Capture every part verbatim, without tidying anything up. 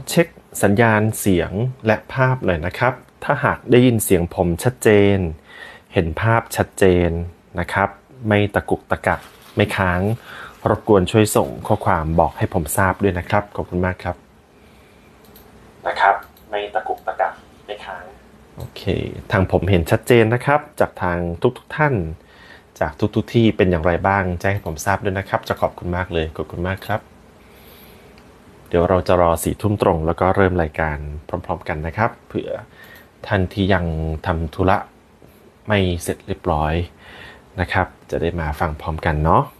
เช็คสัญญาณเสียงและภาพหน่อยนะครับถ้าหากได้ยินเสียงผมชัดเจนเห็นภาพชัดเจนนะครับไม่ตะกุกตะกักไม่ค้างรบกวนช่วยส่งข้อความบอกให้ผมทราบด้วยนะครับขอบคุณมากครับนะครับไม่ตะกุกตะกักไม่ค้างโอเคทางผมเห็นชัดเจนนะครับจากทางทุกๆท่านจากทุกๆที่เป็นอย่างไรบ้างแจ้งให้ผมทราบด้วยนะครับจะขอบคุณมากเลยขอบคุณมากครับเดี๋ยวเราจะรอสี่ทุ่มตรงแล้วก็เริ่มรายการพร้อมๆกันนะครับเผื่อท่านที่ยังทำธุระไม่เสร็จเรียบร้อยนะครับจะได้มาฟังพร้อมกันเนาะ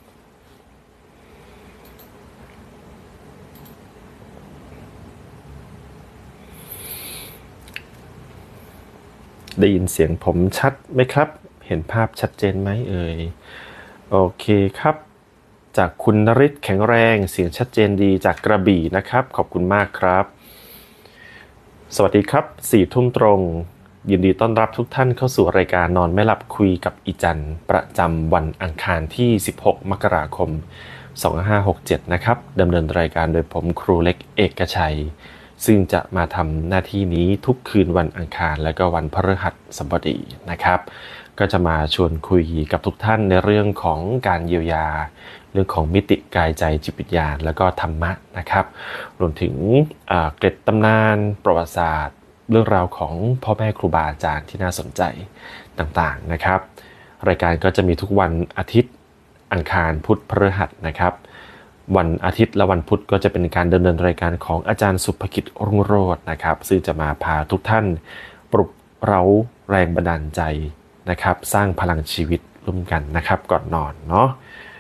ได้ยินเสียงผมชัดไหมครับเห็นภาพชัดเจนไหมเอ่ยโอเคครับจากคุณนฤทธิ์แข็งแรงเสียงชัดเจนดีจากกระบี่นะครับขอบคุณมากครับสวัสดีครับสี่ทุ่มตรงยินดีต้อนรับทุกท่านเข้าสู่รายการนอนไม่หลับคุยกับอีจันประจำวันอังคารที่สิบหกมกราคมสองพันห้าร้อยหกสิบเจ็ดนะครับดำเนินรายการโดยผมครูเล็กเอกชัยซึ่งจะมาทำหน้าที่นี้ทุกคืนวันอังคารและก็วันพฤหัสบดีนะครับก็จะมาชวนคุยกับทุกท่านในเรื่องของการเยียวยาเรื่องของมิติกายใจจิตวิญญาณแล้วก็ธรรมะนะครับรวมถึงเกร็ดตำนานประวัติศาสตร์เรื่องราวของพ่อแม่ครูบาอาจารย์ที่น่าสนใจต่างๆนะครับรายการก็จะมีทุกวันอาทิตย์อังคารพุธพฤหัสนะครับวันอาทิตย์และวันพุธก็จะเป็นการดำเนินรายการของอาจารย์สุภกิจรุ่งโรจน์นะครับซึ่งจะมาพาทุกท่านปลุกเร้าแรงบันดาลใจนะครับสร้างพลังชีวิตร่วมกันนะครับก่อนนอนเนาะ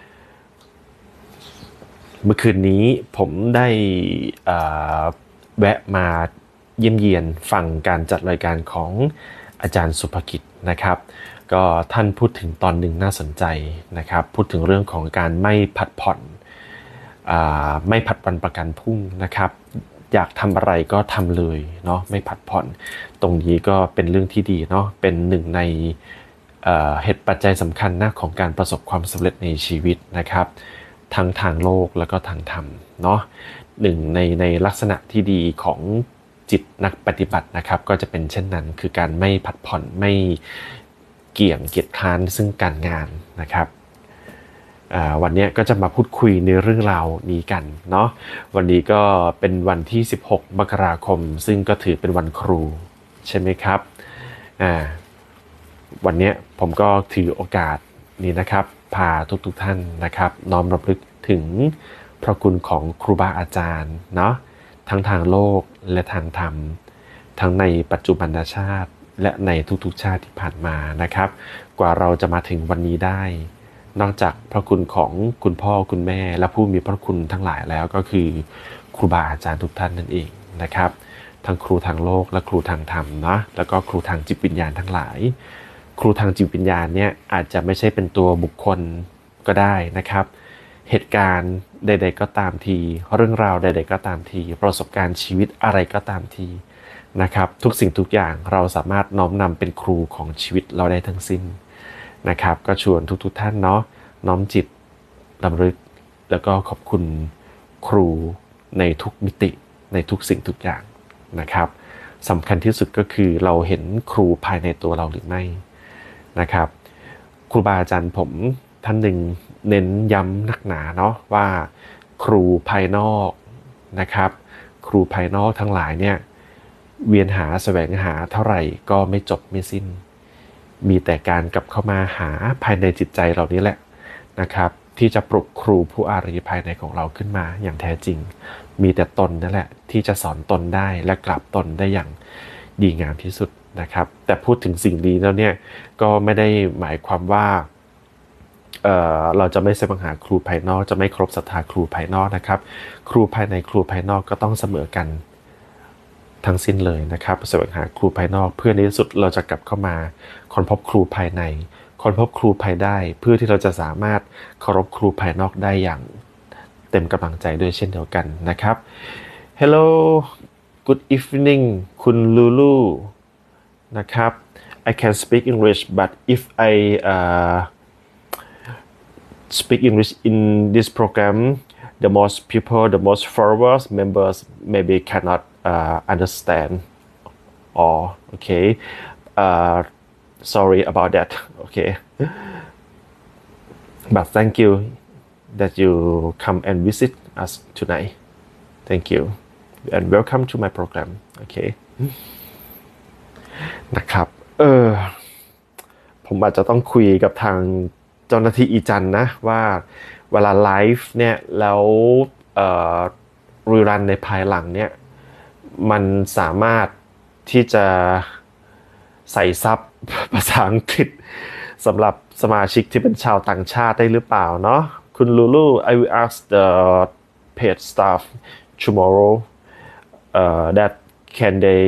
เมื่อคืนนี้ผมได้แวะมาเยี่ยมเยียนฟังการจัดรายการของอาจารย์สุภกิจนะครับก็ท่านพูดถึงตอนหนึ่งน่าสนใจนะครับพูดถึงเรื่องของการไม่ผัดผ่อนไม่ผัดวันประกันพรุ่งนะครับอยากทำอะไรก็ทำเลยเนาะไม่ผัดผ่อนตรงนี้ก็เป็นเรื่องที่ดีเนาะเป็นหนึ่งในเหตุปัจจัยสำคัญนะของการประสบความสำเร็จในชีวิตนะครับทั้งทางโลกแล้วก็ทางธรรมเนาะหนึ่งในในลักษณะที่ดีของจิตนักปฏิบัตินะครับก็จะเป็นเช่นนั้นคือการไม่ผัดผ่อนไม่เกี่ยงเกียจคร้านซึ่งการงานนะครับวันนี้ก็จะมาพูดคุยในเรื่องราวนี้กันเนาะวันนี้ก็เป็นวันที่สิบหกมกราคมซึ่งก็ถือเป็นวันครูใช่ไหมครับวันนี้ผมก็ถือโอกาสนี้นะครับพาทุกๆท่านนะครับน้อมรำลึกถึงพระคุณของครูบาอาจารย์เนาะทั้งทางโลกและทางธรรมทั้งในปัจจุบันชาติและในทุกๆชาติที่ผ่านมานะครับกว่าเราจะมาถึงวันนี้ได้นอกจากพระคุณของคุณพ่อคุณแม่และผู้มีพระคุณทั้งหลายแล้วก็คือครูบาอาจารย์ทุกท่านนั่นเองนะครับทั้งครูทางโลกและครูทางธรรมนะแล้วก็ครูทางจิตวิญญาณทั้งหลายครูทางจิตวิญญาณเนี่ยอาจจะไม่ใช่เป็นตัวบุคคลก็ได้นะครับเหตุการณ์ใดๆก็ตามทีเรื่องราวใดๆก็ตามทีประสบการณ์ชีวิตอะไรก็ตามทีนะครับทุกสิ่งทุกอย่างเราสามารถน้อมนำเป็นครูของชีวิตเราได้ทั้งสิ้นนะครับก็ชวนทุกๆท่านเนาะน้อมจิตรำลึกแล้วก็ขอบคุณครูในทุกมิติในทุกสิ่งทุกอย่างนะครับสำคัญที่สุดก็คือเราเห็นครูภายในตัวเราหรือไม่นะครับครูบาอาจารย์ผมท่านหนึ่งเน้นย้ำนักหนาเนาะว่าครูภายนอกนะครับครูภายนอกทั้งหลายเนี่ยเวียนหาแสวงหาเท่าไหร่ก็ไม่จบไม่สิ้นมีแต่การกลับเข้ามาหาภายในจิตใจเรานี้แหละนะครับที่จะปลุกครูผู้อารีภายในของเราขึ้นมาอย่างแท้จริงมีแต่ตนนั่นแหละที่จะสอนตนได้และกลับตนได้อย่างดีงามที่สุดนะครับแต่พูดถึงสิ่งดีแล้วเนี่ยก็ไม่ได้หมายความว่าเอ่อเราจะไม่แสวงหาครูภายนอกจะไม่ครบศรัทธาครูภายนอกนะครับครูภายในครูภายนอกก็ต้องเสมอกันทั้งสิ้นเลยนะครับแสวงหาครูภายนอกเพื่อในที่สุดเราจะกลับเข้ามาค้นพบครูภายในค้นพบครูภายได้เพื่อที่เราจะสามารถเคารพครูภายนอกได้อย่างเต็มกำลังใจด้วยเช่นเดียวกันนะครับ Hello good evening คุณลูลูนะครับ I can speak English but if I uh, speak English in this program the most people the most followers members maybe cannot uh, understand or okay uh, sorry about that okay but thank you that you come and visit us tonight thank you and welcome to my program okay นะครับเออผมอาจจะต้องคุยกับทางเจ้าหน้าที่อีจันนะว่าเวลาไลฟ์เนี่ยแล้วเอ่อรีรันในภายหลังเนี่ยมันสามารถที่จะใส่ซับภาษาอังกฤษสำหรับสมาชิกที่เป็นชาวต่างชาติได้หรือเปล่าเนาะคุณลูลู I will ask the paid staff tomorrow uh, that can they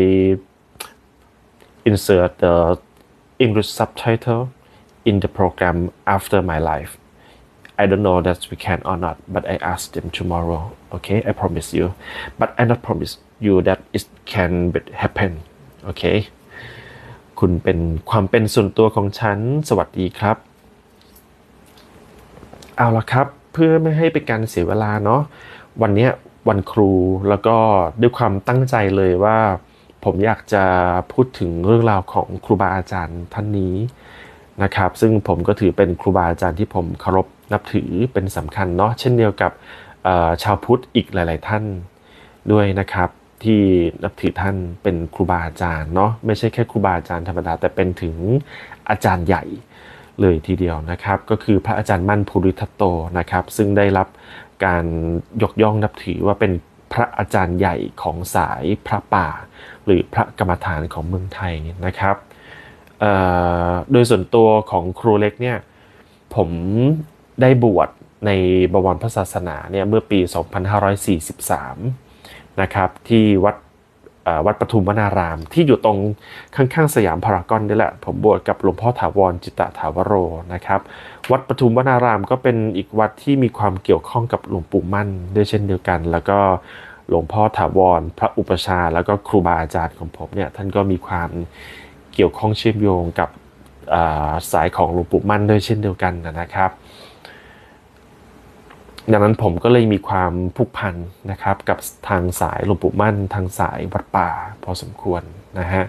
insert the English subtitle in the program after my live I don't know that we can or not but I ask them tomorrow okay I promise you but I not promise you that it can happen okay คุณเป็นความเป็นส่วนตัวของฉันสวัสดีครับเอาละครับเพื่อไม่ให้เป็นการเสียเวลาเนาะวันนี้วันครูแล้วก็ด้วยความตั้งใจเลยว่าผมอยากจะพูดถึงเรื่องราวของครูบาอาจารย์ท่านนี้นะครับซึ่งผมก็ถือเป็นครูบาอาจารย์ที่ผมเคารพนับถือเป็นสำคัญเนาะเช่นเดียวกับชาวพุทธอีกหลายๆท่านด้วยนะครับที่นับถือท่านเป็นครูบาอาจารย์เนาะไม่ใช่แค่ครูบาอาจารย์ธรรมดาแต่เป็นถึงอาจารย์ใหญ่เลยทีเดียวนะครับก็คือพระอาจารย์มั่นภูริทัตโตนะครับซึ่งได้รับการยกย่องนับถือว่าเป็นพระอาจารย์ใหญ่ของสายพระป่าหรือพระกรรมฐานของเมืองไทยนะครับโดยส่วนตัวของครูเล็กเนี่ยผมได้บวชในบวรพระศาสนาเนี่ยเมื่อปีสองพันห้าร้อยสี่สิบสามนะครับที่วัดวัดปทุมวนารามที่อยู่ตรงข้างๆสยามพารากอนนี่แหละผมบวชกับหลวงพ่อถาวรจิตตถาวโรนะครับวัดปทุมวนารามก็เป็นอีกวัดที่มีความเกี่ยวข้องกับหลวงปู่มั่นด้วยเช่นเดียวกันแล้วก็หลวงพ่อถาวรพระอุปชาแล้วก็ครูบาอาจารย์ของผมเนี่ยท่านก็มีความเกี่ยวข้องเชื่อมโยงกับสายของหลวงปู่มั่นด้วยเช่นเดียวกันนะครับดังนั้นผมก็เลยมีความผูกพันนะครับกับทางสายหลวงปู่มั่นทางสายวัดป่าพอสมควรนะฮะ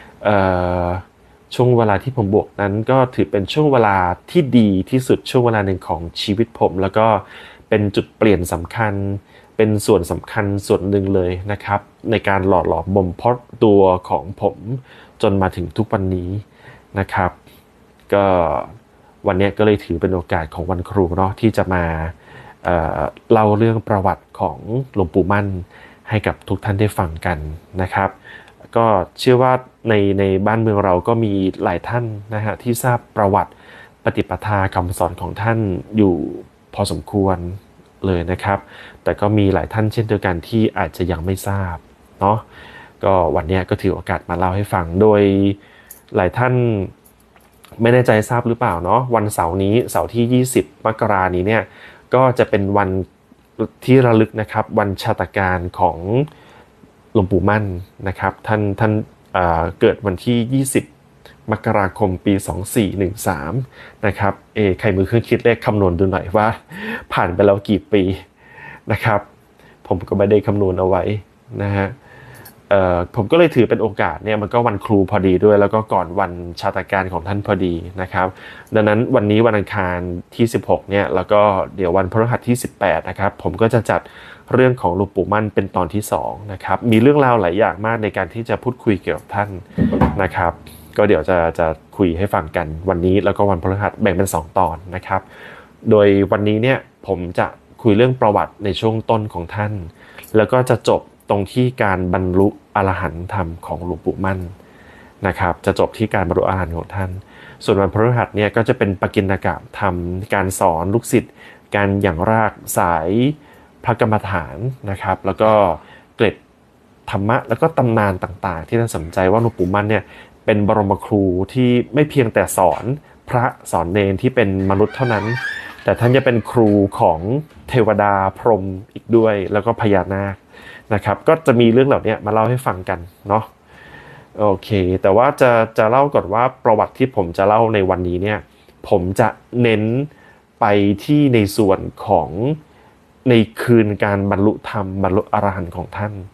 ช่วงเวลาที่ผมบวชนั้นก็ถือเป็นช่วงเวลาที่ดีที่สุดช่วงเวลาหนึ่งของชีวิตผมแล้วก็เป็นจุดเปลี่ยนสำคัญเป็นส่วนสำคัญส่วนหนึ่งเลยนะครับในการหล่อหลอมบ่มเพาะตัวของผมจนมาถึงทุกวันนี้นะครับก็วันนี้ก็เลยถือเป็นโอกาสของวันครูเนาะที่จะมาเอ่อเล่าเรื่องประวัติของหลวงปู่มั่นให้กับทุกท่านได้ฟังกันนะครับก็เชื่อว่าในในบ้านเมืองเราก็มีหลายท่านนะฮะที่ทราบประวัติปฏิปทาคำสอนของท่านอยู่พอสมควรเลยนะครับแต่ก็มีหลายท่านเช่นเดียวกันที่อาจจะยังไม่ทราบเนาะก็วันนี้ก็ถือโอกาสมาเล่าให้ฟังโดยหลายท่านไม่แน่ใจทราบหรือเปล่าเนาะวันเสาร์นี้เสาร์ที่ยี่สิบมกราคมนี้เนี่ยก็จะเป็นวันที่ระลึกนะครับวันชาตการของหลวงปู่มั่นนะครับท่านท่านเอ่อเกิดวันที่ยี่สิบมกราคมปีสองพันสี่ร้อยสิบสามนะครับเอใครมือเครื่องคิดเลขคำนวณดูหน่อยว่าผ่านไปแล้วกี่ปีนะครับผมก็ไม่ได้คำนวณเอาไว้นะฮะเอ่อผมก็เลยถือเป็นโอกาสเนี่ยมันก็วันครูพอดีด้วยแล้วก็ก่อนวันชาตการของท่านพอดีนะครับดังนั้นวันนี้วันอังคารที่สิบหกเนี่ยแล้วก็เดี๋ยววันพฤหัสที่สิบแปดนะครับผมก็จะจัดเรื่องของหลวงปู่มั่นเป็นตอนที่สองนะครับมีเรื่องราวหลายอย่างมากในการที่จะพูดคุยเกี่ยวกับท่านนะครับก็เดี๋ยวจะจะคุยให้ฟังกันวันนี้แล้วก็วันพฤหัสแบ่งเป็นสองตอนนะครับโดยวันนี้เนี่ยผมจะคุยเรื่องประวัติในช่วงต้นของท่านแล้วก็จะจบตรงที่การบรรลุอรหันต์ธรรมของหลวงปู่มั่นนะครับจะจบที่การบรรลุอรหันต์ของท่านส่วนวันพฤหัสเนี่ยก็จะเป็นปกิณกะธรรมการสอนลูกศิษย์การอย่างรากสายพระกรรมฐานนะครับแล้วก็เกร็ดธรรมะแล้วก็ตำนานต่างๆที่น่าสนใจว่าหลวงปู่มั่นเนี่ยเป็นบรมครูที่ไม่เพียงแต่สอนพระสอนเณรที่เป็นมนุษย์เท่านั้นแต่ท่านจะเป็นครูของเทวดาพรหมอีกด้วยแล้วก็พญานาคนะครับก็จะมีเรื่องเหล่านี้มาเล่าให้ฟังกันเนาะโอเคแต่ว่าจะจะเล่าก่อนว่าประวัติที่ผมจะเล่าในวันนี้เนี่ยผมจะเน้นไปที่ในส่วนของในคืนการบรรลุธรรมบรรลุอรหันต์ของท่าน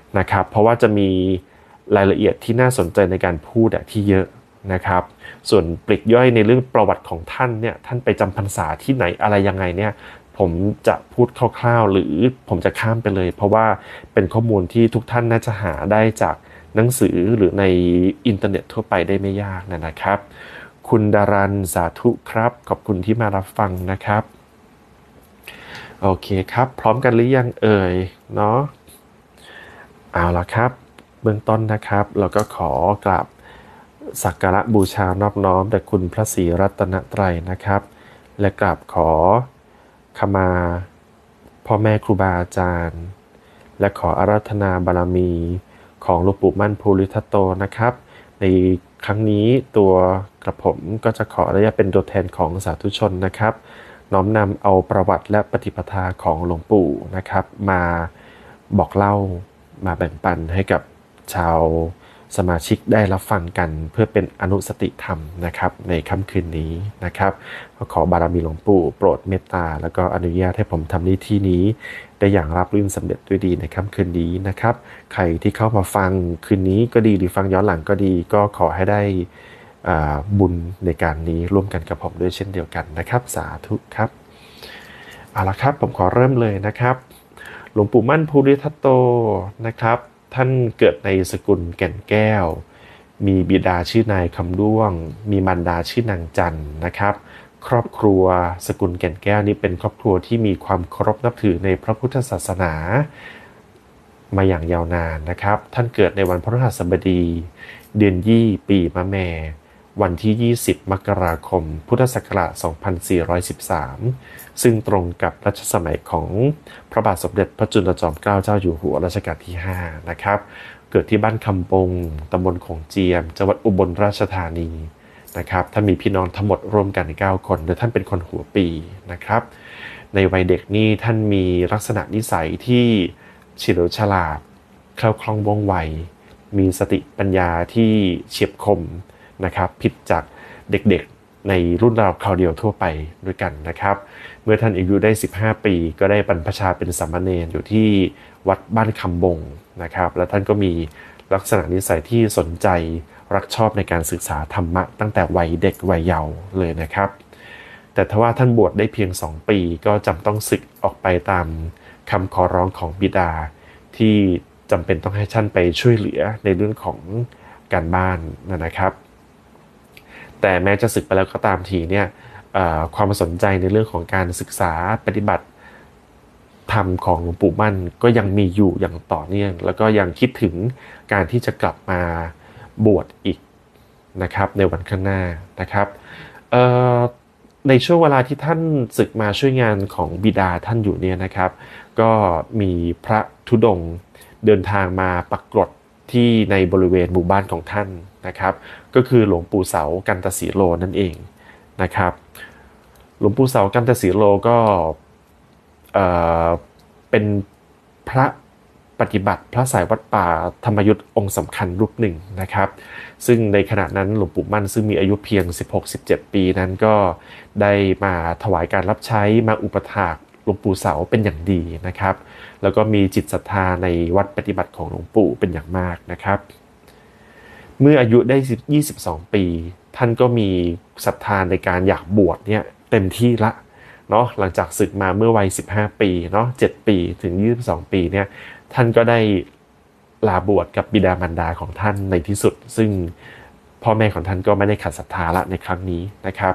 นะครับเพราะว่าจะมีรายละเอียดที่น่าสนใจในการพูดที่เยอะนะครับส่วนปลีกย่อยในเรื่องประวัติของท่านเนี่ยท่านไปจำพรรษาที่ไหนอะไรยังไงเนี่ยผมจะพูดคร่าวๆหรือผมจะข้ามไปเลยเพราะว่าเป็นข้อมูลที่ทุกท่านน่าจะหาได้จากหนังสือหรือในอินเทอร์เน็ตทั่วไปได้ไม่ยากนะครับคุณดารันสาธุครับขอบคุณที่มารับฟังนะครับโอเคครับพร้อมกันหรือยังเอ่ยเนาะเอาละครับเบื้องต้นนะครับเราก็ขอกราบสักการะบูชานอบน้อมแด่คุณพระศรีรัตนตรัยนะครับและกราบขอขมาพ่อแม่ครูบาอาจารย์และขออาราธนาบารมีของหลวงปู่มั่นภูริทัตโตนะครับในครั้งนี้ตัวกระผมก็จะขออนุญาตเป็นตัวแทนของสาธุชนนะครับน้อมนำเอาประวัติและปฏิปทาของหลวงปู่นะครับมาบอกเล่ามาแบ่งปันให้กับชาวสมาชิกได้รับฟังกันเพื่อเป็นอนุสติธรรมนะครับในค่ำคืนนี้นะครับขอบารมีหลวงปู่โปรดเมตตาแล้วก็อนุญาตให้ผมทำหน้าที่นี้ได้อย่างราบรื่นสำเร็จด้วยดีในค่ำคืนนี้นะครับใครที่เข้ามาฟังคืนนี้ก็ดีหรือฟังย้อนหลังก็ดีก็ขอให้ได้บุญในการนี้ร่วมกันกับผมด้วยเช่นเดียวกันนะครับสาธุครับเอาละครับผมขอเริ่มเลยนะครับหลวงปู่มั่นภูริทัตโตนะครับท่านเกิดในสกุลแก่นแก้วมีบิดาชื่อนายคำด้วงมีมารดาชื่อนางจันนะครับครอบครัวสกุลแก่นแก้วนี้เป็นครอบครัวที่มีความเคารพนับถือในพระพุทธศาสนามาอย่างยาวนานนะครับท่านเกิดในวันพฤหัสบดีเดือนยี่ปีมะแม่วันที่ยี่สิบมกราคมพุทธศักราชสองพันสี่ร้อยสิบสามซึ่งตรงกับรัชสมัยของพระบาทสมเด็จพระจุลจอมเกล้าเจ้าอยู่หัวรัชกาลที่ห้านะครับเกิดที่บ้านคำปงตำบลของเจียมจังหวัดอุบลราชธานีนะครับท่านมีพี่น้องทั้งหมดรวมกันเก้าคนโดยท่านเป็นคนหัวปีนะครับในวัยเด็กนี่ท่านมีลักษณะนิสัยที่เฉลียวฉลาดแคล่วคล่องว่องไวมีสติปัญญาที่เฉียบคมนะครับผิดจากเด็กๆในรุ่นราวคราวเดียวทั่วไปด้วยกันนะครับเมื่อท่านอายุได้สิบห้าปีก็ได้บรรพชาเป็นสามเณรอยู่ที่วัดบ้านคำบงนะครับและท่านก็มีลักษณะนิสัยที่สนใจรักชอบในการศึกษาธรรมะตั้งแต่วัยเด็กวัยเยาว์เลยนะครับแต่ทว่าท่านบวชได้เพียงสองปีก็จำต้องสึกออกไปตามคำขอร้องของบิดาที่จำเป็นต้องให้ท่านไปช่วยเหลือในเรื่องของการบ้านนะครับแต่แม้จะสึกไปแล้วก็ตามทีเนี่ยความสนใจในเรื่องของการศึกษาปฏิบัติธรรมของหลวงปู่มั่นก็ยังมีอยู่อย่างต่อเนื่องแล้วก็ยังคิดถึงการที่จะกลับมาบวชอีกนะครับในวันข้างหน้านะครับในช่วงเวลาที่ท่านศึกมาช่วยงานของบิดาท่านอยู่เนี่ยนะครับก็มีพระธุดงค์เดินทางมาปรากฏที่ในบริเวณหมู่บ้านของท่านนะครับก็คือหลวงปู่เสากันตสีโลนั่นเองนะครับหลวงปู่เสากันตสีโลก็เอ่อเป็นพระปฏิบัติพระสายวัดป่าธรรมยุทธ์องค์สำคัญรูปหนึ่งนะครับซึ่งในขณะนั้นหลวงปู่มั่นซึ่งมีอายุเพียง สิบหก สิบเจ็ด ปีนั้นก็ได้มาถวายการรับใช้มาอุปถากหลวงปู่เสาเป็นอย่างดีนะครับแล้วก็มีจิตศรัทธาในวัดปฏิบัติของหลวงปู่เป็นอย่างมากนะครับเมื่ออายุได้ยี่สิบสองปีท่านก็มีศรัทธาในการอยากบวชเนี่ยเต็มที่ละเนาะหลังจากศึกมาเมื่อวัยสิบห้าปีเนาะเจ็ดปีถึงยี่สิบสองปีเนี่ยท่านก็ได้ลาบวชกับบิดามารดาของท่านในที่สุดซึ่งพ่อแม่ของท่านก็ไม่ได้ขัดศรัทธาละในครั้งนี้นะครับ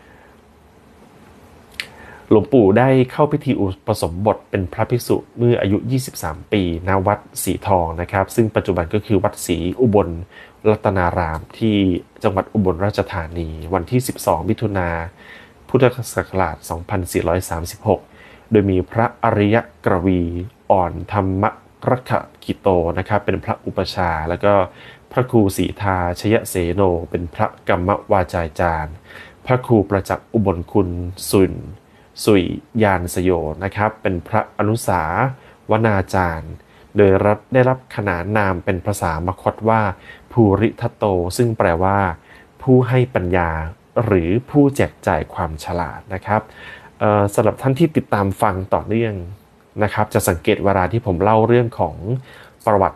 หลวงปู่ได้เข้าพิธีอุปสมบทเป็นพระภิกษุเมื่ออายุยี่สิบสามปีณวัดสีทองนะครับซึ่งปัจจุบันก็คือวัดศรีอุบลรัตนารามที่จังหวัดอุบลราชธานีวันที่สิบสองมิถุนายนพุทธศักราชสองพันสี่ร้อยสามสิบหกโดยมีพระอริยกรวีอ่อนธรรมรักขิโตนะครับเป็นพระอุปชาแล้วก็พระครูศรีทาชยเสโนเป็นพระกรรมวาจาจารย์พระครูประจักษ์อุบลคุณสุนสุยยานสโยนะครับเป็นพระอนุสาวนาจารย์โดยรับได้รับขนานนามเป็นภาษามคธว่าภูริทัตโตซึ่งแปลว่าผู้ให้ปัญญาหรือผู้แจกจ่ายความฉลาดนะครับสำหรับท่านที่ติดตามฟังต่อเนื่องนะครับจะสังเกตเวลาที่ผมเล่าเรื่องของประวัติ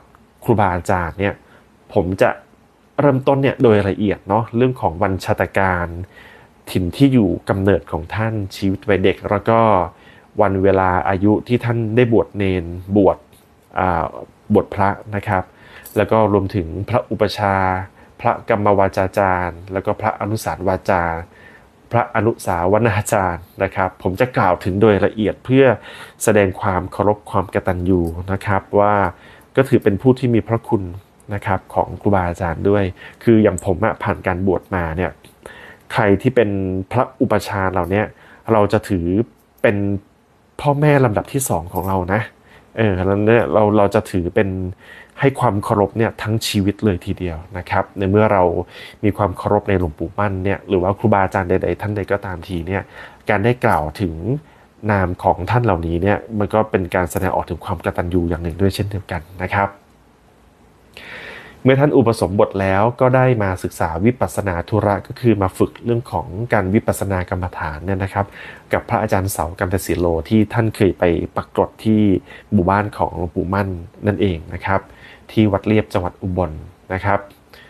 รูบาอาจารย์เนี่ยผมจะเริ่มต้นเนี่ยโดยละเอียดเนาะเรื่องของวันชาตการถิ่นที่อยู่กำเนิดของท่านชีวิตวัยเด็กแล้วก็วันเวลาอายุที่ท่านได้บวชเนนบวชบวชพระนะครับแล้วก็รวมถึงพระอุปชาพระกรรมวาจาจารย์แล้วก็พระอนุสาวาจาพระอนุสาวนาจารย์นะครับผมจะกล่าวถึงโดยละเอียดเพื่อแสดงความเคารพความกตัญญูนะครับว่าก็ถือเป็นผู้ที่มีพระคุณนะครับของครูบาอาจารย์ด้วยคืออย่างผมอะผ่านการบวชมาเนี่ยใครที่เป็นพระอุปชาเหล่านี้เราจะถือเป็นพ่อแม่ลำดับที่สองของเรานะเออแล้วเนี่ยเราเราจะถือเป็นให้ความเคารพเนี่ยทั้งชีวิตเลยทีเดียวนะครับในเมื่อเรามีความเคารพในหลวงปู่มั่นเนี่ยหรือว่าครูบาอาจารย์ใดๆท่านใดก็ตามทีเนี่ยการได้กล่าวถึงนามของท่านเหล่านี้เนี่ยมันก็เป็นการแสดงออกถึงความกตัญญูอย่างหนึ่งด้วยเช่นเดียวกันนะครับเมื่อท่านอุปสมบทแล้วก็ได้มาศึกษาวิปัสสนาธุระก็คือมาฝึกเรื่องของการวิปัสสนากรรมฐานเนี่ยนะครับกับพระอาจารย์เสากัมพสิโลที่ท่านเคยไปปรากฏที่หมู่บ้านของหลวงปู่มั่นนั่นเองนะครับที่วัดเลียบจังหวัดอุบลนะครับ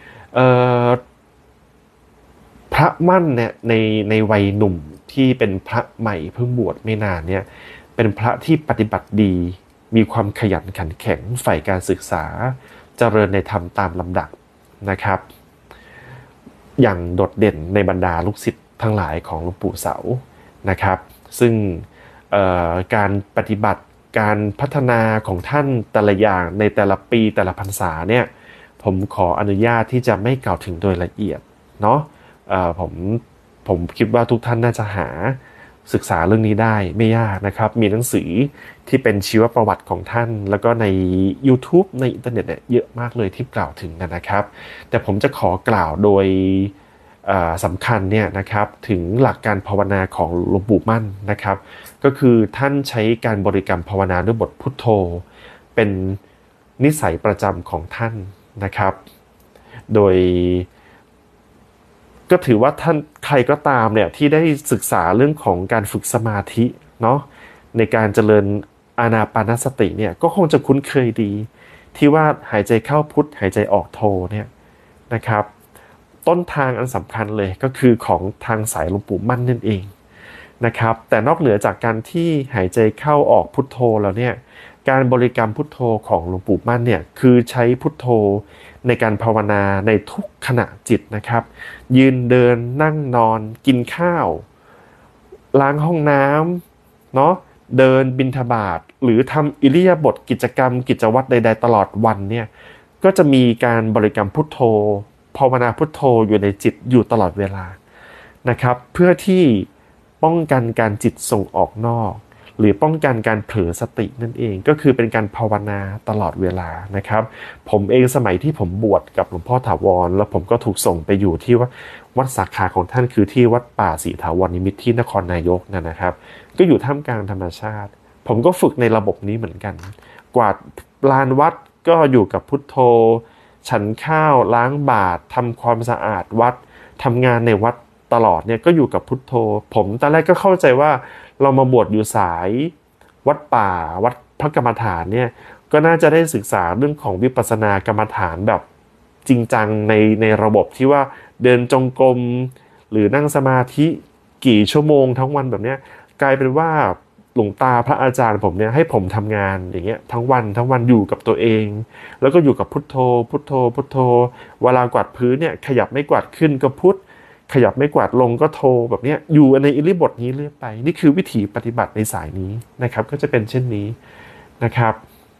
พระมั่นเนี่ยในในวัยหนุ่มที่เป็นพระใหม่เพิ่งบวชไม่นานเนี่ยเป็นพระที่ปฏิบัติดีมีความขยันขันแข็งใฝ่การศึกษาเจริญในธรรมตามลำดับนะครับอย่างโดดเด่นในบรรดาลูกศิษย์ทั้งหลายของหลวงปู่เสานะครับซึ่งการปฏิบัติการพัฒนาของท่านแต่ละอย่างในแต่ละปีแต่ละพรรษาเนี่ยผมขออนุญาตที่จะไม่กล่าวถึงโดยละเอียดเนาะผมผมคิดว่าทุกท่านน่าจะหาศึกษาเรื่องนี้ได้ไม่ยากนะครับมีหนังสือที่เป็นชีวประวัติของท่านแล้วก็ใน YouTube ในอินเทอร์เน็ตเนี่ยเยอะมากเลยที่กล่าวถึงนะครับแต่ผมจะขอกล่าวโดยสำคัญเนี่ยนะครับถึงหลักการภาวนาของหลวงปู่มั่นนะครับก็คือท่านใช้การบริกรรมภาวนาด้วยบทพุทโธเป็นนิสัยประจำของท่านนะครับโดยก็ถือว่าท่านใครก็ตามเนี่ยที่ได้ศึกษาเรื่องของการฝึกสมาธิเนาะในการเจริญอานาปานสติเนี่ยก็คงจะคุ้นเคยดีที่ว่าหายใจเข้าพุทหายใจออกโธเนี่ยนะครับต้นทางอันสำคัญเลยก็คือของทางสายหลวงปู่มั่นนั่นเองนะครับแต่นอกเหนือจากการที่หายใจเข้าออกพุทโธแล้วเนี่ยการบริกรรมพุทโธของหลวงปู่มั่นเนี่ยคือใช้พุทโธในการภาวนาในทุกขณะจิตนะครับยืนเดินนั่งนอนกินข้าวล้างห้องน้ำเนาะเดินบิณฑบาตหรือทำอิริยาบถกิจกรรมกิจวัตรใดๆตลอดวันเนี่ยก็จะมีการบริกรรมพุทโธภาวนาพุทโธอยู่ในจิตอยู่ตลอดเวลานะครับเพื่อที่ป้องกันการจิตส่งออกนอกหรือป้องกันการเผลอสตินั่นเองก็คือเป็นการภาวนาตลอดเวลานะครับผมเองสมัยที่ผมบวชกับหลวงพ่อถาวรแล้วผมก็ถูกส่งไปอยู่ที่วัดวัดสาขาของท่านคือที่วัดป่าศรีถาวรนิมิตรที่นครนายกนั่นนะครับก็อยู่ท่ามกลางธรรมชาติผมก็ฝึกในระบบนี้เหมือนกันกวาดลานวัดก็อยู่กับพุทโธฉันข้าวล้างบาตรทำความสะอาดวัดทำงานในวัดตลอดเนี่ยก็อยู่กับพุทโธผมตอนแรกก็เข้าใจว่าเรามาบวชอยู่สายวัดป่าวัดพระกรรมฐานเนี่ยก็น่าจะได้ศึกษาเรื่องของวิปัสสนากรรมฐานแบบจริงจังในในระบบที่ว่าเดินจงกรมหรือนั่งสมาธิกี่ชั่วโมงทั้งวันแบบนี้กลายเป็นว่าหลวงตาพระอาจารย์ผมเนี่ยให้ผมทำงานอย่างเงี้ยทั้งวันทั้งวันอยู่กับตัวเองแล้วก็อยู่กับพุทโธพุทโธพุทโธเวลากวาดพื้นเนี่ยขยับไม่กวาดขึ้นก็พุทขยับไม่กวาดลงก็โทแบบนี้อยู่ในอิริบทนี้เรื่อยไปนี่คือวิธีปฏิบัติในสายนี้นะครับก็จะเป็นเช่นนี้นะครับ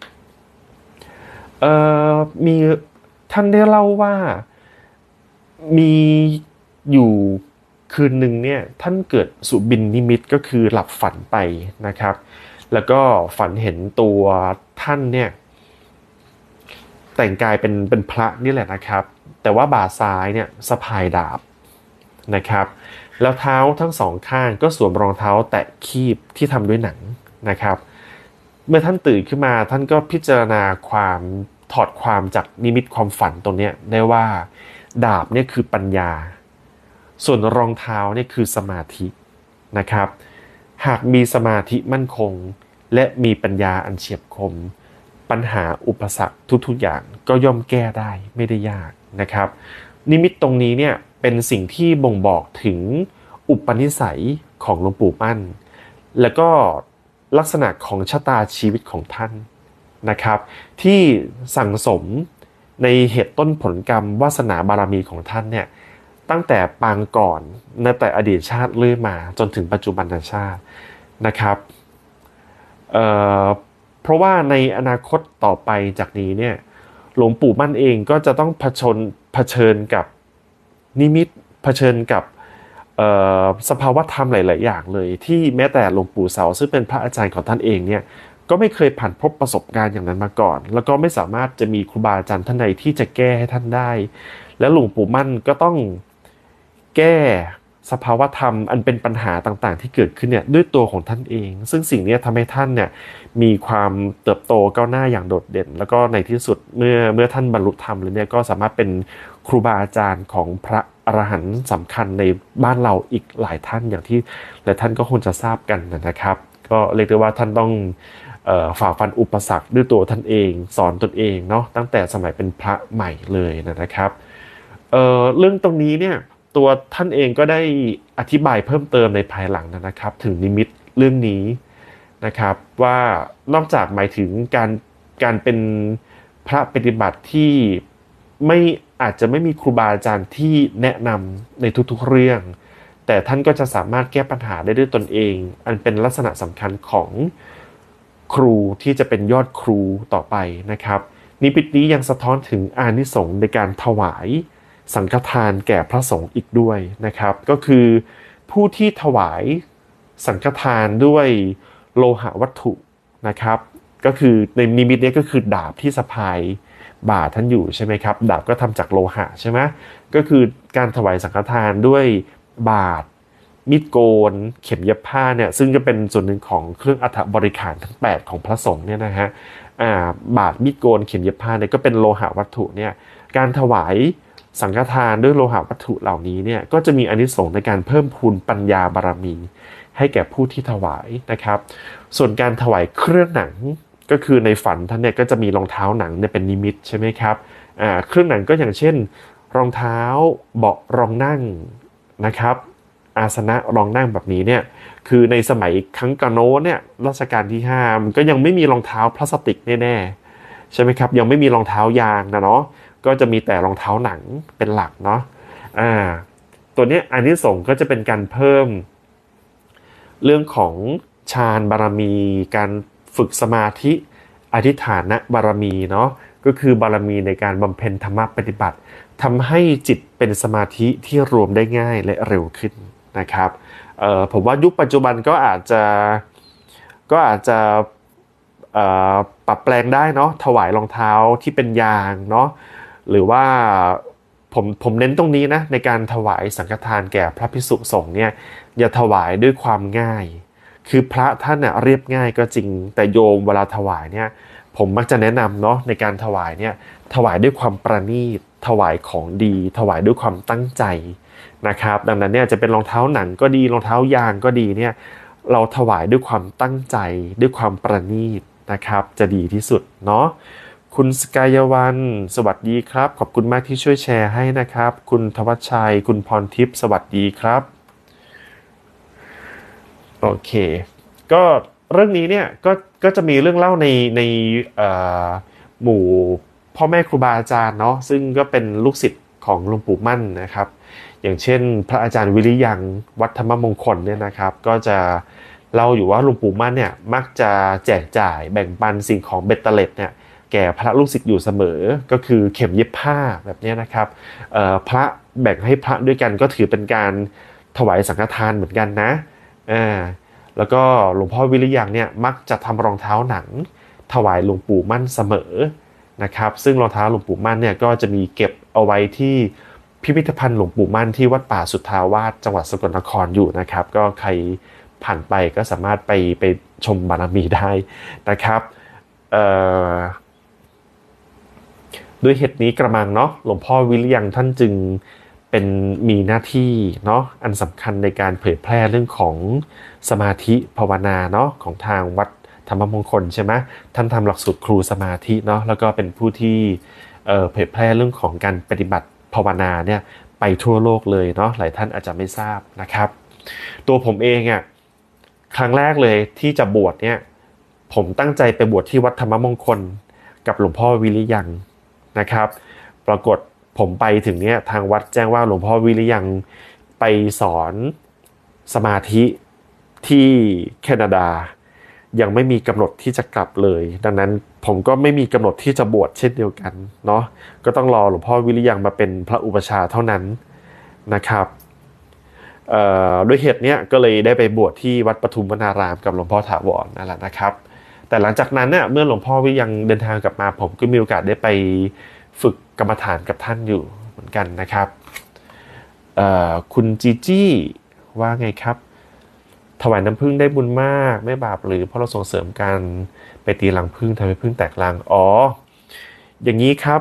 เอ่อมีท่านได้เล่าว่ามีอยู่คืนหนึ่งเนี่ยท่านเกิดสุบินนิมิตก็คือหลับฝันไปนะครับแล้วก็ฝันเห็นตัวท่านเนี่ยแต่งกายเป็นเป็นพระนี่แหละนะครับแต่ว่าบ่าซ้ายเนี่ยสะพายดาบนะครับแล้วเท้าทั้งสองข้างก็สวมรองเท้าแตะคีบที่ทำด้วยหนังนะครับเมื่อท่านตื่นขึ้นมาท่านก็พิจารณาความถอดความจากนิมิตความฝันตรงนี้ได้ว่าดาบเนี่ยคือปัญญาส่วนรองเท้าเนี่ยคือสมาธินะครับหากมีสมาธิมั่นคงและมีปัญญาอันเฉียบคมปัญหาอุปสรรคทุกๆอย่างก็ย่อมแก้ได้ไม่ได้ยากนะครับนิมิตตรงนี้เนี่ยเป็นสิ่งที่บ่งบอกถึงอุปนิสัยของหลวงปู่มั่นแล้วก็ลักษณะของชะตาชีวิตของท่านนะครับที่สั่งสมในเหตุต้นผลกรรมวาสนาบารมีของท่านเนี่ยตั้งแต่ปางก่อนในแต่อดีตชาติเรื่อยมาจนถึงปัจจุบันชาตินะครับเอ่อเพราะว่าในอนาคตต่อไปจากนี้เนี่ยหลวงปู่มั่นเองก็จะต้องเผชิญเผชิญกับนิมิตเผชิญกับสภาวะธรรมหลายๆอย่างเลยที่แม้แต่หลวงปู่เสาซึ่งเป็นพระอาจารย์ของท่านเองเนี่ยก็ไม่เคยผ่านพบประสบการณ์อย่างนั้นมาก่อนแล้วก็ไม่สามารถจะมีครูบาอาจารย์ท่านใดที่จะแก้ให้ท่านได้และหลวงปู่มั่นก็ต้องแก้สภาวะธรรมอันเป็นปัญหาต่างๆที่เกิดขึ้นเนี่ยด้วยตัวของท่านเองซึ่งสิ่งนี้ทำให้ท่านเนี่ยมีความเติบโตก้าวหน้าอย่างโดดเด่นแล้วก็ในที่สุดเมื่อเมื่อท่านบรรลุธรรมแล้วเนี่ยก็สามารถเป็นครูบาอาจารย์ของพระอรหันต์สำคัญในบ้านเราอีกหลายท่านอย่างที่หลายท่านก็คงจะทราบกันนะครับก็เรียกได้ว่าท่านต้องเอ่อฝ่าฟันอุปสรรคด้วยตัวท่านเองสอนตนเองเนาะตั้งแต่สมัยเป็นพระใหม่เลยนะครับเอ่อเรื่องตรงนี้เนี่ยตัวท่านเองก็ได้อธิบายเพิ่มเติมในภายหลังนะครับถึงนิมิตเรื่องนี้นะครับว่านอกจากหมายถึงการการเป็นพระปฏิบัติที่ไม่อาจจะไม่มีครูบาอาจารย์ที่แนะนำในทุกๆเรื่องแต่ท่านก็จะสามารถแก้ปัญหาได้ด้วยตนเองอันเป็นลักษณะสำคัญของครูที่จะเป็นยอดครูต่อไปนะครับนิมิตนี้ยังสะท้อนถึงอานิสงส์ในการถวายสังฆทานแก่พระสงฆ์อีกด้วยนะครับก็คือผู้ที่ถวายสังฆทานด้วยโลหะวัตถุนะครับก็คือในนิมิตนี้ก็คือดาบที่สะพายบาทท่านอยู่ใช่ไหมครับดาบก็ทำจากโลหะใช่ไหมก็คือการถวายสังฆทานด้วยบาทมีดโกนเข็มเย็บผ้าเนี่ยซึ่งจะเป็นส่วนหนึ่งของเครื่องอัฐบริขารทั้งแปดของพระสงฆ์เนี่ยนะฮะอ่าบาทมีดโกนเข็มเย็บผ้าเนี่ยก็เป็นโลหะวัตถุเนี่ยการถวายสังฆทานด้วยโลหะวัตถุเหล่านี้เนี่ยก็จะมีอานิสงส์ในการเพิ่มพูนปัญญาบารมีให้แก่ผู้ที่ถวายนะครับส่วนการถวายเครื่องหนังก็คือในฝันท่านเนี่ยก็จะมีรองเท้าหนังเนี่ยเป็นนิมิตใช่ไหมครับอ่าเครื่องหนังก็อย่างเช่นรองเท้าเบาะรองนั่งนะครับอาสนะรองนั่งแบบนี้เนี่ยคือในสมัยครั้งกโน้นเนี่ยรัชกาลที่ห้ามันก็ยังไม่มีรองเท้าพลาสติกแน่ๆใช่ไหมครับยังไม่มีรองเท้ายางนะเนาะก็จะมีแต่รองเท้าหนังเป็นหลักเนาะอ่าตัวนี้อานิสงส์ก็จะเป็นการเพิ่มเรื่องของฌานบารมีการฝึกสมาธิอธิษฐานบารมีเนาะก็คือบารมีในการบำเพ็ญธรรมปฏิบัติทำให้จิตเป็นสมาธิที่รวมได้ง่ายและเร็วขึ้นนะครับเอ่อผมว่ายุคปัจจุบันก็อาจจะก็อาจจะเอ่อปรับแปลงได้เนาะถวายรองเท้าที่เป็นยางเนาะหรือว่าผมผมเน้นตรงนี้นะในการถวายสังฆทานแก่พระภิกษุสงฆ์เนี่ยอย่าถวายด้วยความง่ายคือพระท่านน่ะเรียบง่ายก็จริงแต่โยมเวลาถวายเนี่ยผมมักจะแนะนำเนาะในการถวายเนี่ยถวายด้วยความประณีตถวายของดีถวายด้วยความตั้งใจนะครับดังนั้นเนี่ยจะเป็นรองเท้าหนังก็ดีรองเท้ายางก็ดีเนี่ยเราถวายด้วยความตั้งใจด้วยความประณีตนะครับจะดีที่สุดเนาะคุณสกายวันสวัสดีครับขอบคุณมากที่ช่วยแชร์ให้นะครับคุณทวัชชัยคุณพรทิพย์สวัสดีครับโอเคก็เรื่องนี้เนี่ยก็ก็จะมีเรื่องเล่าในในหมู่พ่อแม่ครูบาอาจารย์เนาะซึ่งก็เป็นลูกศิษย์ของหลวงปู่มั่นนะครับอย่างเช่นพระอาจารย์วิริยังวัดธรรมมงคลเนี่ยนะครับก็จะเล่าอยู่ว่าหลวงปู่มั่นเนี่ยมักจะแจกจ่ายแบ่งปันสิ่งของเบ็ดเตล็ดเนี่ยแก่พระลูกศิษย์อยู่เสมอก็คือเข็มเย็บผ้าแบบนี้นะครับพระแบ่งให้พระด้วยกันก็ถือเป็นการถวายสังฆทานเหมือนกันนะอ่าแล้วก็หลวงพ่อวิริยังเนี่ยมักจะทำรองเท้าหนังถวายหลวงปู่มั่นเสมอนะครับซึ่งรองเท้าหลวงปู่มั่นเนี่ยก็จะมีเก็บเอาไว้ที่พิพิธภัณฑ์หลวงปู่มั่นที่วัดป่าสุทธาวาสจังหวัดสกลนครอยู่นะครับก็ใครผ่านไปก็สามารถไปไปชมบารมีได้นะครับเอ่อด้วยเหตุนี้กระมังเนาะหลวงพ่อวิริยังท่านจึงเป็นมีหน้าที่เนาะอันสำคัญในการเผยแพร่เรื่องของสมาธิภาวนาเนาะของทางวัดธรรมมงคลใช่ไหมท่านทำหลักสูตรครูสมาธิเนาะแล้วก็เป็นผู้ที่เอ่อเผยแพร่เรื่องของการปฏิบัติภาวนาเนี่ยไปทั่วโลกเลยเนาะหลายท่านอาจจะไม่ทราบนะครับตัวผมเองอ่ะครั้งแรกเลยที่จะบวชเนี่ยผมตั้งใจไปบวชที่วัดธรรมมงคลกับหลวงพ่อวิริยังนะครับปรากฏผมไปถึงเนี่ยทางวัดแจ้งว่าหลวงพ่อวิริยังไปสอนสมาธิที่แคนาดายังไม่มีกำหนดที่จะกลับเลยดังนั้นผมก็ไม่มีกำหนดที่จะบวชเช่นเดียวกันเนาะก็ต้องรอหลวงพ่อวิริยังมาเป็นพระอุปชฌาย์เท่านั้นนะครับด้วยเหตุเนี้ยก็เลยได้ไปบวชที่วัดปทุมวนารามกับหลวงพ่อถาวรนั่นแหละนะครับแต่หลังจากนั้นเนี่ยเมื่อหลวงพ่อวิริยังเดินทางกลับมาผมก็มีโอกาสได้ไปฝึกกรรมฐานกับท่านอยู่เหมือนกันนะครับคุณจีจี้ว่าไงครับถวายน้ำผึ้งได้บุญมากไม่บาปหรือเพราะเราส่งเสริมการไปตีรังผึ้งทำให้ผึ้งแตกรังอ๋ออย่างนี้ครับ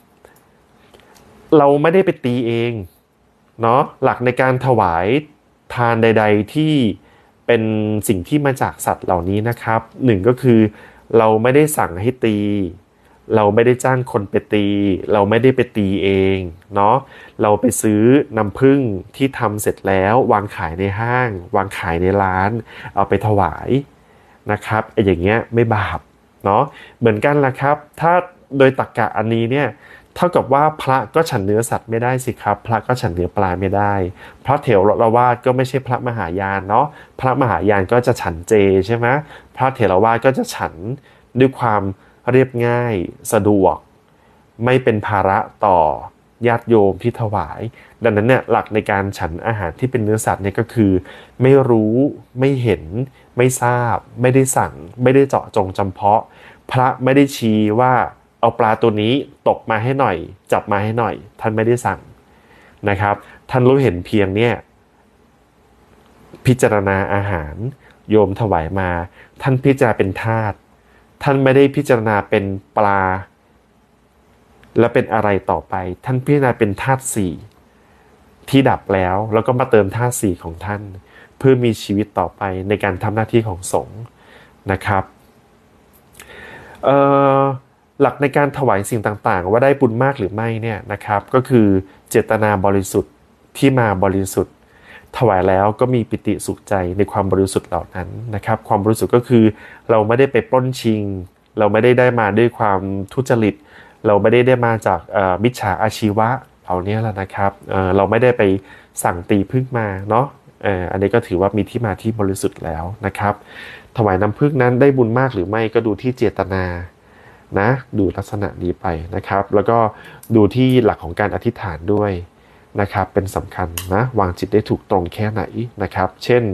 เราไม่ได้ไปตีเองเนาะหลักในการถวายทานใดๆที่เป็นสิ่งที่มาจากสัตว์เหล่านี้นะครับหนึ่งก็คือเราไม่ได้สั่งให้ตีเราไม่ได้จ้างคนไปตีเราไม่ได้ไปตีเองเนาะเราไปซื้อน้ำผึ้งที่ทำเสร็จแล้ววางขายในห้างวางขายในร้านเอาไปถวายนะครับไอ้อย่างเงี้ยไม่บาปเนาะเหมือนกันละครับถ้าโดยตรรกะอันนี้เนี่ยเท่ากับว่าพระก็ฉันเนื้อสัตว์ไม่ได้สิครับพระก็ฉันเนื้อปลาไม่ได้พระเถรวาทก็ไม่ใช่พระมหายานเนาะพระมหายานก็จะฉันเจใช่ไหมพระเถรวาทก็จะฉันด้วยความเรียบง่ายสะดวกไม่เป็นภาระต่อญาติโยมที่ถวายดังนั้นเนี่ยหลักในการฉันอาหารที่เป็นเนื้อสัตว์เนี่ยก็คือไม่รู้ไม่เห็นไม่ทราบไม่ได้สั่งไม่ได้เจาะจงจำเพาะพระไม่ได้ชี้ว่าเอาปลาตัวนี้ตกมาให้หน่อยจับมาให้หน่อยท่านไม่ได้สั่งนะครับท่านรู้เห็นเพียงเนี่ยพิจารณาอาหารโยมถวายมาท่านพิจารณาเป็นธาตุท่านไม่ได้พิจารณาเป็นปลาและเป็นอะไรต่อไปท่านพิจารณาเป็นธาตุสี่ที่ดับแล้วแล้วก็มาเติมธาตุสี่ของท่านเพื่อมีชีวิตต่อไปในการทำหน้าที่ของสงฆ์นะครับเอ่อหลักในการถวายสิ่งต่างๆว่าได้บุญมากหรือไม่เนี่ยนะครับก็คือเจตนาบริสุทธิ์ที่มาบริสุทธิ์ถวายแล้วก็มีปิติสุขใจในความบริสุทธิ์เหล่านั้นนะครับความบริสุทธิ์ก็คือเราไม่ได้ไปปล้นชิงเราไม่ได้ได้มาด้วยความทุจริตเราไม่ได้ได้มาจากมิจฉาอาชีวะเหล่านี้แหละนะครับเอ่อเราไม่ได้ไปสั่งตีผึ้งมาเนาะเอ่ออันนี้ก็ถือว่ามีที่มาที่บริสุทธิ์แล้วนะครับถวายน้ำผึ้งนั้นได้บุญมากหรือไม่ก็ดูที่เจตนานะดูลักษณะนี้ไปนะครับแล้วก็ดูที่หลักของการอธิษฐานด้วยนะครับเป็นสำคัญนะวางจิตได้ถูกตรงแค่ไหนนะครับเช่น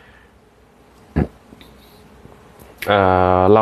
เอ่อเรา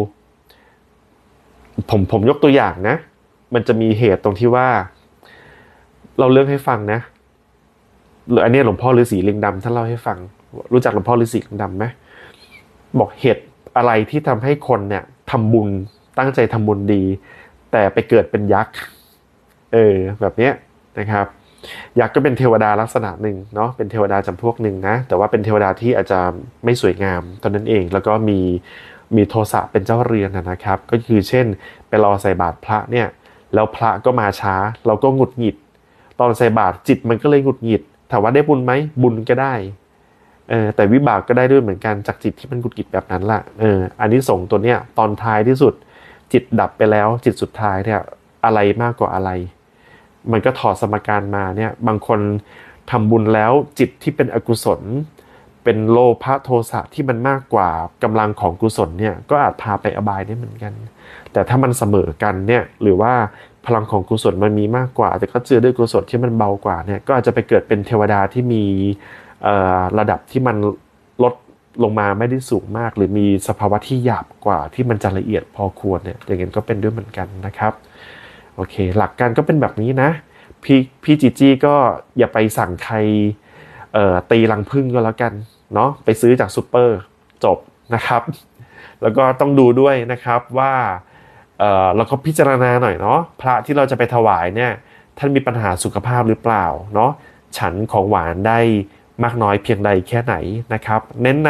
ผมผมยกตัวอย่างนะมันจะมีเหตุตรงที่ว่าเราเลือกให้ฟังนะหรืออันนี้หลวงพ่อฤาษีลิงดำท่านเล่าให้ฟังรู้จักหลวงพ่อฤาษีลิงดำไหมบอกเหตุอะไรที่ทำให้คนเนี่ยทำบุญตั้งใจทำบุญดีแต่ไปเกิดเป็นยักษ์เออแบบเนี้ยนะครับยักษ์ก็เป็นเทวดาลักษณะหนึ่งเนาะเป็นเทวดาจำพวกหนึ่งนะแต่ว่าเป็นเทวดาที่อาจจะไม่สวยงามตอนนั้นเองแล้วก็มีมีโทสะเป็นเจ้าเรือนนะครับก็คือเช่นไปรอใส่บาตรพระเนี่ยแล้วพระก็มาช้าเราก็หงุดหงิดตอนใส่บาตรจิตมันก็เลยหงุดหงิดถามว่าได้บุญไหมบุญก็ได้เออแต่วิบากก็ได้ด้วยเหมือนกันจากจิตที่มันหงุดหงิดแบบนั้นล่ะเอออันนี้ส่งตัวเนี้ยตอนท้ายที่สุดจิตดับไปแล้วจิตสุดท้ายเนี่ยอะไรมากกว่าอะไรมันก็ถอดสมการมาเนี่ยบางคนทำบุญแล้วจิตที่เป็นอกุศลเป็นโลภะโทสะที่มันมากกว่ากำลังของกุศลเนี่ยก็อาจพาไปอบายได้เหมือนกันแต่ถ้ามันเสมอกันเนี่ยหรือว่าพลังของกุศลมันมีมากกว่าแต่ก็เจอด้วยกุศลที่มันเบากว่าเนี่ยก็อาจจะไปเกิดเป็นเทวดาที่มีระดับที่มันลดลงมาไม่ได้สูงมากหรือมีสภาวะที่หยาบกว่าที่มันจะละเอียดพอควรเนี่ยอย่างนั้นก็เป็นด้วยเหมือนกันนะครับโอเคหลักการก็เป็นแบบนี้นะพี่พี่จีจี้ก็อย่าไปสั่งใครเอ่อตีรังผึ้งก็แล้วกันเนาะไปซื้อจากซูเปอร์จบนะครับแล้วก็ต้องดูด้วยนะครับว่าเอ่อเราก็พิจารณาหน่อยเนาะพระที่เราจะไปถวายเนี่ยท่านมีปัญหาสุขภาพหรือเปล่าเนาะฉันของหวานได้มากน้อยเพียงใดแค่ไหนนะครับเน้นนะ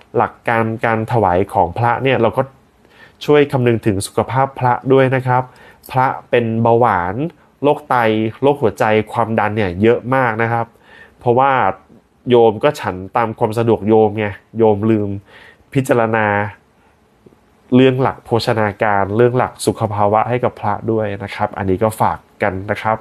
หลักการการถวายของพระเนี่ยเราก็ช่วยคำนึงถึงสุขภาพพระด้วยนะครับพระเป็นเบาหวานโรคไตโรคหัวใจความดันเนี่ยเยอะมากนะครับเพราะว่าโยมก็ฉันตามความสะดวกโยมไงโยมลืมพิจารณาเรื่องหลักโภชนาการเรื่องหลักสุขภาวะให้กับพระด้วยนะครับอันนี้ก็ฝากกันนะครับ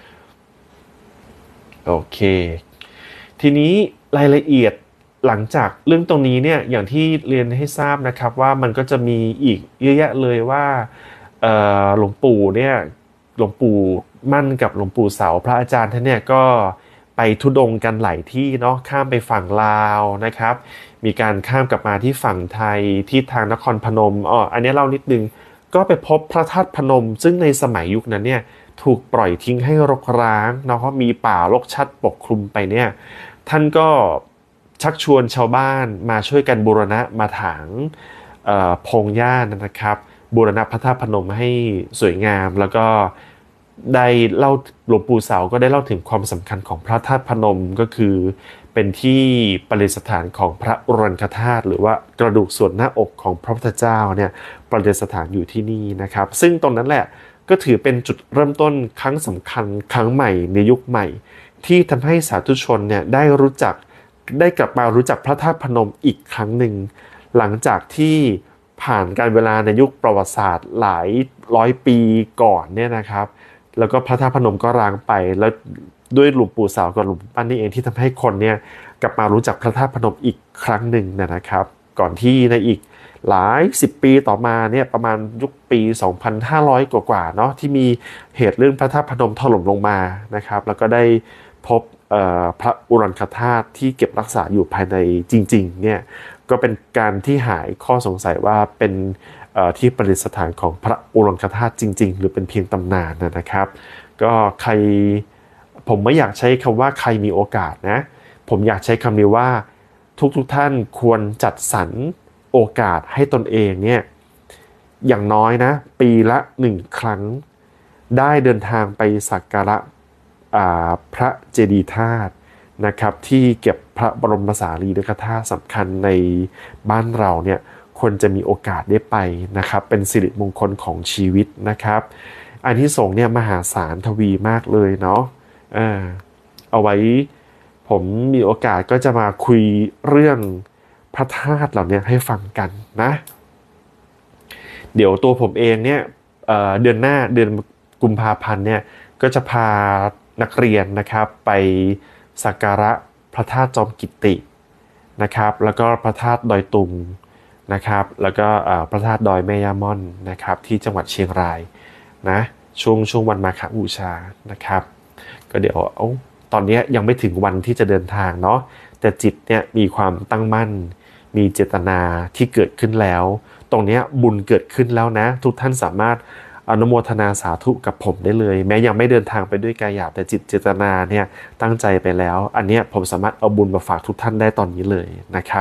โอเคทีนี้รายละเอียดหลังจากเรื่องตรงนี้เนี่ยอย่างที่เรียนให้ทราบนะครับว่ามันก็จะมีอีกเยอะแยะเลยว่าหลวงปู่เนี่ยหลวงปู่มั่นกับหลวงปู่เสาพระอาจารย์ท่านเนี่ยก็ไปธุดงค์กันหลายที่เนาะข้ามไปฝั่งลาวนะครับมีการข้ามกลับมาที่ฝั่งไทยที่ทางนครพนมอ๋ออันนี้เล่านิดนึงก็ไปพบพระธาตุพนมซึ่งในสมัยยุคนั้นเนี่ยถูกปล่อยทิ้งให้รกร้างเนาะเพราะมีป่ารกชัดปกคลุมไปเนี่ยท่านก็ชักชวนชาวบ้านมาช่วยกันบูรณะมาถางพงหญ้านะครับบูรณะพระธาตุพนมให้สวยงามแล้วก็ได้เล่าหลวงปู่เสาก็ได้เล่าถึงความสำคัญของพระธาตุพนมก็คือเป็นที่ประดิษฐานของพระอุรังคธาตุหรือว่ากระดูกส่วนหน้าอกของพระพุทธเจ้าเนี่ยประดิษฐานอยู่ที่นี่นะครับซึ่งตรงนั้นแหละก็ถือเป็นจุดเริ่มต้นครั้งสำคัญครั้งใหม่ในยุคใหม่ที่ทำให้สาธุชนเนี่ยได้รู้จักได้กลับมารู้จักพระธาตุพนมอีกครั้งหนึ่งหลังจากที่ผ่านการเวลาในยุคประวัติศาสตร์หลายร้อยปีก่อนเนี่ยนะครับแล้วก็พระธาตุพนมก็ร้างไปแล้วด้วยหลวงปู่เสากับหลวงปู่ปั้นนี่เองที่ทำให้คนเนี่ยกลับมารู้จักพระธาตุพนมอีกครั้งหนึ่งนะครับก่อนที่ในอีกหลายสิบปีต่อมาเนี่ยประมาณยุคปีสองพันห้าร้อยกว่าๆเนาะที่มีเหตุเรื่องพระธาตุพนมถล่มลงมานะครับแล้วก็ได้พบพระอุรังคธาตุที่เก็บรักษาอยู่ภายในจริงๆเนี่ยก็เป็นการที่หายข้อสงสัยว่าเป็นที่ประดิษฐานของพระอุรังคธาตุจริงๆหรือเป็นเพียงตำนานนะครับก็ใครผมไม่อยากใช้คำว่าใครมีโอกาสนะผมอยากใช้คำนี้ว่าทุกๆท่านควรจัดสรรโอกาสให้ตนเองเนี่ยอย่างน้อยนะปีละหนึ่งครั้งได้เดินทางไปสักการะพระเจดีย์ธาตุนะครับที่เก็บพระบรมสารีริกธาตุสำคัญในบ้านเราเนี่ยควรจะมีโอกาสได้ไปนะครับเป็นสิริมงคลของชีวิตนะครับอานิสงส์เนี่ยมหาศาลทวีมากเลยเนาะเออเอาไว้ผมมีโอกาสก็จะมาคุยเรื่องพระธาตุเหล่านี้ให้ฟังกันนะเดี๋ยวตัวผมเองเนี่ย เอ่อ เดือนหน้าเดือนกุมภาพันธ์เนี่ยก็จะพานักเรียนนะครับไปสักการะพระธาตุจอมกิตตินะครับแล้วก็พระธาตุดอยตุงนะครับแล้วก็พระธาตุดอยแม่ย่าม่อนนะครับที่จังหวัดเชียงรายนะช่วงช่วงวันมาฆบูชานะครับก็เดี๋ยวเอาตอนนี้ยังไม่ถึงวันที่จะเดินทางเนาะแต่จิตเนี่ยมีความตั้งมั่นมีเจตนาที่เกิดขึ้นแล้วตรงนี้บุญเกิดขึ้นแล้วนะทุกท่านสามารถอนุโมทนาสาธุกับผมได้เลยแม้ยังไม่เดินทางไปด้วยกายหยาบแต่จิตเจตนาเนี่ยตั้งใจไปแล้วอันนี้ผมสามารถเอาบุญมาฝากทุกท่านได้ตอนนี้เลยนะครับ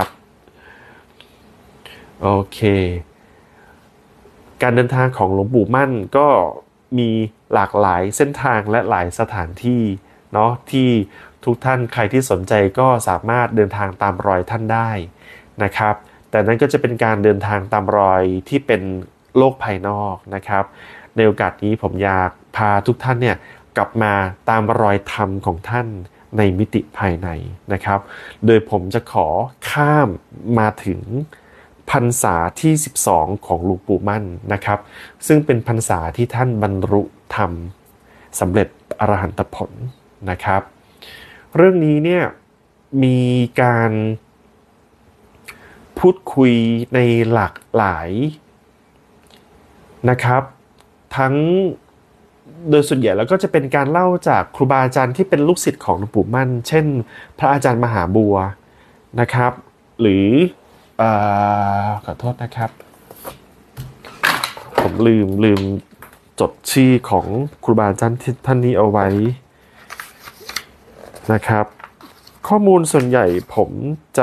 โอเคการเดินทางของหลวงปู่มั่นก็มีหลากหลายเส้นทางและหลายสถานที่เนาะที่ทุกท่านใครที่สนใจก็สามารถเดินทางตามรอยท่านได้นะครับแต่นั้นก็จะเป็นการเดินทางตามรอยที่เป็นโลกภายนอกนะครับในโอกาสนี้ผมอยากพาทุกท่านเนี่ยกลับมาตามรอยธรรมของท่านในมิติภายในนะครับโดยผมจะขอข้ามมาถึงพรรษาที่สิบสองของหลวงปู่มั่นนะครับซึ่งเป็นพรรษาที่ท่านบรรลุธรรมสำเร็จอรหันตผลนะครับเรื่องนี้เนี่ยมีการพูดคุยในหลากหลายนะครับทั้งโดยส่วนใหญ่แล้วก็จะเป็นการเล่าจากครูบาอาจารย์ที่เป็นลูกศิษย์ของหลวงปู่มั่นเช่นพระอาจารย์มหาบัวนะครับหรืออ่าขอโทษนะครับผมลืมลืมจดชื่อของครูบาอาจารย์ท่านนี้เอาไว้นะครับข้อมูลส่วนใหญ่ผมจะ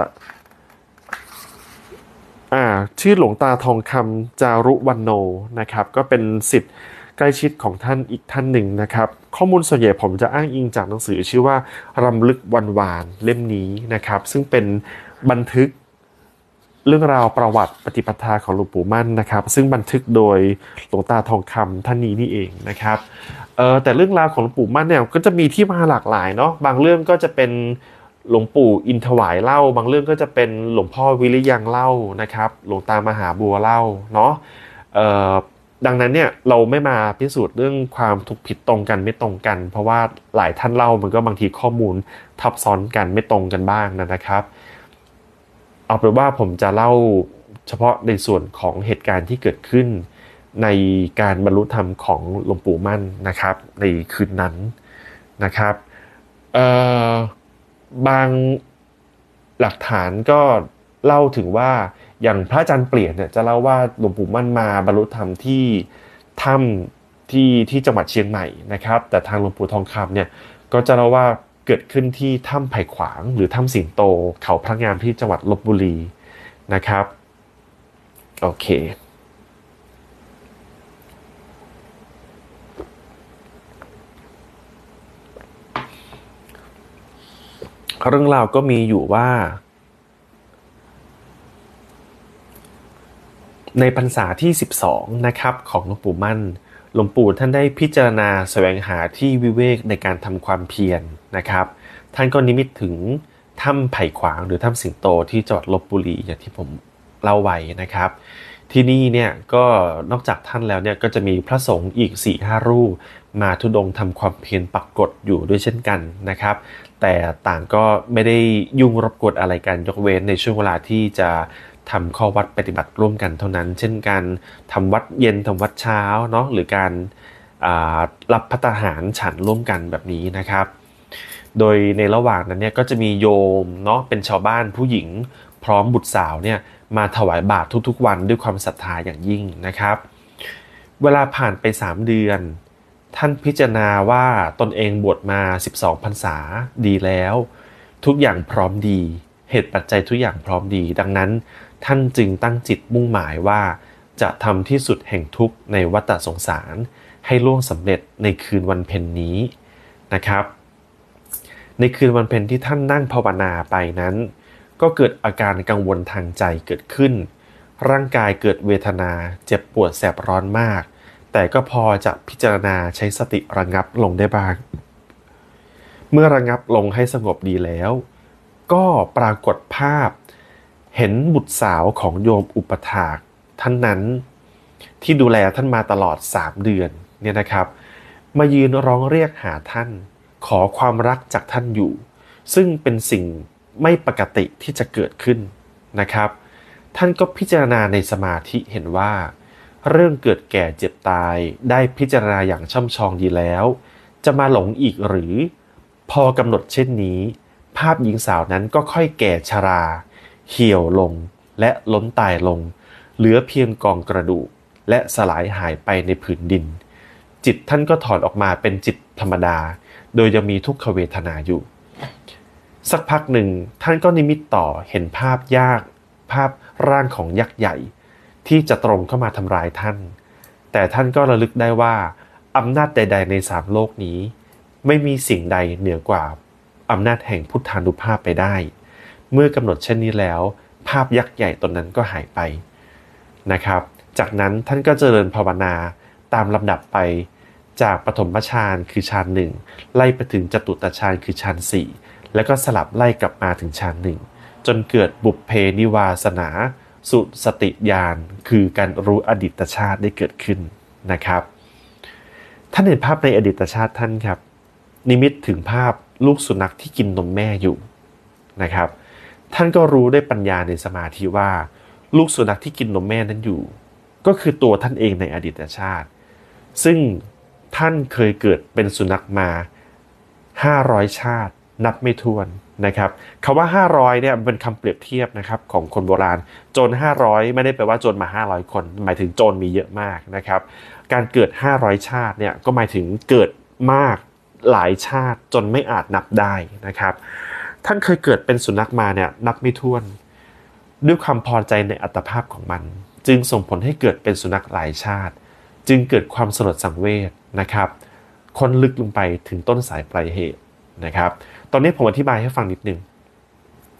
อ่าชื่อหลวงตาทองคำจารุวรรณโนนะครับก็เป็นศิษย์ใกล้ชิดของท่านอีกท่านหนึ่งนะครับข้อมูลส่วนใหญ่ผมจะอ้างอิงจากหนังสือชื่อว่ารำลึกวันวานเล่มนี้นะครับซึ่งเป็นบันทึกเรื่องราวประวัติปฏิปทาของหลวงปู่มั่นนะครับซึ่งบันทึกโดยหลวงตาทองคำท่านนี้นี่เองนะครับเออแต่เรื่องราวของหลวงปู่มั่นเนี่ยก็จะมีที่มาหลากหลายเนาะบางเรื่องก็จะเป็นหลวงปู่อินถวายเล่าบางเรื่องก็จะเป็นหลวงพ่อวิริยังเล่านะครับหลวงตามหาบัวเล่าเนาะเอ่อดังนั้นเนี่ยเราไม่มาพิสูจน์เรื่องความถูกผิดตรงกันไม่ตรงกันเพราะว่าหลายท่านเล่ามันก็บางทีข้อมูลทับซ้อนกันไม่ตรงกันบ้างนะครับเอาเป็นว่าผมจะเล่าเฉพาะในส่วนของเหตุการณ์ที่เกิดขึ้นในการบรรลุธรรมของหลวงปู่มั่นนะครับในคืนนั้นนะครับเอ่อบางหลักฐานก็เล่าถึงว่าอย่างพระอาจารย์เปลี่ยนเนี่ยจะเล่าว่าหลวงปู่มั่นมาบรรลุธรรมที่ถ้ำที่ที่จังหวัดเชียงใหม่นะครับแต่ทางหลวงปู่ทองคำเนี่ยก็จะเล่าว่าเกิดขึ้นที่ถ้ำไผ่ขวางหรือถ้ำสิงโตเขาพระงามที่จังหวัดลพบุรีนะครับโอเคเรื่องราวก็มีอยู่ว่าในพรรษาที่สิบสองนะครับของหลวงปู่มั่นหลวงปู่ท่านได้พิจารณาแสวงหาที่วิเวกในการทำความเพียรนะครับท่านก็นิมิตถึงถ้ำไผ่ขวางหรือถ้ำสิงโตที่จังหวัดลพบุรีอย่างที่ผมเล่าไว้นะครับที่นี่เนี่ยก็นอกจากท่านแล้วเนี่ยก็จะมีพระสงฆ์อีก สี่ห้า รูปมาธุดงค์ทำความเพียรปักกฎอยู่ด้วยเช่นกันนะครับแต่ต่างก็ไม่ได้ยุ่งรบกวนอะไรกันยกเว้นในช่วงเวลาที่จะทำข้อวัดปฏิบัติร่วมกันเท่านั้นเช่นการทำวัดเย็นทำวัดเช้าเนาะหรือการรับภัตตาหารฉันร่วมกันแบบนี้นะครับโดยในระหว่างนั้นเนี่ยก็จะมีโยมเนาะเป็นชาวบ้านผู้หญิงพร้อมบุตรสาวเนี่ยมาถวายบาตรทุกๆวันด้วยความศรัทธาอย่างยิ่งนะครับเวลาผ่านไปสามเดือนท่านพิจารณาว่าตนเองบวชมาสิบสองพรรษาดีแล้วทุกอย่างพร้อมดีเหตุปัจจัยทุกอย่างพร้อมดีดังนั้นท่านจึงตั้งจิตมุ่งหมายว่าจะทำที่สุดแห่งทุกข์ในวัฏสงสารให้ล่วงสำเร็จในคืนวันเพ็ญนี้นะครับในคืนวันเพ็ญที่ท่านนั่งภาวนาไปนั้นก็เกิดอาการกังวลทางใจเกิดขึ้นร่างกายเกิดเวทนาเจ็บปวดแสบร้อนมากแต่ก็พอจะพิจารณาใช้สติระงับลงได้บ้างเมื่อระงับลงให้สงบดีแล้วก็ปรากฏภาพเห็นบุตรสาวของโยมอุปถากท่านนั้นที่ดูแลท่านมาตลอดสามเดือนเนี่ยนะครับมายืนร้องเรียกหาท่านขอความรักจากท่านอยู่ซึ่งเป็นสิ่งไม่ปกติที่จะเกิดขึ้นนะครับท่านก็พิจารณาในสมาธิเห็นว่าเรื่องเกิดแก่เจ็บตายได้พิจารณาอย่างช่ำชองดีแล้วจะมาหลงอีกหรือพอกำหนดเช่นนี้ภาพหญิงสาวนั้นก็ค่อยแก่ชราเหี่ยวลงและล้มตายลงเหลือเพียงกองกระดูกและสลายหายไปในผืนดินจิตท่านก็ถอนออกมาเป็นจิตธรรมดาโดยยังมีทุกขเวทนาอยู่สักพักหนึ่งท่านก็นิมิตต่อเห็นภาพยากภาพร่างของยักษ์ใหญ่ที่จะตรงเข้ามาทำร้ายท่านแต่ท่านก็ระลึกได้ว่าอำนาจใดๆในสามโลกนี้ไม่มีสิ่งใดเหนือกว่าอำนาจแห่งพุทธานุภาพไปได้เมื่อกำหนดเช่นนี้แล้วภาพยักษ์ใหญ่ตนนั้นก็หายไปนะครับจากนั้นท่านก็เจริญภาวนาตามลำดับไปจากปฐมฌานคือฌานหนึ่งไล่ไปถึงจตุตฌานคือฌานสี่แล้วก็สลับไล่กลับมาถึงฌานหนึ่งจนเกิดบุพเพนิวาสนาสุสติญาณคือการรู้อดีตชาติได้เกิดขึ้นนะครับท่านเห็นภาพในอดีตชาติท่านครับนิมิตถึงภาพลูกสุนัขที่กินนมแม่อยู่นะครับท่านก็รู้ได้ปัญญาในสมาธิว่าลูกสุนัขที่กินนมแม่นั้นอยู่ก็คือตัวท่านเองในอดีตชาติซึ่งท่านเคยเกิดเป็นสุนัขมาห้าร้อยชาตินับไม่ถ้วนนะครับคำว่าห้าร้อยเนี่ยเป็นคำเปรียบเทียบนะครับของคนโบราณโจรห้าร้อยไม่ได้แปลว่าโจรมาห้าร้อยคนหมายถึงโจรมีเยอะมากนะครับการเกิดห้าร้อยชาติเนี่ยก็หมายถึงเกิดมากหลายชาติจนไม่อาจนับได้นะครับท่านเคยเกิดเป็นสุนัขมาเนี่ยนับไม่ถ้วนด้วยความพอใจในอัตภาพของมันจึงส่งผลให้เกิดเป็นสุนัขหลายชาติจึงเกิดความสลดสังเวชนะครับค้นลึกลงไปถึงต้นสายปลายเหตุนะครับตอนนี้ผมอธิบายให้ฟังนิดนึง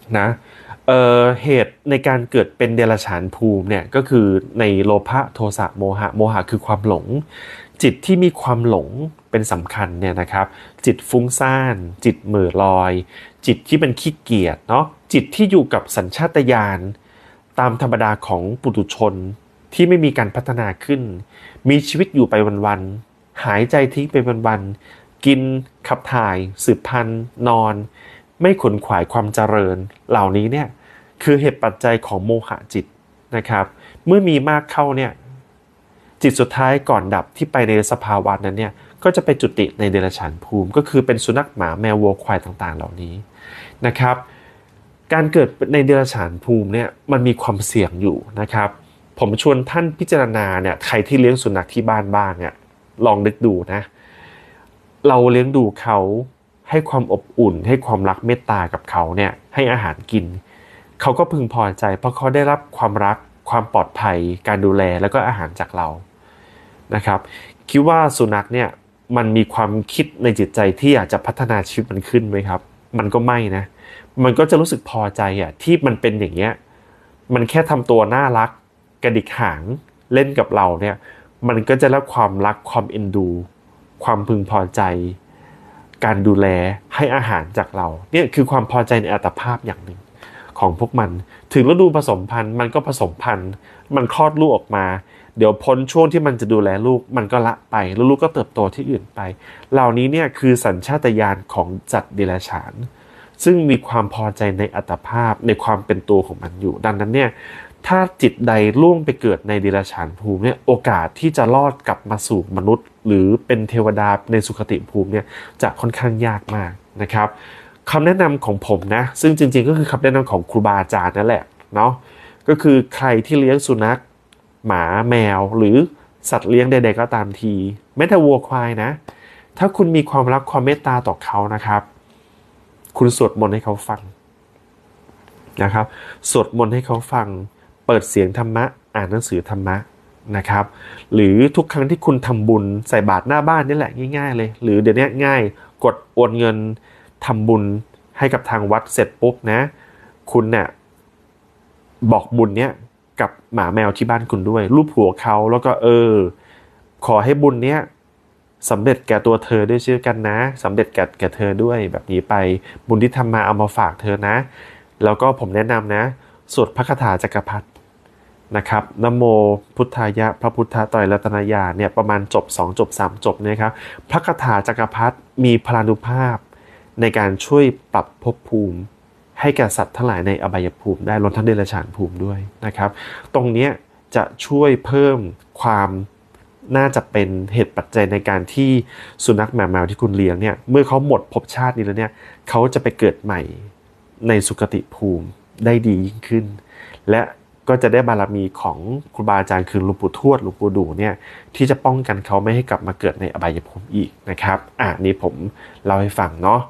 นะเอ่อเหตุในการเกิดเป็นเดรัจฉานภูมิเนี่ยก็คือในโลภะโทสะโมหะโมหะคือความหลงจิตที่มีความหลงเป็นสำคัญเนี่ยนะครับจิตฟุ้งซ่านจิตเหม่อลอยจิตที่เป็นขี้เกียจเนาะจิตที่อยู่กับสัญชาตญาณตามธรรมดาของปุถุชนที่ไม่มีการพัฒนาขึ้นมีชีวิตอยู่ไปวันๆหายใจทิ้งไปวันๆกินขับถ่ายสืบพันธุ์นอนไม่ขนขวายความเจริญเหล่านี้เนี่ยคือเหตุปัจจัยของโมหะจิตนะครับเมื่อมีมากเข้าเนี่ยจิตสุดท้ายก่อนดับที่ไปในสภาวะนั้นเนี่ยก็จะไปจุติในเดรัจฉานภูมิก็คือเป็นสุนัขหมาแมววัวควายต่างๆเหล่านี้นะครับการเกิดในเดรัจฉานภูมิเนี่ยมันมีความเสี่ยงอยู่นะครับผมชวนท่านพิจารณาเนี่ยใครที่เลี้ยงสุนัขที่บ้านบ้างเนี่ยลองนึกดูนะเราเลี้ยงดูเขาให้ความอบอุ่นให้ความรักเมตตากับเขาเนี่ยให้อาหารกินเขาก็พึงพอใจเพราะเขาได้รับความรักความปลอดภัยการดูแลแล้วก็อาหารจากเรานะครับคิดว่าสุนัขเนี่ยมันมีความคิดในจิตใจที่อยากจะพัฒนาชีวิตมันขึ้นไหมครับมันก็ไม่นะมันก็จะรู้สึกพอใจอ่ะที่มันเป็นอย่างเงี้ยมันแค่ทำตัวน่ารักกระดิกหางเล่นกับเราเนี่ยมันก็จะรับความรักความเอ็นดูความพึงพอใจการดูแลให้อาหารจากเราเนี่ยคือความพอใจในอัตภาพอย่างหนึ่งของพวกมันถึงฤดูผสมพันธุ์มันก็ผสมพันธุ์มันคลอดลูกออกมาเดี๋ยวพ้นช่วงที่มันจะดูแลลูกมันก็ละไปแล้วลูกก็เติบโตที่อื่นไปเหล่านี้เนี่ยคือสัญชาตญาณของสัตว์เดรัจฉานซึ่งมีความพอใจในอัตภาพในความเป็นตัวของมันอยู่ดังนั้นเนี่ยถ้าจิตใดล่วงไปเกิดในเดรัจฉานภูมิเนี่ยโอกาสที่จะรอดกลับมาสู่มนุษย์หรือเป็นเทวดาในสุคติภูมิเนี่ยจะค่อนข้างยากมากนะครับคำแนะนำของผมนะซึ่งจริงๆก็คือคำแนะนำของครูบาอาจารย์นั่นแหละเนาะก็คือใครที่เลี้ยงสุนัขหมาแมวหรือสัตว์เลี้ยงใดๆก็ตามทีแม้แต่วัวควายนะถ้าคุณมีความรักความเมตตาต่อเขานะครับคุณสวดมนต์ให้เขาฟังนะครับสวดมนต์ให้เขาฟังเปิดเสียงธรรมะอ่านหนังสือธรรมะนะครับหรือทุกครั้งที่คุณทำบุญใส่บาตรหน้าบ้านนี่แหละง่ายๆเลยหรือเดี๋ยวนี้ง่ายกดโอนเงินทำบุญให้กับทางวัดเสร็จปุ๊บนะคุณเนี่ยบอกบุญเนี้ยกับหมาแมวที่บ้านคุณด้วยรูปหัวเขาแล้วก็เออขอให้บุญเนี้ยสำเร็จแก่ตัวเธอด้วยเช่นกันนะสำเร็จแก่แก่เธอด้วยแบบนี้ไปบุญที่ทำมาเอามาฝากเธอนะแล้วก็ผมแนะนำนะสวดพระคาถาจักรพรรดินะครับนะโมพุทธายะพระพุทธไตรรัตนญาณเนี่ยประมาณจบสองจบสามจบเนี่ยครับพระคาถาจักรพรรดิมีพลานุภาพในการช่วยปรับภพภูมิให้แก่สัตว์ทั้งหลายในอบายภูมิได้รวมทั้งเดรัจฉานภูมิด้วยนะครับตรงนี้จะช่วยเพิ่มความน่าจะเป็นเหตุปัจจัยในการที่สุนัขแมวที่คุณเลี้ยงเนี่ยเมื่อเขาหมดภพชาตินี้แล้วเนี่ยเขาจะไปเกิดใหม่ในสุคติภูมิได้ดียิ่งขึ้นและก็จะได้บารมีของครูบาอาจารย์คือหลวงปู่ทวดหลวงปู่ดูเนี่ยที่จะป้องกันเขาไม่ให้กลับมาเกิดในอบายภูมิอีกนะครับอ่ะนี่ผมเล่าให้ฟังเนาะ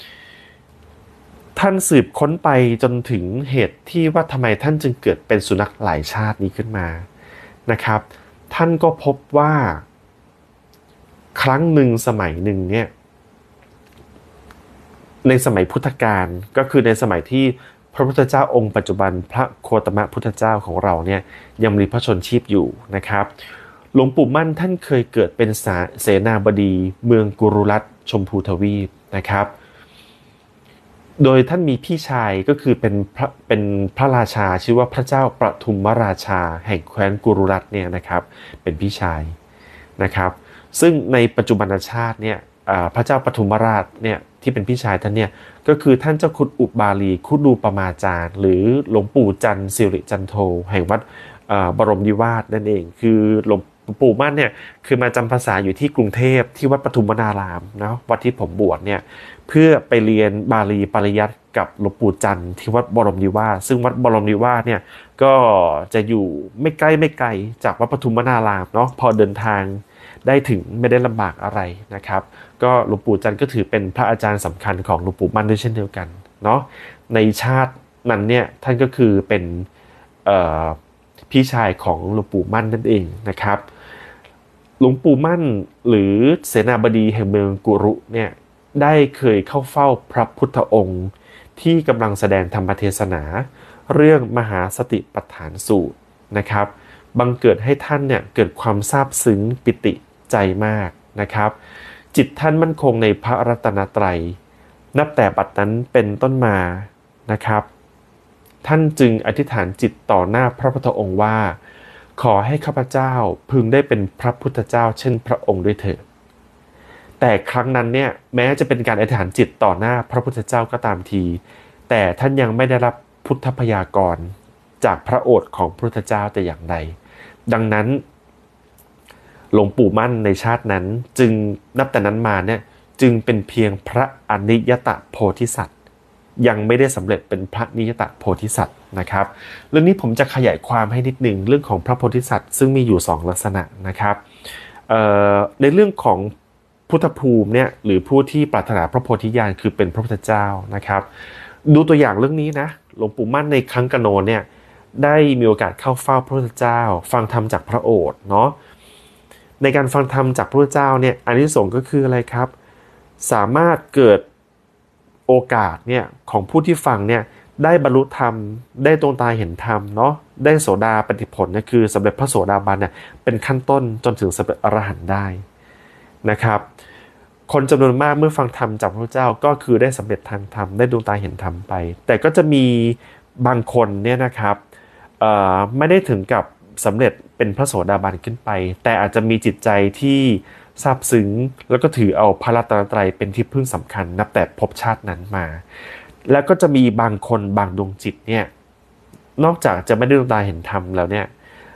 ท่านสืบค้นไปจนถึงเหตุที่ว่าทำไมท่านจึงเกิดเป็นสุนัขหลายชาตินี้ขึ้นมานะครับท่านก็พบว่าครั้งหนึ่งสมัยหนึ่งเนี่ยในสมัยพุทธกาลก็คือในสมัยที่พระพุทธเจ้าองค์ปัจจุบันพระโคตมะพุทธเจ้าของเราเนี่ยยังมีพระชนชีพอยู่นะครับหลวงปู่มั่นท่านเคยเกิดเป็นเสนาบดีเมืองกุรุรัตน์ชมพูทวีปนะครับโดยท่านมีพี่ชายก็คือเป็นพระเป็นพระราชาชื่อว่าพระเจ้าปทุมราชาแห่งแคว้นกุรุรัตน์เนี่ยนะครับเป็นพี่ชายนะครับซึ่งในปัจจุบันชาติเนี่ยพระเจ้าปทุมราชเนี่ยที่เป็นพี่ชายท่านเนี่ยก็คือท่านเจ้าคุณอุบาลีคุดูปมาจารย์หรือหลวงปู่จันทร์สิริจันโทแห่งวัดบรมนิวาสนั่นเองคือหลวงปู่มั่นเนี่ยคือมาจำพรรษาอยู่ที่กรุงเทพที่วัดปทุมวนารามนะวัดที่ผมบวชเนี่ยเพื่อไปเรียนบาลีปริยัติกับหลวงปู่จันทร์ที่วัดบรมนิวาสซึ่งวัดบรมนิวาสเนี่ยก็จะอยู่ไม่ใกล้ไม่ไกลจากวัดปทุมวนารามเนาะพอเดินทางได้ถึงไม่ได้ลำบากอะไรนะครับก็หลวงปู่จันทร์ก็ถือเป็นพระอาจารย์สำคัญของหลวงปู่มั่นด้วยเช่นเดียวกันเนาะในชาตินั้นเนี่ยท่านก็คือเป็นพี่ชายของหลวงปู่มั่นนั่นเองนะครับหลวงปู่มั่นหรือเสนาบดีแห่งเมืองกุรุเนี่ยได้เคยเข้าเฝ้าพระพุทธองค์ที่กำลังแสดงธรรมเทศนาเรื่องมหาสติปัฏฐานสูตรนะครับบังเกิดให้ท่านเนี่ยเกิดความซาบซึ้งปิติใจมากนะครับจิตท่านมั่นคงในพระรัตนตรัยนับแต่บัดนั้นเป็นต้นมานะครับท่านจึงอธิษฐานจิตต่อหน้าพระพุทธองค์ว่าขอให้ข้าพเจ้าพึงได้เป็นพระพุทธเจ้าเช่นพระองค์ด้วยเถิดแต่ครั้งนั้นเนี่ยแม้จะเป็นการอธิษฐานจิตต่อหน้าพระพุทธเจ้าก็ตามทีแต่ท่านยังไม่ได้รับพุทธพยากรณ์จากพระโอษฐ์ของพระพุทธเจ้าแต่อย่างใดดังนั้นหลวงปู่มั่นในชาตินั้นจึงนับแต่นั้นมาเนี่ยจึงเป็นเพียงพระอนิยตโพธิสัตว์ยังไม่ได้สำเร็จเป็นพระนิยตโพธิสัตว์นะครับเรื่องนี้ผมจะขยายความให้นิดหนึ่งเรื่องของพระโพธิสัตว์ซึ่งมีอยู่สองลักษณะนะครับในเรื่องของพุทธภูมิเนี่ยหรือผู้ที่ปรารถนาพระโพธิญาณคือเป็นพระพุทธเจ้านะครับดูตัวอย่างเรื่องนี้นะหลวงปู่มั่นในครั้งกโนเนี่ยได้มีโอกาสเข้าเฝ้าพระพุทธเจ้าฟังธรรมจากพระโอษฐ์เนาะในการฟังธรรมจากพระพุทธเจ้าเนี่ยอานิสงส์ก็คืออะไรครับสามารถเกิดโอกาสเนี่ยของผู้ที่ฟังเนี่ยได้บรรลุธรรมได้ดวงตาเห็นธรรมเนาะได้โสดาปัตติผลเนี่ยคือสำเร็จพระโสดาบันเนี่ยเป็นขั้นต้นจนถึงสำเร็จอรหันต์ได้นะครับคนจำนวนมากเมื่อฟังธรรมจากพระพุทธเจ้าก็คือได้สำเร็จทางธรรมได้ดวงตาเห็นธรรมไปแต่ก็จะมีบางคนเนี่ยนะครับไม่ได้ถึงกับสำเร็จเป็นพระโสดาบันขึ้นไปแต่อาจจะมีจิตใจที่ซาบซึ้งแล้วก็ถือเอาพระรัตนตรัยเป็นที่พึ่งสำคัญนับแต่ภพชาตินั้นมาแล้วก็จะมีบางคนบางดวงจิตเนี่ยนอกจากจะไม่ได้ดวงตาเห็นธรรมแล้วเนี่ย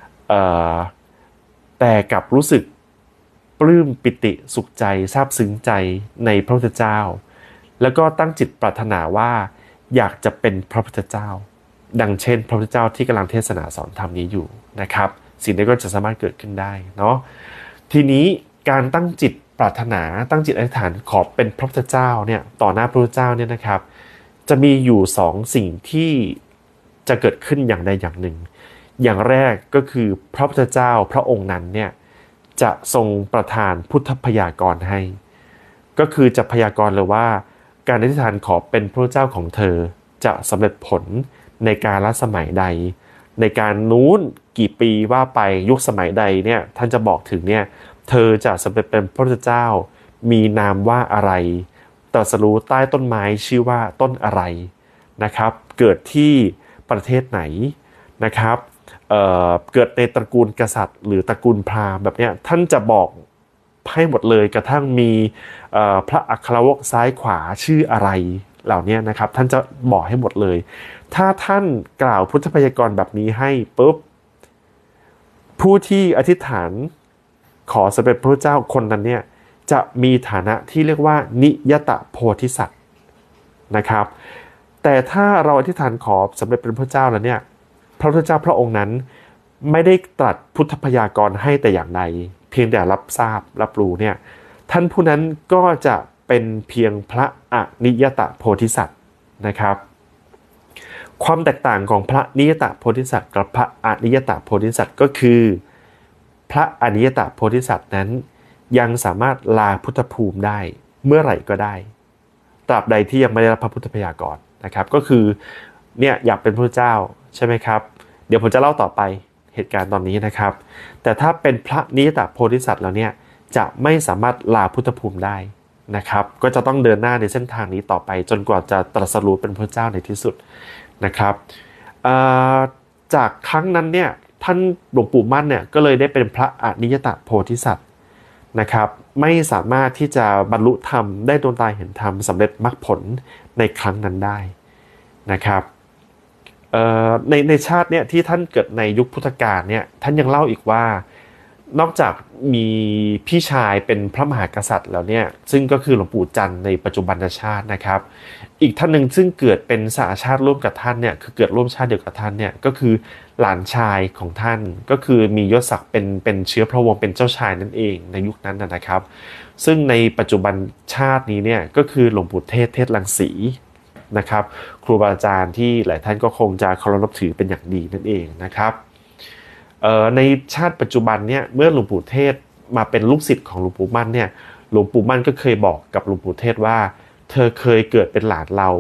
แต่กลับรู้สึกปลื้มปิติสุขใจซาบซึ้งใจในพระพุทธเจ้าแล้วก็ตั้งจิตปรารถนาว่าอยากจะเป็นพระพุทธเจ้าดังเช่นพระพุทธเจ้าที่กำลังเทศนาสอนธรรมนี้อยู่นะครับสิ่งนี้ก็จะสามารถเกิดขึ้นได้เนาะทีนี้การตั้งจิตปรารถนาตั้งจิตอธิษฐานขอเป็นพระพุทธเจ้าเนี่ยต่อหน้าพระพุทธเจ้าเนี่ยนะครับจะมีอยู่สองสิ่งที่จะเกิดขึ้นอย่างใดอย่างหนึ่งอย่างแรกก็คือพระพุทธเจ้าพระองค์นั้นเนี่ยจะทรงประทานพุทธพยากรณ์ให้ก็คือจะพยากรณ์เลยว่าการอธิษฐานขอเป็นพระเจ้าของเธอจะสำเร็จผลในกาลสมัยใดในการนู้นกี่ปีว่าไปยุคสมัยใดเนี่ยท่านจะบอกถึงเนี่ยเธอจะสำเร็จเป็นพระพุทธเจ้ามีนามว่าอะไรตรัสรู้ใต้ต้นไม้ชื่อว่าต้นอะไรนะครับเกิดที่ประเทศไหนนะครับ เอ่อ เกิดในตระกูลกษัตริย์หรือตระกูลพราหมณ์แบบเนี้ยท่านจะบอกให้หมดเลยกระทั่งมีพระอัครวกซ้ายขวาชื่ออะไรเหล่านี้นะครับท่านจะบอกให้หมดเลยถ้าท่านกล่าวพุทธพยากรณ์แบบนี้ให้ปุ๊บผู้ที่อธิษฐานขอสำเร็จพระเจ้าคนนั้นเนี่ยจะมีฐานะที่เรียกว่านิยตโพธิสัตว์นะครับแต่ถ้าเราอธิษฐานขอสำเร็จเป็นพระเจ้าแล้วเนี่ยพระพุทธเจ้าพระองค์นั้นไม่ได้ตรัสพุทธพยากรณ์ให้แต่อย่างใดเพียงแต่รับทราบรับรู้เนี่ยท่านผู้นั้นก็จะเป็นเพียงพระอนิยตโพธิสัตว์นะครับความแตกต่างของพระนิยตโพธิสัตว์กับพระอนิยตโพธิสัตว์ก็คือพระอนิยตโพธิสัตว์นั้นยังสามารถลาพุทธภูมิได้เมื่อไหร่ก็ได้ตราบใดที่ยังไม่ได้รับพระพุทธพยากรณ์นะครับก็คือเนี่ยอยากเป็นพระเจ้าใช่ไหมครับเดี๋ยวผมจะเล่าต่อไปเหตุการณ์ตอนนี้นะครับแต่ถ้าเป็นพระนิยตโพธิสัตว์แล้วเนี่ยจะไม่สามารถลาพุทธภูมิได้นะครับก็จะต้องเดินหน้าในเส้นทางนี้ต่อไปจนกว่าจะตรัสรู้เป็นพระเจ้าในที่สุดนะครับจากครั้งนั้นเนี่ยท่านหลวงปู่มั่นเนี่ยก็เลยได้เป็นพระอนิยตโพธิสัตว์นะครับไม่สามารถที่จะบรรลุธรรมได้ดวงตาเห็นธรรมสำเร็จมรรคผลในครั้งนั้นได้นะครับในในชาติเนี่ยที่ท่านเกิดในยุคพุทธกาลเนี่ยท่านยังเล่าอีกว่านอกจากมีพี่ชายเป็นพระมหากษัตริย์แล้วเนี่ยซึ่งก็คือหลวงปู่จันทร์ในปัจจุบันชาตินะครับอีกท่านหนึ่งซึ่งเกิดเป็นสหชาติร่วมกับท่านเนี่ยคือเกิดร่วมชาติเดียวกับท่านเนี่ยก็คือหลานชายของท่านก็คือมียศศักดิ์เป็นเป็นเชื้อพระวงศ์เป็นเจ้าชายนั่นเองในยุคนั้นนะครับซึ่งในปัจจุบันชาตินี้เนี่ยก็คือหลวงปู่เทศเทศรังสีนะครับครูบาอาจารย์ที่หลายท่านก็คงจะเคารพนับถือเป็นอย่างดีนั่นเองนะครับในชาติปัจจุบันเนี่ยเมื่อหลวงปู่เทศมาเป็นลูกศิษย์ของหลวงปู่มั่นเนี่ยหลวงปู่มั่นก็เคยบอกกับหลวงปู่เทศว่าเธอเคยเกิดเป็นหลานเรา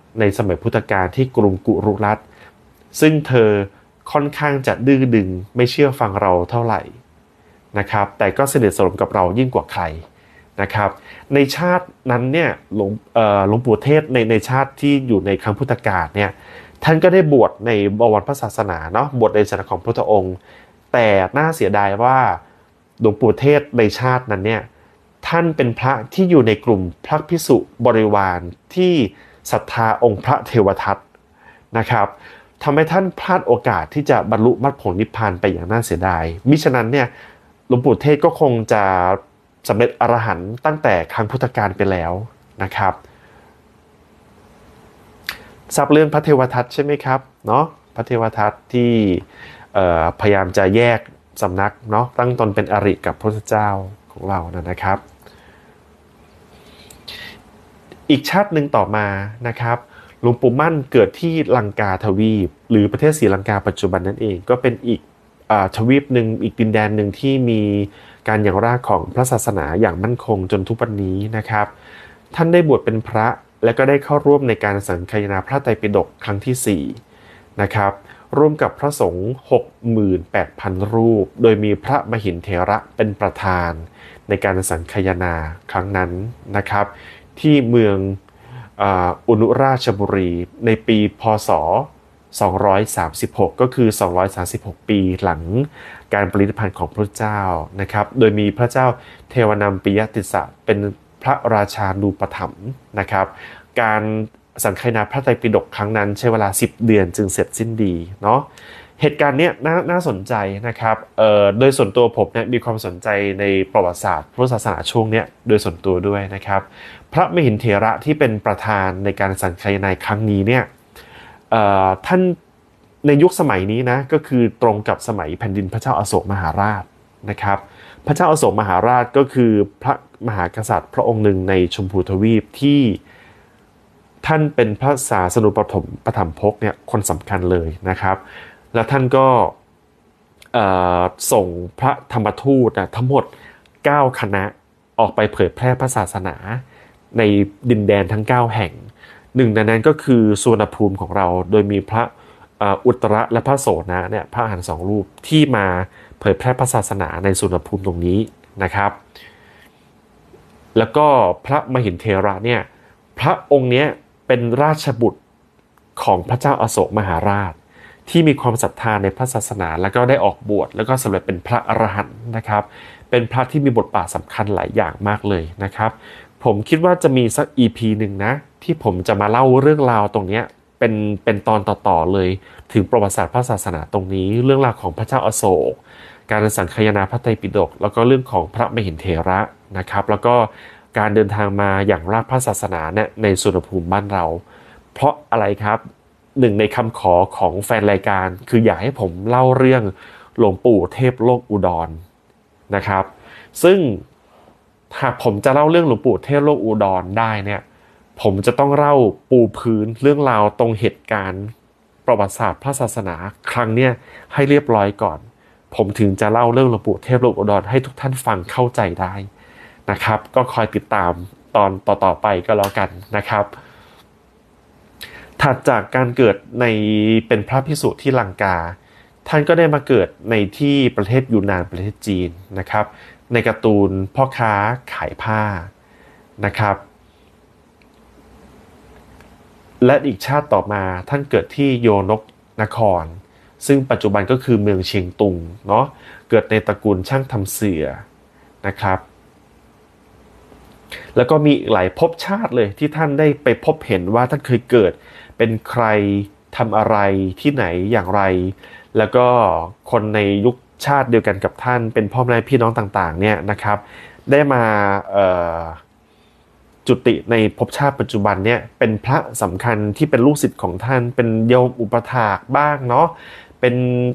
ในสมัยพุทธกาลที่กรุงกุรุรัตน์ซึ่งเธอค่อนข้างจะดื้อดึงไม่เชื่อฟังเราเท่าไหร่นะครับแต่ก็สนิทสนมกับเรายิ่งกว่าใครนะครับในชาตินั้นเนี่ยหลวงเอ่อหลวงปู่เทศในในชาติที่อยู่ในครั้งพุทธกาลเนี่ยท่านก็ได้บวชในบวรพระศาสนาเนาะบวชในศาสนาของพระพุทธองค์แต่น่าเสียดายว่าหลวงปู่เทศในชาตินั้นเนี่ยท่านเป็นพระที่อยู่ในกลุ่มพระภิกษุบริวารที่ศรัทธาองค์พระเทวทัตนะครับทำให้ท่านพลาดโอกาสที่จะบรรลุมรรคผลนิพพานไปอย่างน่าเสียดายมิฉะนั้นเนี่ยหลวงปู่เทศก็คงจะสำเร็จอรหันต์ตั้งแต่ครั้งพุทธกาลไปแล้วนะครับทราบเรื่องพระเทวทัตใช่ไหมครับเนาะพระเทวทัตที่พยายามจะแยกสำนักเนาะตั้งตนเป็นอริกับพระพุทธเจ้าของเรานะครับอีกชาติหนึ่งต่อมานะครับหลวงปู่มั่นเกิดที่ลังกาทวีปหรือประเทศศรีลังกาปัจจุบันนั่นเองก็เป็นอีกทวีปหนึ่งอีกดินแดนหนึ่งที่มีการอย่างรากของพระศาสนาอย่างมั่นคงจนทุกวันนี้นะครับท่านได้บวชเป็นพระและก็ได้เข้าร่วมในการสังคายนาพระไตรปิฎกครั้งที่สี่นะครับร่วมกับพระสงฆ์ หกหมื่นแปดพัน รูปโดยมีพระมหินเถระเป็นประธานในการสังคายนาครั้งนั้นนะครับที่เมืองอุนุราชบุรีในปีพ.ศ. สองร้อยสามสิบหกก็คือสองร้อยสามสิบหกปีหลังการปรินิพพานของพระเจ้านะครับโดยมีพระเจ้าเทวนัมปิยติสสะเป็นพระราชานูปถัมภ์นะครับการสังคายนาพระไตรปิฎกครั้งนั้นใช้เวลาสิบเดือนจึงเสร็จสิ้นดีเนาะเหตุการณ์นี้น่าน่าสนใจนะครับเอ่อโดยส่วนตัวผมเนี่ยมีความสนใจในประวัติศาสตร์พุทธศาสนาช่วงเนี้ยโดยส่วนตัวด้วยนะครับพระมหินเถระที่เป็นประธานในการสังคายนาครั้งนี้เนี่ยเอ่อท่านในยุคสมัยนี้นะก็คือตรงกับสมัยแผ่นดินพระเจ้าอโศกมหาราชนะครับพระเจ้าอโศกมหาราชก็คือพระมหากษัตริย์พระองค์หนึ่งในชมพูทวีปที่ท่านเป็นพระศาสนุปฐมปฐมภกเนี่ยคนสำคัญเลยนะครับแล้วท่านก็ส่งพระธรรมทูตทั้งหมดเก้าคณะออกไปเผยแพร่พระศาสนาในดินแดนทั้งเก้าแห่งหนึ่งในนั้นก็คือสุวรรณภูมิของเราโดยมีพระอุตระและพระโสนะเนี่ยพระอรหันต์สองรูปที่มาเผยแพร่พระศาสนาในสุวรรณภูมิตรงนี้นะครับแล้วก็พระมหินเถระเนี่ยพระองค์เนี้ยเป็นราชบุตรของพระเจ้าอโศกมหาราชที่มีความศรัทธาในพระศาสนาแล้วก็ได้ออกบวชแล้วก็สำเร็จเป็นพระอรหันต์นะครับเป็นพระที่มีบทบาทสำคัญหลายอย่างมากเลยนะครับผมคิดว่าจะมีสัก อี พี หนึ่งนะที่ผมจะมาเล่าเรื่องราวตรงนี้เป็นเป็นตอนต่อๆเลยถึงประวัติศาสตร์พระศาสนาตรงนี้เรื่องราวของพระเจ้าอโศกการสังคายนาพระไตรปิฎกแล้วก็เรื่องของพระมหินเถระนะครับแล้วก็การเดินทางมาอย่างรากพระศาสนาเนี่ยในสุวรรณภูมิบ้านเราเพราะอะไรครับหนึ่งในคำขอของแฟนรายการคืออยากให้ผมเล่าเรื่องหลวงปู่เทพโลกอุดรนะครับซึ่งหากผมจะเล่าเรื่องหลวงปู่เทพโลกอุดรได้เนี่ยผมจะต้องเล่าปูพื้นเรื่องราวตรงเหตุการณ์ประวัติศาสตร์พระศาสนาครั้งเนี้ยให้เรียบร้อยก่อนผมถึงจะเล่าเรื่องหลวงปู่เทพโลกอุดรให้ทุกท่านฟังเข้าใจได้นะครับก็คอยติดตามตอนต่อๆไปก็แล้วกันนะครับถัดจากการเกิดในเป็นพระภิกษุที่ลังกาท่านก็ได้มาเกิดในที่ประเทศยูนนานประเทศจีนนะครับในการ์ตูนพ่อค้าขายผ้านะครับและอีกชาติต่อมาท่านเกิดที่โยนกนครซึ่งปัจจุบันก็คือเมืองเชียงตุงเนาะเกิดในตระกูลช่างทำเสื่อนะครับแล้วก็มีหลายภพชาติเลยที่ท่านได้ไปพบเห็นว่าท่านเคยเกิดเป็นใครทำอะไรที่ไหนอย่างไรแล้วก็คนในยุคชาติเดียวกันกับท่านเป็นพ่อแม่พี่น้องต่างๆเนี่ยนะครับได้มาจุติในภพชาติปัจจุบันเนี่ยเป็นพระสำคัญที่เป็นลูกศิษย์ของท่านเป็นโยมอุปถากบ้างเนาะเป็น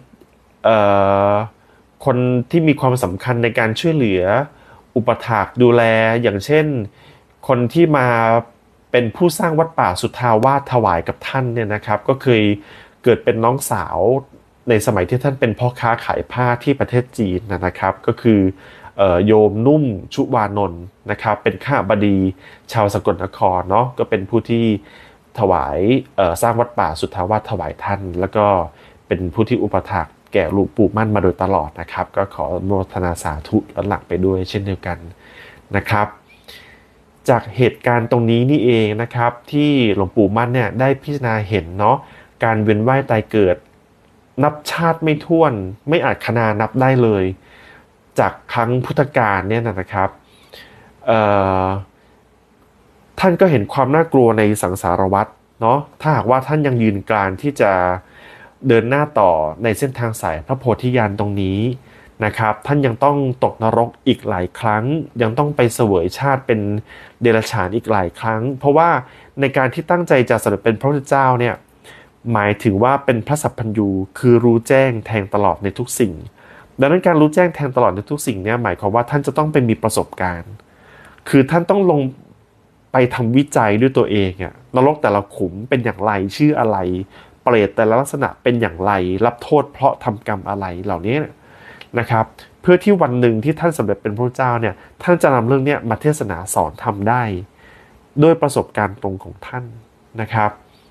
คนที่มีความสำคัญในการช่วยเหลืออุปถากดูแลอย่างเช่นคนที่มาเป็นผู้สร้างวัดป่าสุทธาวาสถวายกับท่านเนี่ยนะครับก็เคยเกิดเป็นน้องสาวในสมัยที่ท่านเป็นพ่อค้าขายผ้าที่ประเทศจีนนะครับก็คือโยมนุ่มชุวานนท์นะครับเป็นข้าบดีชาวสกลนครเนาะก็เป็นผู้ที่ถวายสร้างวัดป่าสุทธาวาสถวายท่านแล้วก็เป็นผู้ที่อุปถัมภ์แก่หลวงปู่มั่นมาโดยตลอดนะครับก็ขอโมทนาสาธุย้อนหลังไปด้วยเช่นเดียวกันนะครับจากเหตุการณ์ตรงนี้นี่เองนะครับที่หลวงปู่มั่นเนี่ยได้พิจารณาเห็นเนาะการเวียนว่ายตายเกิดนับชาติไม่ถ้วนไม่อาจคณานับได้เลยจากครั้งพุทธกาลเนี่ยนะครับท่านก็เห็นความน่ากลัวในสังสารวัฏเนาะถ้าหากว่าท่านยังยืนกรานที่จะเดินหน้าต่อในเส้นทางสายพระโพธิญาณตรงนี้นะครับท่านยังต้องตกนรกอีกหลายครั้งยังต้องไปเสวยชาติเป็นเดรัจฉานอีกหลายครั้งเพราะว่าในการที่ตั้งใจจะสำเร็จเป็นพระพุทธเจ้าเนี่ยหมายถึงว่าเป็นพระสัพพัญญูคือรู้แจ้งแทงตลอดในทุกสิ่งดังนั้นการรู้แจ้งแทงตลอดในทุกสิ่งเนี่ยหมายความว่าท่านจะต้องไปมีประสบการณ์คือท่านต้องลงไปทำวิจัยด้วยตัวเองอะนรกแต่ละขุมเป็นอย่างไรชื่ออะไรเปรตแต่ละลักษณะเป็นอย่างไรรับโทษเพราะทำกรรมอะไรเหล่านี้นะครับเพื่อที่วันหนึ่งที่ท่านสำเร็จเป็นพระเจ้าเนี่ยท่านจะนำเรื่องนี้มาเทศนาสอนทำได้ด้วยประสบการณ์ตรงของท่านนะครับ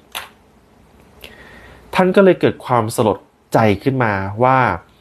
ท่านก็เลยเกิดความสลดใจขึ้นมาว่า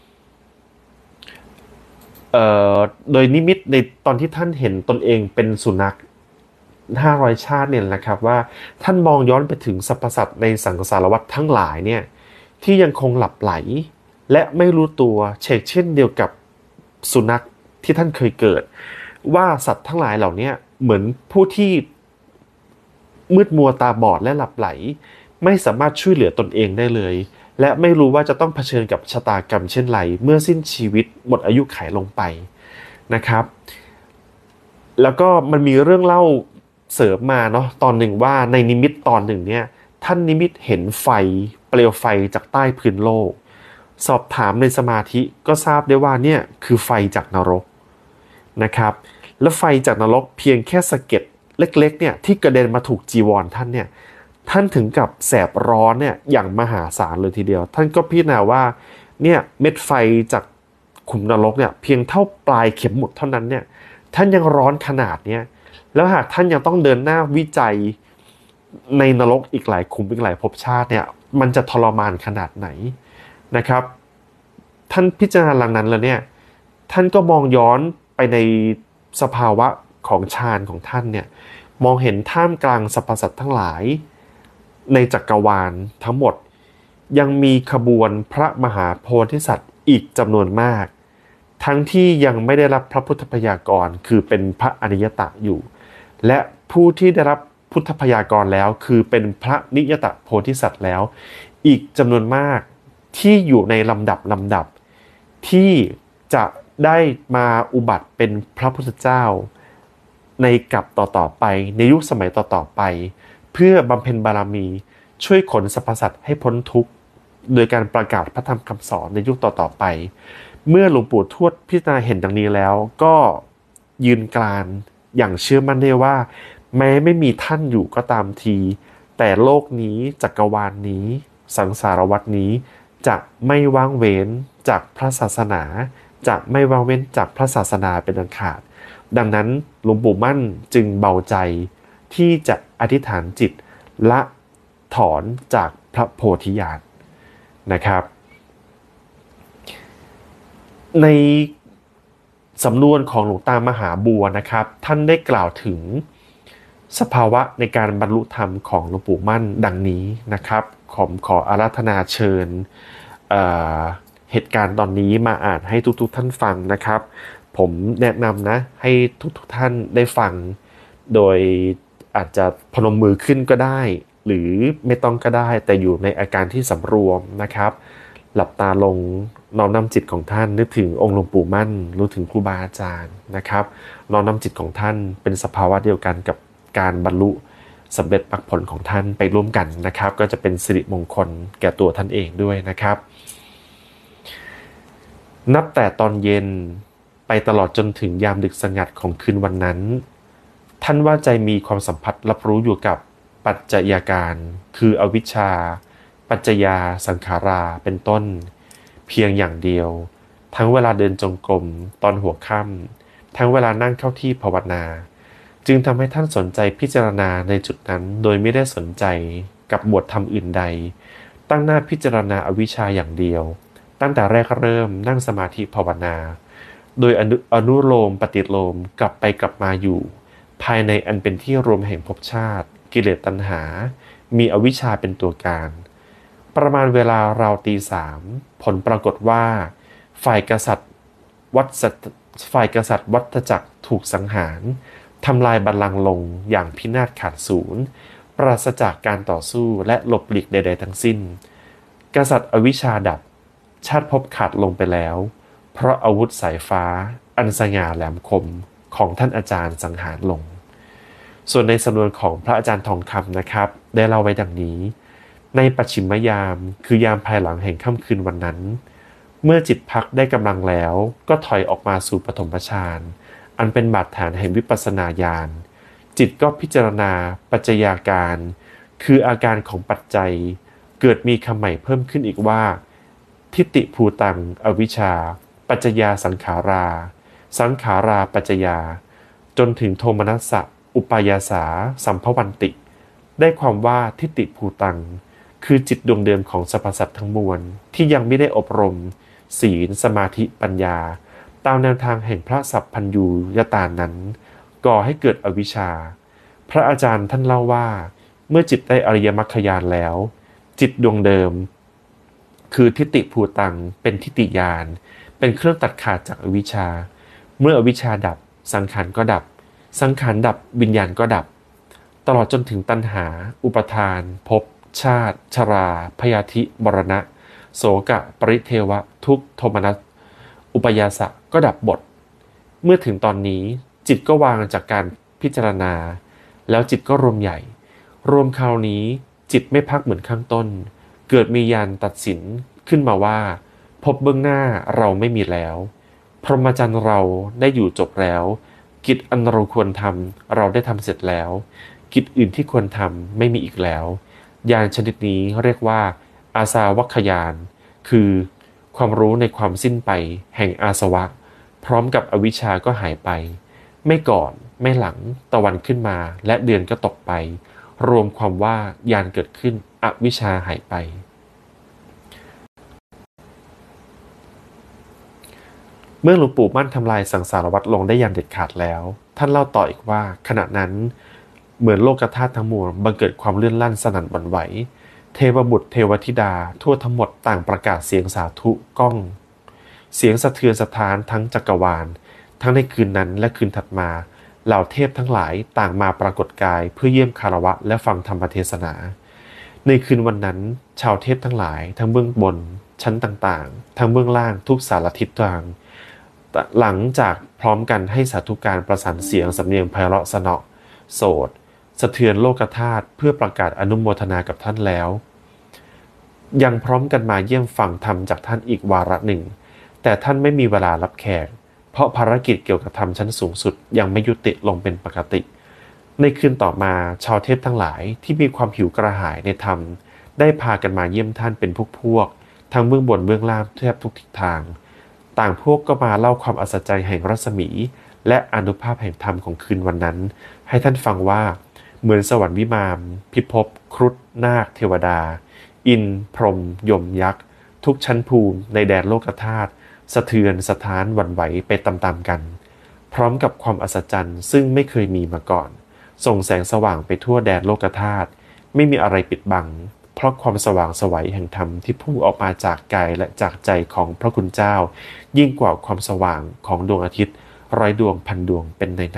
เอ่อโดยนิมิตในตอนที่ท่านเห็นตนเองเป็นสุนัขห้าร้อยชาติเนี่ยนะครับว่าท่านมองย้อนไปถึงสรรพสัตว์ในสังสารวัฏทั้งหลายเนี่ยที่ยังคงหลับไหลและไม่รู้ตัวเช่นเช่นเดียวกับสุนัขที่ท่านเคยเกิดว่าสัตว์ทั้งหลายเหล่านี้เหมือนผู้ที่มืดมัวตาบอดและหลับไหลไม่สามารถช่วยเหลือตนเองได้เลยและไม่รู้ว่าจะต้องเผชิญกับชะตากรรมเช่นไรเมื่อสิ้นชีวิตหมดอายุขัยลงไปนะครับแล้วก็มันมีเรื่องเล่าเสริมมาเนาะตอนหนึ่งว่าในนิมิตตอนหนึ่งเนี่ยท่านนิมิตเห็นไฟเปลวไฟจากใต้พื้นโลกสอบถามในสมาธิก็ทราบได้ว่าเนี่ยคือไฟจากนรกนะครับและไฟจากนรกเพียงแค่สะเก็ดเล็กๆเนี่ยที่กระเด็นมาถูกจีวรท่านเนี่ยท่านถึงกับแสบร้อนเนี่ยอย่างมหาศาลเลยทีเดียวท่านก็พิจารณาว่าเนี่ยเม็ดไฟจากขุมนรกเนี่ยเพียงเท่าปลายเข็มหมุดเท่านั้นเนี่ยท่านยังร้อนขนาดเนี้ยแล้วหากท่านยังต้องเดินหน้าวิจัยในนรกอีกหลายขุมอีกหลายภพชาติเนี่ยมันจะทรมานขนาดไหนนะครับท่านพิจารณาหลังนั้นแล้วเนี่ยท่านก็มองย้อนไปในสภาวะของฌานของท่านเนี่ยมองเห็นท่ามกลางสรรพสัตว์ทั้งหลายในจักรวาลทั้งหมดยังมีขบวนพระมหาโพธิสัตว์อีกจำนวนมากทั้งที่ยังไม่ได้รับพระพุทธพยากรคือเป็นพระอนิยตะอยู่และผู้ที่ได้รับพุทธพยากรแล้วคือเป็นพระนิยตะโพธิสัตว์แล้วอีกจำนวนมากที่อยู่ในลำดับลำดับที่จะได้มาอุบัติเป็นพระพุทธเจ้าในกัปต่อๆไปในยุคสมัยต่อๆไปเพื่อบำเพ็ญบารมีช่วยขนสรรพสัตว์ให้พ้นทุกข์โดยการประกาศพระธรรมคำสอนในยุคต่อๆไปเมื่อหลวงปู่ทวดพิจารณาเห็นดังนี้แล้วก็ยืนกรานอย่างเชื่อมั่นได้ว่าแม้ไม่มีท่านอยู่ก็ตามทีแต่โลกนี้จักรวาลนี้สังสารวัฏนี้จะไม่ว่างเว้นจากพระศาสนาจะไม่ว่างเว้นจากพระศาสนาเป็นอันขาดดังนั้นหลวงปู่มั่นจึงเบาใจที่จะอธิษฐานจิตละถอนจากพระโพธิญาณนะครับในสำนวนของหลวงตามหาบัวนะครับท่านได้กล่าวถึงสภาวะในการบรรลุธรรมของหลวงปู่มั่นดังนี้นะครับขอขออาราธนาเชิญเอ่อเหตุการณ์ตอนนี้มาอ่านให้ทุกๆท่านฟังนะครับผมแนะนำนะให้ทุกๆท่านได้ฟังโดยอาจจะพนมมือขึ้นก็ได้หรือไม่ต้องก็ได้แต่อยู่ในอาการที่สำรวมนะครับหลับตาลงน้อมนำจิตของท่านนึกถึงองค์หลวงปู่มั่นรู้ถึงครูบาอาจารย์นะครับน้อมนำจิตของท่านเป็นสภาวะเดียวกันกับการบรรลุสำเร็จมรรคผลของท่านไปร่วมกันนะครับก็จะเป็นสิริมงคลแก่ตัวท่านเองด้วยนะครับนับแต่ตอนเย็นไปตลอดจนถึงยามดึกสงัดของคืนวันนั้นท่านว่าใจมีความสัมผัสรับรู้อยู่กับปัจจัยการคืออวิชชาปัจจยาสังขาราเป็นต้นเพียงอย่างเดียวทั้งเวลาเดินจงกรมตอนหัวค่ำทั้งเวลานั่งเข้าที่ภาวนาจึงทำให้ท่านสนใจพิจารณาในจุดนั้นโดยไม่ได้สนใจกับบทธรรมอื่นใดตั้งหน้าพิจารณาอวิชชาอย่างเดียวตั้งแต่แรกเริ่มนั่งสมาธิภาวนาโดยอนุอนุโลมปฏิโลมกลับไปกลับมาอยู่ภายในอันเป็นที่รวมแห่งภพชาติกิเลสตัณหามีอวิชชาเป็นตัวการประมาณเวลาราวตีสามผลปรากฏว่าฝ่ายกษัตริย์วัดฝ่ายกษัตริย์วัฏจักรถูกสังหารทำลายบัลลังก์ลงอย่างพินาศขาดศูนย์ปราศจากการต่อสู้และหลบหลีกใดๆทั้งสิ้นกษัตริย์อวิชชาดับชาติภพขาดลงไปแล้วเพราะอาวุธสายฟ้าอันสง่าแหลมคมของท่านอาจารย์สังหารลงส่วนในสำนวนของพระอาจารย์ทองคำนะครับได้เล่าไว้ดังนี้ในปัจฉิมยามคือยามภายหลังแห่งค่ำคืนวันนั้นเมื่อจิตพักได้กำลังแล้วก็ถอยออกมาสู่ปฐมฌานอันเป็นบาดฐานแห่งวิปัสสนาญาณจิตก็พิจารณาปัจจัยาการคืออาการของปัจจัยเกิดมีคำใหม่เพิ่มขึ้นอีกว่าทิฏฐิภูตังอวิชชาปัจจยาสังขาราสังขาราปัจจยาจนถึงโทมนัสสะอุปายาสาสัมภวันติได้ความว่าทิฏฐิภูตังคือจิตดวงเดิมของสรรพสัตว์ทั้งมวลที่ยังไม่ได้อบรมศีลสมาธิปัญญาตามแนวทางแห่งพระสัพพัญญูญาตานั้นก่อให้เกิดอวิชชาพระอาจารย์ท่านเล่าว่าเมื่อจิตได้อริยมรรคญาณแล้วจิตดวงเดิมคือทิฏฐิภูตังเป็นทิฏฐิญาณเป็นเครื่องตัดขาดจากอวิชชาเมื่ออวิชชาดับสังขารก็ดับสังขารดับวิญญาณก็ดับตลอดจนถึงตัณหาอุปทานภพชาติชราพยาธิมรณะโสกะปริเทวะทุกข์โทมนัสอุปยาสะก็ดับบทเมื่อถึงตอนนี้จิตก็วางจากการพิจารณาแล้วจิตก็รวมใหญ่รวมคราวนี้จิตไม่พักเหมือนข้างต้นเกิดมีญาณตัดสินขึ้นมาว่าพบเบื้องหน้าเราไม่มีแล้วพรหมจรรย์เราได้อยู่จบแล้วกิจอันเราควรทำเราได้ทำเสร็จแล้วกิจอื่นที่ควรทำไม่มีอีกแล้วญาณชนิดนี้เรียกว่าอาสาวัคญาณคือความรู้ในความสิ้นไปแห่งอาสวะพร้อมกับอวิชชาก็หายไปไม่ก่อนไม่หลังตะวันขึ้นมาและเดือนก็ตกไปรวมความว่าญาณเกิดขึ้นอวิชชาหายไปเมื่อหลวงปู่มั่นทำลายสังสารวัฏลงได้อย่างเด็ดขาดแล้วท่านเล่าต่ออีกว่าขณะนั้นเหมือนโลกธาตุทั้งมวลบังเกิดความเลื่อนลั่นสนั่นหวั่นไหวเทวบุตรเทวธิดาทั่วทั้งหมดต่างประกาศเสียงสาธุก้องเสียงสะเทือนสะท้านทั้งจักรวาลทั้งในคืนนั้นและคืนถัดมาเหล่าเทพทั้งหลายต่างมาปรากฏกายเพื่อเยี่ยมคารวะและฟังธรรมเทศนาในคืนวันนั้นชาวเทพทั้งหลายทั้งเบื้องบนชั้นต่างๆทั้งเบื้องล่างทุกสารทิศทางหลังจากพร้อมกันให้สาธุการประสานเสียงสำเนียงไพเราะสนอโสดสะเทือนโลกธาตุเพื่อประกาศอนุโมทนากับท่านแล้วยังพร้อมกันมาเยี่ยมฟังธรรมจากท่านอีกวาระหนึ่งแต่ท่านไม่มีเวลารับแขกเพราะภารกิจเกี่ยวกับธรรมชั้นสูงสุดยังไม่ยุติลงเป็นปกติในคืนต่อมาชาวเทพทั้งหลายที่มีความหิวกระหายในธรรมได้พากันมาเยี่ยมท่านเป็นพวกพวกทั้งเบื้องบนเบื้องล่างแทบทุกทิศทางต่างพวกก็มาเล่าความอัศจรรย์แห่งรัศมีและอานุภาพแห่งธรรมของคืนวันนั้นให้ท่านฟังว่าเหมือนสวรรค์วิมานพิภพครุฑนาคเทวดาอินพรหมยมยักษ์ทุกชั้นภูมิในแดนโลกธาตุสะเทือนสะท้านหวั่นไหวไปตามๆกันพร้อมกับความอัศจรรย์ซึ่งไม่เคยมีมาก่อนส่งแสงสว่างไปทั่วแดนโลกธาตุไม่มีอะไรปิดบังเพราะความสว่างไสวแห่งธรรมที่พุ่งออกมาจากกายและจากใจของพระคุณเจ้ายิ่งกว่าความสว่างของดวงอาทิตย์ร้อยดวงพันดวงเป็นไหน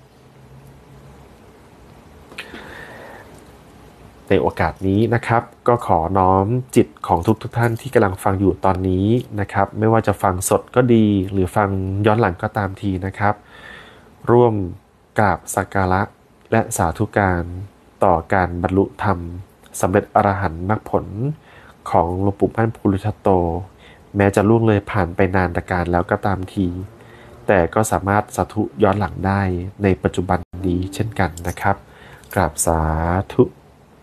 ๆในโอกาสนี้นะครับก็ขอน้อมจิตของทุกทุกท่านที่กำลังฟังอยู่ตอนนี้นะครับไม่ว่าจะฟังสดก็ดีหรือฟังย้อนหลังก็ตามทีนะครับร่วมกราบสักการะและสาธุการต่อการบรรลุธรรมสำเร็จอรหันต์มรรคผลของหลวงปู่มั่นภูริทัตโตแม้จะล่วงเลยผ่านไปนานตการแล้วก็ตามทีแต่ก็สามารถสาธุย้อนหลังได้ในปัจจุบันนี้เช่นกันนะครับกราบสาธุ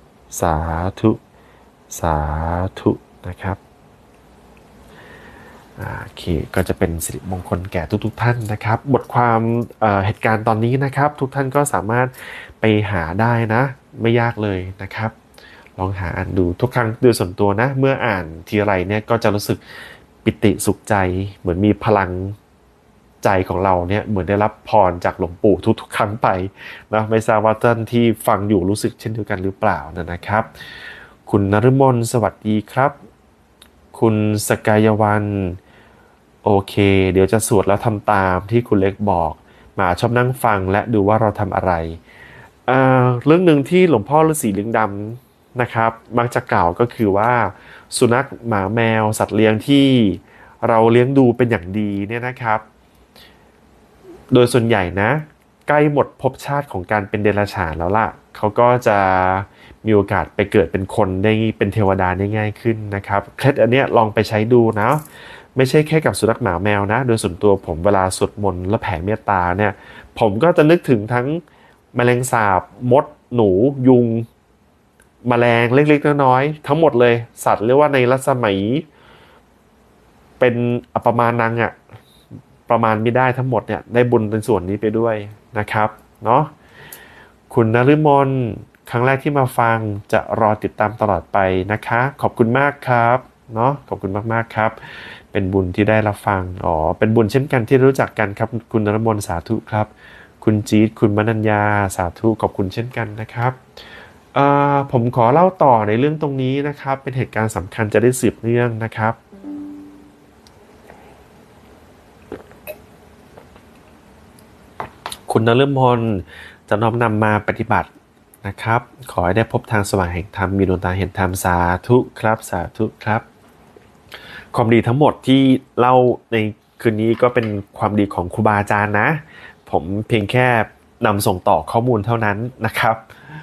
สาธุสาธุนะครับโอเคก็จะเป็นสิริมงคลแก่ทุกๆท่านนะครับบทความเอ่อเหตุการณ์ตอนนี้นะครับทุกท่านก็สามารถไปหาได้นะไม่ยากเลยนะครับลองหาอ่านดูทุกครั้งโดยส่วนตัวนะเมื่ออ่านทีไรเนี่ยก็จะรู้สึกปิติสุขใจเหมือนมีพลังใจของเราเนี่ยเหมือนได้รับพรจากหลวงปู่ทุกๆครั้งไปนะไม่ทราบว่าท่านที่ฟังอยู่รู้สึกเช่นเดียวกันหรือเปล่านะครับคุณนฤมลสวัสดีครับคุณสกายวันโอเคเดี๋ยวจะสวดแล้วทำตามที่คุณเล็กบอกหมาชอบนั่งฟังและดูว่าเราทำอะไรเอ่อเรื่องหนึ่งที่หลวงพ่อฤาษีลิงดำนะครับมักจะกล่าวก็คือว่าสุนัขหมาแมวสัตว์เลี้ยงที่เราเลี้ยงดูเป็นอย่างดีเนี่ยนะครับโดยส่วนใหญ่นะใกล้หมดภพชาติของการเป็นเดรัจฉานแล้วล่ะเขาก็จะมีโอกาสไปเกิดเป็นคนได้เป็นเทวดาได้ง่ายขึ้นนะครับเคล็ดอันเนี้ยลองไปใช้ดูนะไม่ใช่แค่กับสุนัขหมาแมวนะโดยส่วนตัวผมเวลาสวดมนต์และแผ่เมตตาเนี่ยผมก็จะนึกถึงทั้งแมลงสาบมดหนูยุงแมลงเล็กๆน้อยๆทั้งหมดเลยสัตว์เรียกว่าในรัศมีเป็นอปมาณังอ่ะประมาณไม่ได้ทั้งหมดเนี่ยได้บุญเป็นส่วนนี้ไปด้วยนะครับเนาะคุณนฤมลครั้งแรกที่มาฟังจะรอติดตามตลอดไปนะคะขอบคุณมากครับเนาะขอบคุณมากๆครับเป็นบุญที่ได้รับฟังอ๋อเป็นบุญเช่นกันที่รู้จักกันครับคุณนฤมลสาธุครับคุณจี๊ดคุณมนัญญาสาธุขอบคุณเช่นกันนะครับเอ่อผมขอเล่าต่อในเรื่องตรงนี้นะครับเป็นเหตุการณ์สำคัญจะได้สืบเนื่องนะครับคุณนฤมลจะน้อมนำมาปฏิบัตินะครับขอให้ได้พบทางสว่างแห่งธรรมมีดวงตาเห็นธรรมสาธุครับสาธุครับความดีทั้งหมดที่เล่าในคืนนี้ก็เป็นความดีของครูบาอาจารย์นะผมเพียงแค่นำส่งต่อข้อมูลเท่านั้นนะครับ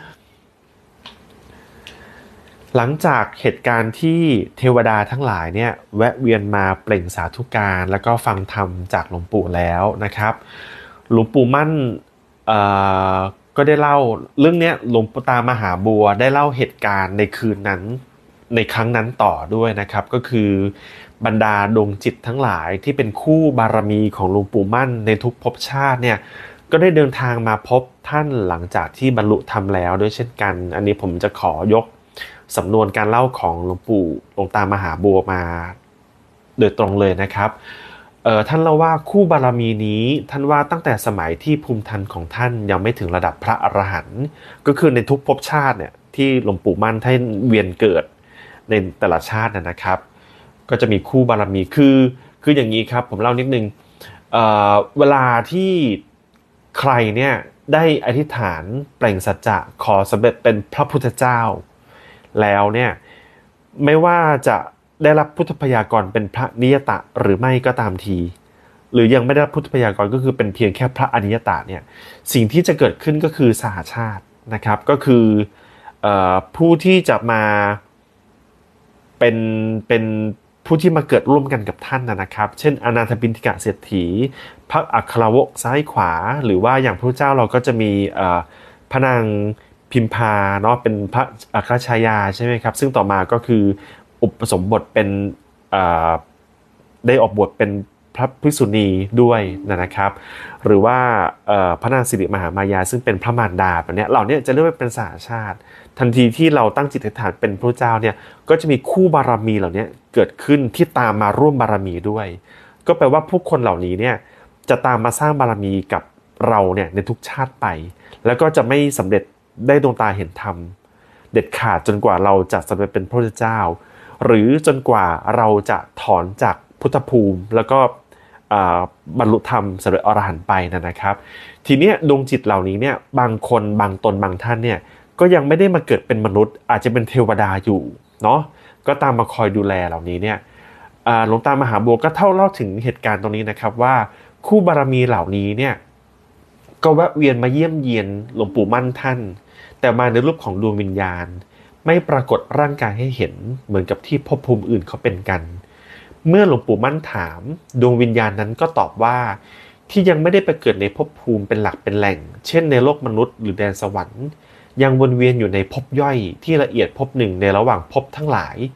หลังจากเหตุการณ์ที่เทวดาทั้งหลายเนี่ยแวะเวียนมาเปล่งสาธุการแล้วก็ฟังธรรมจากหลวงปู่แล้วนะครับหลวงปู่มั่นเอ่อก็ได้เล่าเรื่องนี้หลวงปู่ตามหาบัวได้เล่าเหตุการณ์ในคืนนั้นในครั้งนั้นต่อด้วยนะครับก็คือบรรดาดวงจิตทั้งหลายที่เป็นคู่บารมีของหลวงปู่มั่นในทุกภพชาติเนี่ยก็ได้เดินทางมาพบท่านหลังจากที่บรรลุธรรมแล้วด้วยเช่นกันอันนี้ผมจะขอยกสำนวนการเล่าของหลวงปู่หลวงตามหาบัวมาโดยตรงเลยนะครับเอ่อท่านเล่าว่าคู่บารมีนี้ท่านว่าตั้งแต่สมัยที่ภูมิทันของท่านยังไม่ถึงระดับพระอรหันต์ก็คือในทุกภพชาติเนี่ยที่หลวงปู่มั่นท่านเวียนเกิดในแต่ละชาตินะครับก็จะมีคู่บารมีคือคืออย่างนี้ครับผมเล่านิดนึงเอ่อเวลาที่ใครเนี่ยได้อธิษฐานเปล่งสัจจะขอสำเร็จเป็นพระพุทธเจ้าแล้วเนี่ยไม่ว่าจะได้รับพุทธพยากรเป็นพระนิยตะหรือไม่ก็ตามทีหรือยังไม่ได้รับพุทธพยากรก็คือเป็นเพียงแค่พระอนิยตะเนี่ยสิ่งที่จะเกิดขึ้นก็คือสหชาตินะครับก็คือเอ่อผู้ที่จะมาเป็นเป็นผู้ที่มาเกิดร่วมกันกับท่านนะครับเช่นอนาถปิณฑิกะเศรษฐีพระอัครวกซ้ายขวาหรือว่าอย่างพระเจ้าเราก็จะมีเอ่อพระนางพิมพาเนาะเป็นพระอัครชายาใช่ไหมครับซึ่งต่อมาก็คืออุปสมบทเป็นได้ออกบวชเป็นพระภิกษุณีด้วยนะครับหรือว่าพระนางสิริมหามายาซึ่งเป็นพระมารดาแบบนี้เหล่านี้จะเรียกว่าเป็นสหชาติทันทีที่เราตั้งจิตอธิษฐานเป็นพระเจ้าเนี่ยก็จะมีคู่บารมีเหล่านี้เกิดขึ้นที่ตามมาร่วมบารมีด้วยก็แปลว่าผู้คนเหล่านี้เนี่ยจะตามมาสร้างบารมีกับเราเนี่ยในทุกชาติไปแล้วก็จะไม่สำเร็จได้ดวงตาเห็นธรรมเด็ดขาดจนกว่าเราจะสำเร็จเป็นพระพุทธเจ้าหรือจนกว่าเราจะถอนจากพุทธภูมิแล้วก็บรรลุธรรมสำเร็จอรหันต์ไปนะครับทีนี้ดวงจิตเหล่านี้เนี่ยบางคนบางตนบางท่านเนี่ยก็ยังไม่ได้มาเกิดเป็นมนุษย์อาจจะเป็นเทวดาอยู่เนาะก็ตามมาคอยดูแลเหล่านี้เนี่ยหลวงตามหาบัวก็เท่าเล่าถึงเหตุการณ์ตรงนี้นะครับว่าคู่บารมีเหล่านี้เนี่ยก็แวะเวียนมาเยี่ยมเยียนหลวงปู่มั่นท่านแต่มาในรูปของดวงวิญญาณไม่ปรากฏร่างกายให้เห็นเหมือนกับที่ภพภูมิอื่นเขาเป็นกันเมื่อหลวงปู่มั่นถามดวงวิญญาณนั้นก็ตอบว่าที่ยังไม่ได้ไปเกิดในภพภูมิเป็นหลักเป็นแหล่งเช่นในโลกมนุษย์หรือแดนสวรรค์ยังวนเวียนอยู่ในภพย่อยที่ละเอียดภพหนึ่งในระหว่างภพทั้งหลาย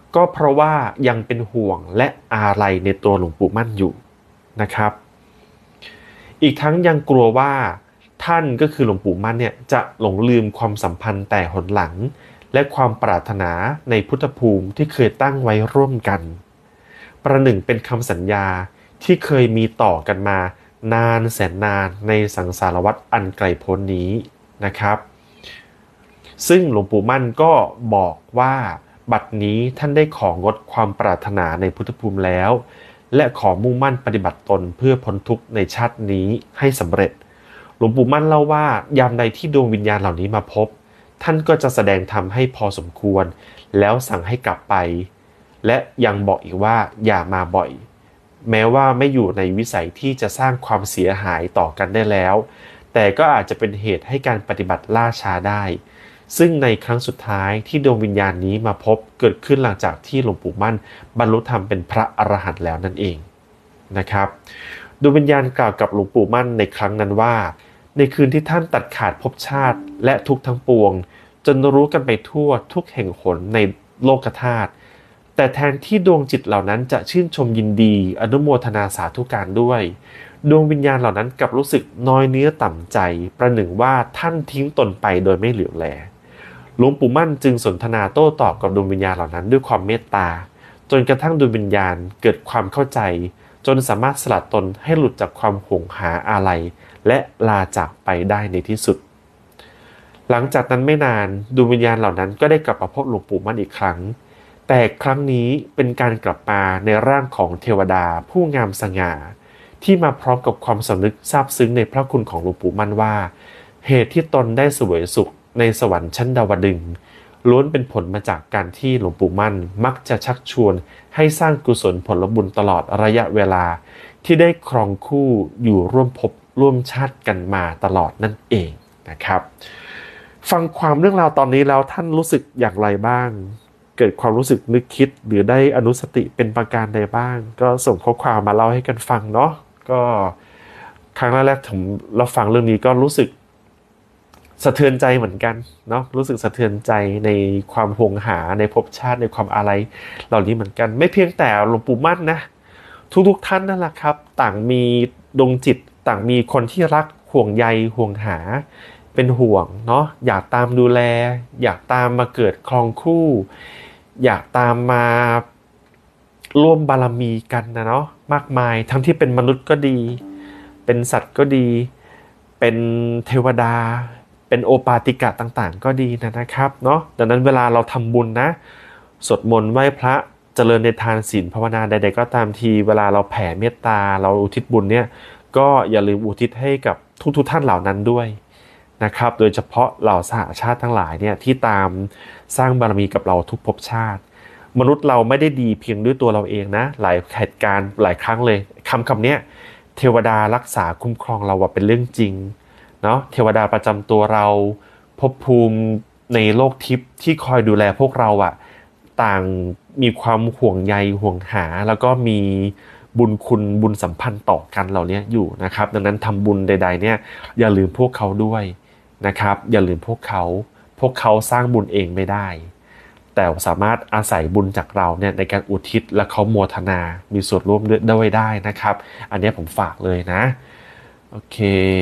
ก็เพราะว่ายังเป็นห่วงและอาลัยในตัวหลวงปู่มั่นอยู่นะครับอีกทั้งยังกลัวว่าท่านก็คือหลวงปู่มั่นเนี่ยจะหลงลืมความสัมพันธ์แต่หนหลังและความปรารถนาในพุทธภูมิที่เคยตั้งไว้ร่วมกันประหนึ่งเป็นคำสัญญาที่เคยมีต่อกันมานานแสนนานในสังสารวัฏอันไกลโพ้นนี้นะครับซึ่งหลวงปู่มั่นก็บอกว่าบัดนี้ท่านได้ของดความปรารถนาในพุทธภูมิแล้วและขอมุ่งมั่นปฏิบัติตนเพื่อพ้นทุกข์ในชาตินี้ให้สำเร็จหลวงปู่มั่นเล่าว่ายามใดที่ดวงวิญญาณเหล่านี้มาพบท่านก็จะแสดงธรรมให้พอสมควรแล้วสั่งให้กลับไปและยังบอกอีกว่าอย่ามาบ่อยแม้ว่าไม่อยู่ในวิสัยที่จะสร้างความเสียหายต่อกันได้แล้วแต่ก็อาจจะเป็นเหตุให้การปฏิบัติล่าช้าได้ซึ่งในครั้งสุดท้ายที่ดวงวิญญาณนี้มาพบเกิดขึ้นหลังจากที่หลวงปู่มั่นบรรลุธรรมเป็นพระอรหันต์แล้วนั่นเองนะครับดวงวิญญาณกล่าวกับหลวงปู่มั่นในครั้งนั้นว่าในคืนที่ท่านตัดขาดภพชาติและทุกทั้งปวงจนรู้กันไปทั่วทุกแห่งหนในโลกธาตุแต่แทนที่ดวงจิตเหล่านั้นจะชื่นชมยินดีอนุโมทนาสาธุการด้วยดวงวิญญาณเหล่านั้นกลับรู้สึกน้อยเนื้อต่ำใจประหนึ่งว่าท่านทิ้งตนไปโดยไม่เหลียวแลหลวงปู่มั่นจึงสนทนาโต้ตอบกับดวงวิญญาณเหล่านั้นด้วยความเมตตาจนกระทั่งดวงวิญญาณเกิดความเข้าใจจนสามารถสลัดตนให้หลุดจากความหวงหาอาลัยและลาจากไปได้ในที่สุดหลังจากนั้นไม่นานดวงวิญญาณเหล่านั้นก็ได้กลับมาพบหลวงปู่มั่นอีกครั้งแต่ครั้งนี้เป็นการกลับมาในร่างของเทวดาผู้งามสง่าที่มาพร้อมกับความสำนึกซาบซึ้งในพระคุณของหลวงปู่มั่นว่าเหตุที่ตนได้เสวยสุขในสวรรค์ชั้นดาวดึงส์ล้วนเป็นผลมาจากการที่หลวงปู่มั่นมักจะชักชวนให้สร้างกุศลผลบุญตลอดระยะเวลาที่ได้ครองคู่อยู่ร่วมภพร่วมชาติกันมาตลอดนั่นเองนะครับฟังความเรื่องราวตอนนี้แล้วท่านรู้สึกอย่างไรบ้างเกิดความรู้สึกนึกคิดหรือได้อนุสติเป็นประการใดบ้างก็ส่งข้อความมาเล่าให้กันฟังเนาะก็ครั้งแรกๆผมเราฟังเรื่องนี้ก็รู้สึกสะเทือนใจเหมือนกันเนาะรู้สึกสะเทือนใจในความหวงหาในภพชาติในความอาลัยเหล่านี้เหมือนกันไม่เพียงแต่หลวงปู่มั่นนะทุกๆท่านนั่นแหละครับต่างมีดวงจิตต่างมีคนที่รักห่วงใยห่วงหาเป็นห่วงเนาะอยากตามดูแลอยากตามมาเกิดครองคู่อยากตามมาร่วมบารมีกันนะเนาะมากมายทั้งที่เป็นมนุษย์ก็ดีเป็นสัตว์ก็ดีเป็นเทวดาเป็นโอปาติกะต่างๆก็ดีนะนะครับเนาะดังนั้นเวลาเราทำบุญนะสวดมนต์ไหว้พระเจริญในทานศีลภาวนาใดๆก็ตามทีเวลาเราแผ่เมตตาเราอุทิศบุญเนี่ยก็อย่าลืมอุทิศให้กับทุกๆท่านเหล่านั้นด้วยนะครับโดยเฉพาะเหล่าสหชาติทั้งหลายเนี่ยที่ตามสร้างบารมีกับเราทุกภพชาติมนุษย์เราไม่ได้ดีเพียงด้วยตัวเราเองนะหลายเหตุการณ์หลายครั้งเลยคำคำนี้เทวดารักษาคุ้มครองเราว่าเป็นเรื่องจริงเนาะเทวดาประจำตัวเราภพภูมิในโลกทิพย์ที่คอยดูแลพวกเราอ่ะต่างมีความห่วงใยห่วงหาแล้วก็มีบุญคุณบุญสัมพันธ์ต่อกันเหล่านี้อยู่นะครับดังนั้นทำบุญใดๆเนี่ยอย่าลืมพวกเขาด้วยนะครับอย่าลืมพวกเขาพวกเขาสร้างบุญเองไม่ได้แต่สามารถอาศัยบุญจากเราเนี่ยในการอุทิศและเขาโมทนามีส่วนร่วมด้วยได้นะครับอันนี้ผมฝากเลยนะโอเค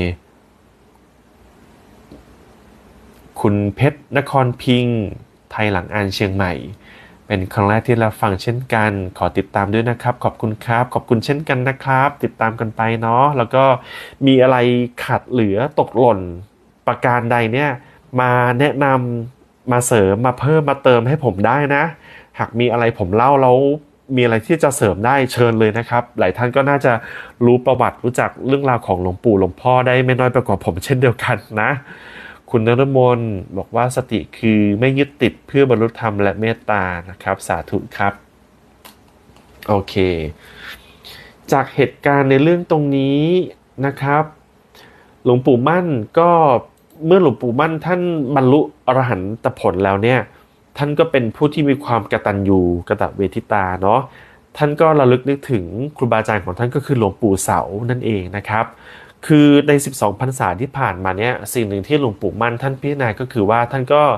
คุณเพชรนครพิงค์ไทยหลังอ่านเชียงใหม่เป็นครั้งแรกที่เราฟังเช่นกันขอติดตามด้วยนะครับขอบคุณครับขอบคุณเช่นกันนะครับติดตามกันไปเนาะแล้วก็มีอะไรขาดเหลือตกหล่นประการใดเนี่ยมาแนะนำมาเสริมมาเพิ่มมาเติมให้ผมได้นะหากมีอะไรผมเล่าแล้วมีอะไรที่จะเสริมได้เชิญเลยนะครับหลายท่านก็น่าจะรู้ประวัติรู้จักเรื่องราวของหลวงปู่หลวงพ่อได้ไม่น้อยไปกว่าผมเช่นเดียวกันนะคุณนฤมลบอกว่าสติคือไม่ยึดติดเพื่อบรรลุธรรมและเมตตานะครับสาธุครับโอเคจากเหตุการณ์ในเรื่องตรงนี้นะครับหลวงปู่มั่นก็เมื่อหลวงปู่มั่นท่านบรรลุอรหันตผลแล้วเนี่ยท่านก็เป็นผู้ที่มีความกตัญญูกตเวทิตาเนาะท่านก็ระลึกนึกถึงครูบาอาจารย์ของท่านก็คือหลวงปู่เสานั่นเองนะครับคือในสิบสองพรรษาที่ผ่านมาเนี่ยสิ่งหนึ่งที่หลวงปู่มั่นท่านพิจารณาก็คือว่าท่านก็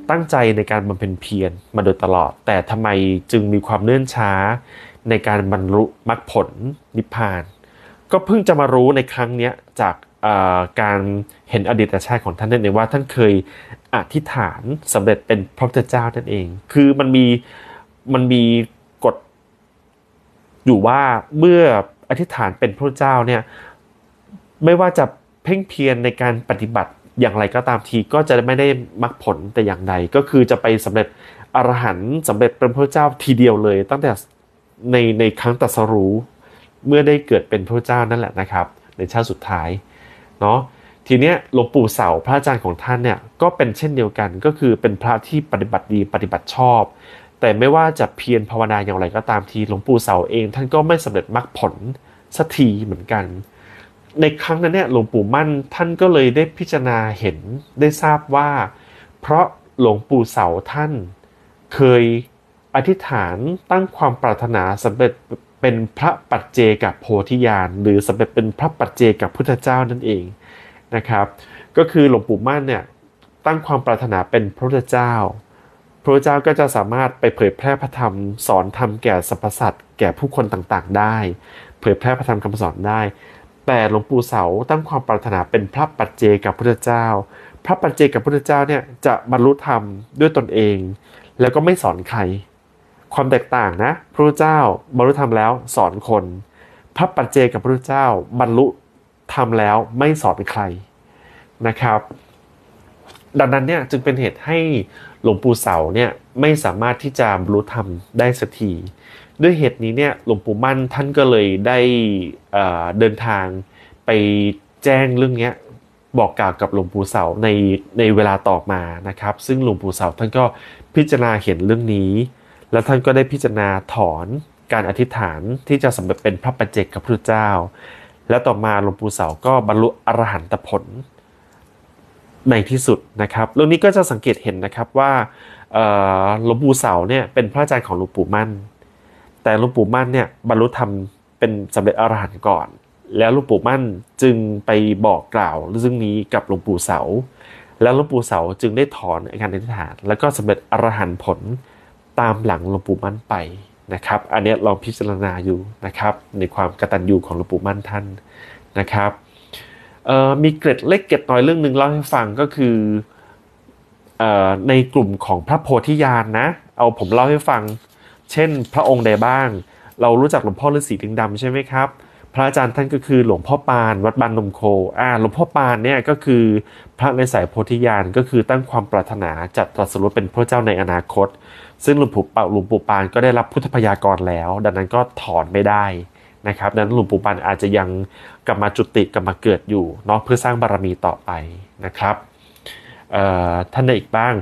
ตั้งใจในการบำเพ็ญเพียรมาโดยตลอดแต่ทำไมจึงมีความเนื่นช้าในการบรรลุมรรคผลนิพพานก็เพิ่งจะมารู้ในครั้งนี้จากการเห็นอดีตชาติของท่านนั่นเองว่าท่านเคยอธิษฐานสำเร็จเป็นพระพุทธเจ้านั่นเองคือมันมีมันมีกฎอยู่ว่าเมื่ออธิษฐานเป็นพระเจ้าเนี่ยไม่ว่าจะเพ่งเพียรในการปฏิบัติอย่างไรก็ตามทีก็จะไม่ได้มรรคผลแต่อย่างใดก็คือจะไปสำเร็จอรหันต์สำเร็จเป็นพระเจ้าทีเดียวเลยตั้งแต่ในในครั้งตรัสรู้เมื่อได้เกิดเป็นพระเจ้านั่นแหละนะครับในชาติสุดท้ายเนาะทีเนี้ยหลวงปู่เสาพระอาจารย์ของท่านเนี่ยก็เป็นเช่นเดียวกันก็คือเป็นพระที่ปฏิบัติดีปฏิบัติชอบแต่ไม่ว่าจะเพียรภาวนาอย่างไรก็ตามทีหลวงปู่เสาเองท่านก็ไม่สำเร็จมรรคผลสักทีเหมือนกันในครั้งนั้นเนี่ยหลวงปู่มั่นท่านก็เลยได้พิจารณาเห็นได้ทราบว่าเพราะหลวงปู่เสาท่านเคยอธิษฐานตั้งความปรารถนาสำเร็จเป็นพระปัจเจกโพธิญาณหรือสำเร็จเป็นพระปัจเจกพุทธเจ้านั่นเองนะครับก็คือหลวงปู่มั่นเนี่ยตั้งความปรารถนาเป็นพระพุทธเจ้าพระพุทธเจ้าก็จะสามารถไปเผยแพร่พระธรรมสอนธรรมแก่สรรพสัตว์แก่ผู้คนต่างๆได้เผยแพร่พระธรรมคำสอนได้แต่หลวงปู่เสาตั้งความปรารถนาเป็นพระปัจเจกพุทธเจ้าพระปัจเจกพุทธเจ้าเนี่ยจะบรรลุธรรมด้วยตนเองแล้วก็ไม่สอนใครความแตกต่างนะพระพุทธเจ้าบรรลุธรรมแล้วสอนคนพระปัจเจกพุทธเจ้าบรรลุธรรมแล้วไม่สอนใครนะครับดังนั้นเนี่ยจึงเป็นเหตุให้หลวงปู่เสาเนี่ยไม่สามารถที่จะบรรลุธรรมได้สักทีด้วยเหตุนี้เนี่ยหลวงปู่มั่นท่านก็เลยได้เอ่อเดินทางไปแจ้งเรื่องนี้บอกกล่าวกับหลวงปู่เสาในในเวลาต่อมานะครับซึ่งหลวงปู่เสาท่านก็พิจารณาเห็นเรื่องนี้แล้วท่านก็ได้พิจารณาถอนการอธิษฐานที่จะสำเร็จเป็นพระปัจเจกพุทธเจ้าแล้วต่อมาหลวงปู่เสาก็บรรลุอรหันตผลในที่สุดนะครับเรื่องนี้ก็จะสังเกตเห็นนะครับว่าหลวงปู่เสาเนี่ยเป็นพระอาจารย์ของหลวงปู่มั่นแต่หลวงปู่มั่นเนี่ยบรรลุธรรมเป็นสำเร็จอรหันต์ก่อนแล้วหลวงปู่มั่นจึงไปบอกกล่าวเรื่องนี้กับหลวงปู่เสาแล้วหลวงปู่เสาจึงได้ถอนการอธิษฐานแล้วก็สำเร็จอรหันต์ผลตามหลังหลวงปู่มั่นไปนะครับอันนี้ลองพิจารณาอยู่นะครับในความกตัญญูของหลวงปู่มั่นท่านนะครับมีเกร็ดเล็กเกร็ดน้อยเรื่องนึงเล่าให้ฟังก็คือในกลุ่มของพระโพธิญาณนะเอาผมเล่าให้ฟังเช่นพระองค์ใดบ้างเรารู้จักหลวงพ่อฤาษีลิงดำใช่ไหมครับพระอาจารย์ท่านก็คือหลวงพ่อปานวัดบานนมโคอ่าหลวงพ่อปานเนี่ยก็คือพระในสายโพธิญาณก็คือตั้งความปรารถนาจะตรัสรู้เป็นพระเจ้าในอนาคตซึ่งหลวงปู่หลวงปู่ปานก็ได้รับพุทธพยากรแล้วดังนั้นก็ถอนไม่ได้นะครับดังนั้นหลวงปู่ปานอาจจะยังกลับมาจุติกลับมาเกิดอยู่เนาะเพื่อสร้างบารมีต่อไปนะครับท่านใดอีกบ้าง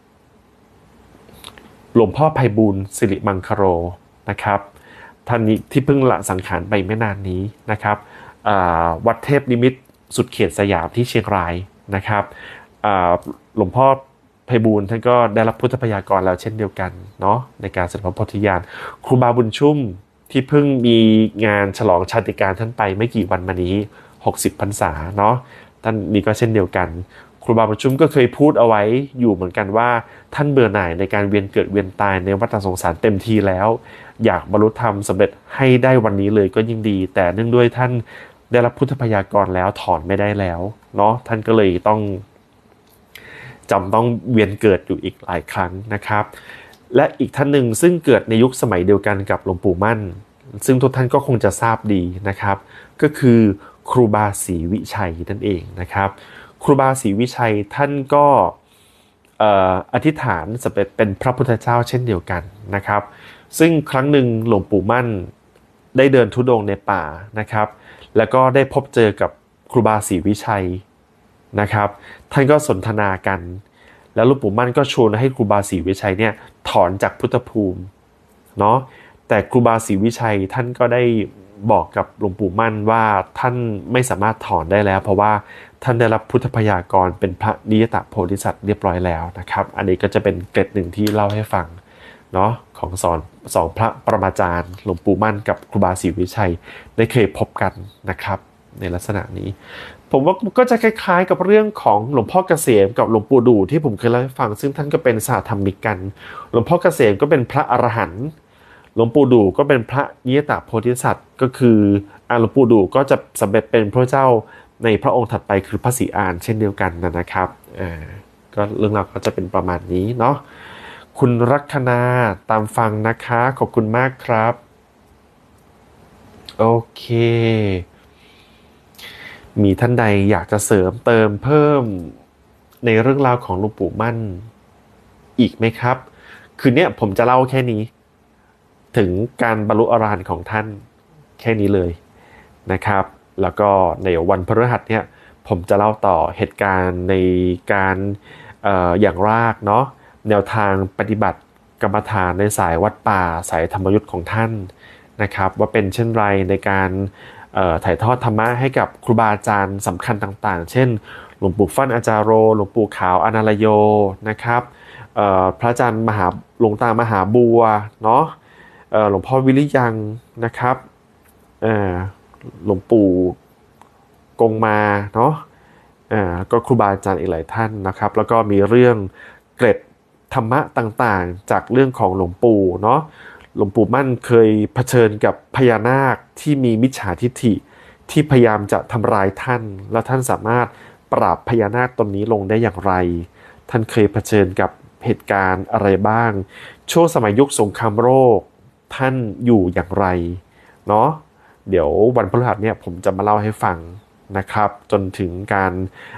หลวงพ่อไพบูลย์สิริมังคโรนะครับท่านนี้ที่เพิ่งละสังขารไปไม่นานนี้นะครับวัดเทพนิมิตรสุดเขตสยามที่เชียงรายนะครับหลวงพ่อไพบูลย์ท่านก็ได้รับพุทธพยากรแล้วเช่นเดียวกันเนาะในการเสด็จพระโพธิญาณครูบาบุญชุ่มที่เพิ่งมีงานฉลองชาติการท่านไปไม่กี่วันมานี้หกสิบพรรษาเนาะท่านนี้ก็เช่นเดียวกันครูบาบุญชุ่มก็เคยพูดเอาไว้อยู่เหมือนกันว่าท่านเบื่อหน่ายในการเวียนเกิดเวียนตายในวัฏสงสารเต็มทีแล้วอยากบรรลุธรรมสำเร็จให้ได้วันนี้เลยก็ยิ่งดีแต่เนื่องด้วยท่านได้รับพุทธพยากรแล้วถอนไม่ได้แล้วเนาะท่านก็เลยต้องจำต้องเวียนเกิดอยู่อีกหลายครั้งนะครับและอีกท่านหนึ่งซึ่งเกิดในยุคสมัยเดียวกันกับหลวงปู่มั่นซึ่งทุกท่านก็คงจะทราบดีนะครับก็คือครูบาศรีวิชัยนั่นเองนะครับครูบาศรีวิชัยท่านก็อธิษฐานสำเร็จเป็นพระพุทธเจ้าเช่นเดียวกันนะครับซึ่งครั้งหนึ่งหลวงปู่มั่นได้เดินธุดงค์ในป่านะครับแล้วก็ได้พบเจอกับครูบาศรีวิชัยนะครับท่านก็สนทนากันแล้วหลวงปู่มั่นก็ชวนให้ครูบาศรีวิชัยเนี่ยถอนจากพุทธภูมิเนาะแต่ครูบาศรีวิชัยท่านก็ได้บอกกับหลวงปู่มั่นว่าท่านไม่สามารถถอนได้แล้วเพราะว่าท่านได้รับพุทธพยากรเป็นพระนิยตโพธิสัตว์เรียบร้อยแล้วนะครับอันนี้ก็จะเป็นเกร็ดหนึ่งที่เล่าให้ฟังเนาะของสอนสองพระปรมาจารย์หลวงปู่มั่นกับครูบาศรีวิชัยได้เคยพบกันนะครับในลักษณะนี้ผมว่าก็จะคล้ายๆกับเรื่องของหลวงพ่อเกษมกับหลวงปู่ดูที่ผมเคยเล่าให้ฟังซึ่งท่านก็เป็นสหธรรมิกกันหลวงพ่อเกษมก็เป็นพระอรหันต์หลวงปู่ดูก็เป็นพระนิยตโพธิสัตว์ก็คืออ่าหลวงปู่ดูก็จะสำเร็จเป็นพระเจ้าในพระองค์ถัดไปคือพระศรีอานเช่นเดียวกันนะครับอ่าก็เรื่องราวก็จะเป็นประมาณนี้เนาะคุณรัคนาตามฟังนะคะขอบคุณมากครับโอเคมีท่านใดอยากจะเสริมเติมเพิ่มในเรื่องราวของหลวงปู่มั่นอีกไหมครับคืนนี้ผมจะเล่าแค่นี้ถึงการบรรลุอรหันต์ของท่านแค่นี้เลยนะครับแล้วก็ในวันพฤหัสเนี่ยผมจะเล่าต่อเหตุการณ์ในการเอ่ออย่างแรกเนาะแนวทางปฏิบัติกรรมฐานในสายวัดป่าสายธรรมยุทธ์ของท่านนะครับว่าเป็นเช่นไรในการถ่ายทอดธรรมะให้กับครูบาอาจารย์สำคัญต่างๆเช่นหลวงปู่ฟั่นอาจารโรหลวงปู่ขาวอนาลโยนะครับพระอาจารย์มหาหลวงตามหาบัวเนาะหลวงพ่อวิริยังนะครับหลวงปู่กงมาเนาะก็ครูบาอาจารย์อีกหลายท่านนะครับแล้วก็มีเรื่องเกร็ดธรรมะต่างๆจากเรื่องของหลวงปู่เนาะหลวงปู่มั่นเคยเผชิญกับพญานาคที่มีมิจฉาทิฐิที่พยายามจะทำร้ายท่านแล้วท่านสามารถปราบพญานาคตนนี้ลงได้อย่างไรท่านเคยเผชิญกับเหตุการณ์อะไรบ้างช่วงสมัยยุคสงครามโลกท่านอยู่อย่างไรเนาะเดี๋ยววันพฤหัสเนี่ยผมจะมาเล่าให้ฟังนะครับจนถึงการ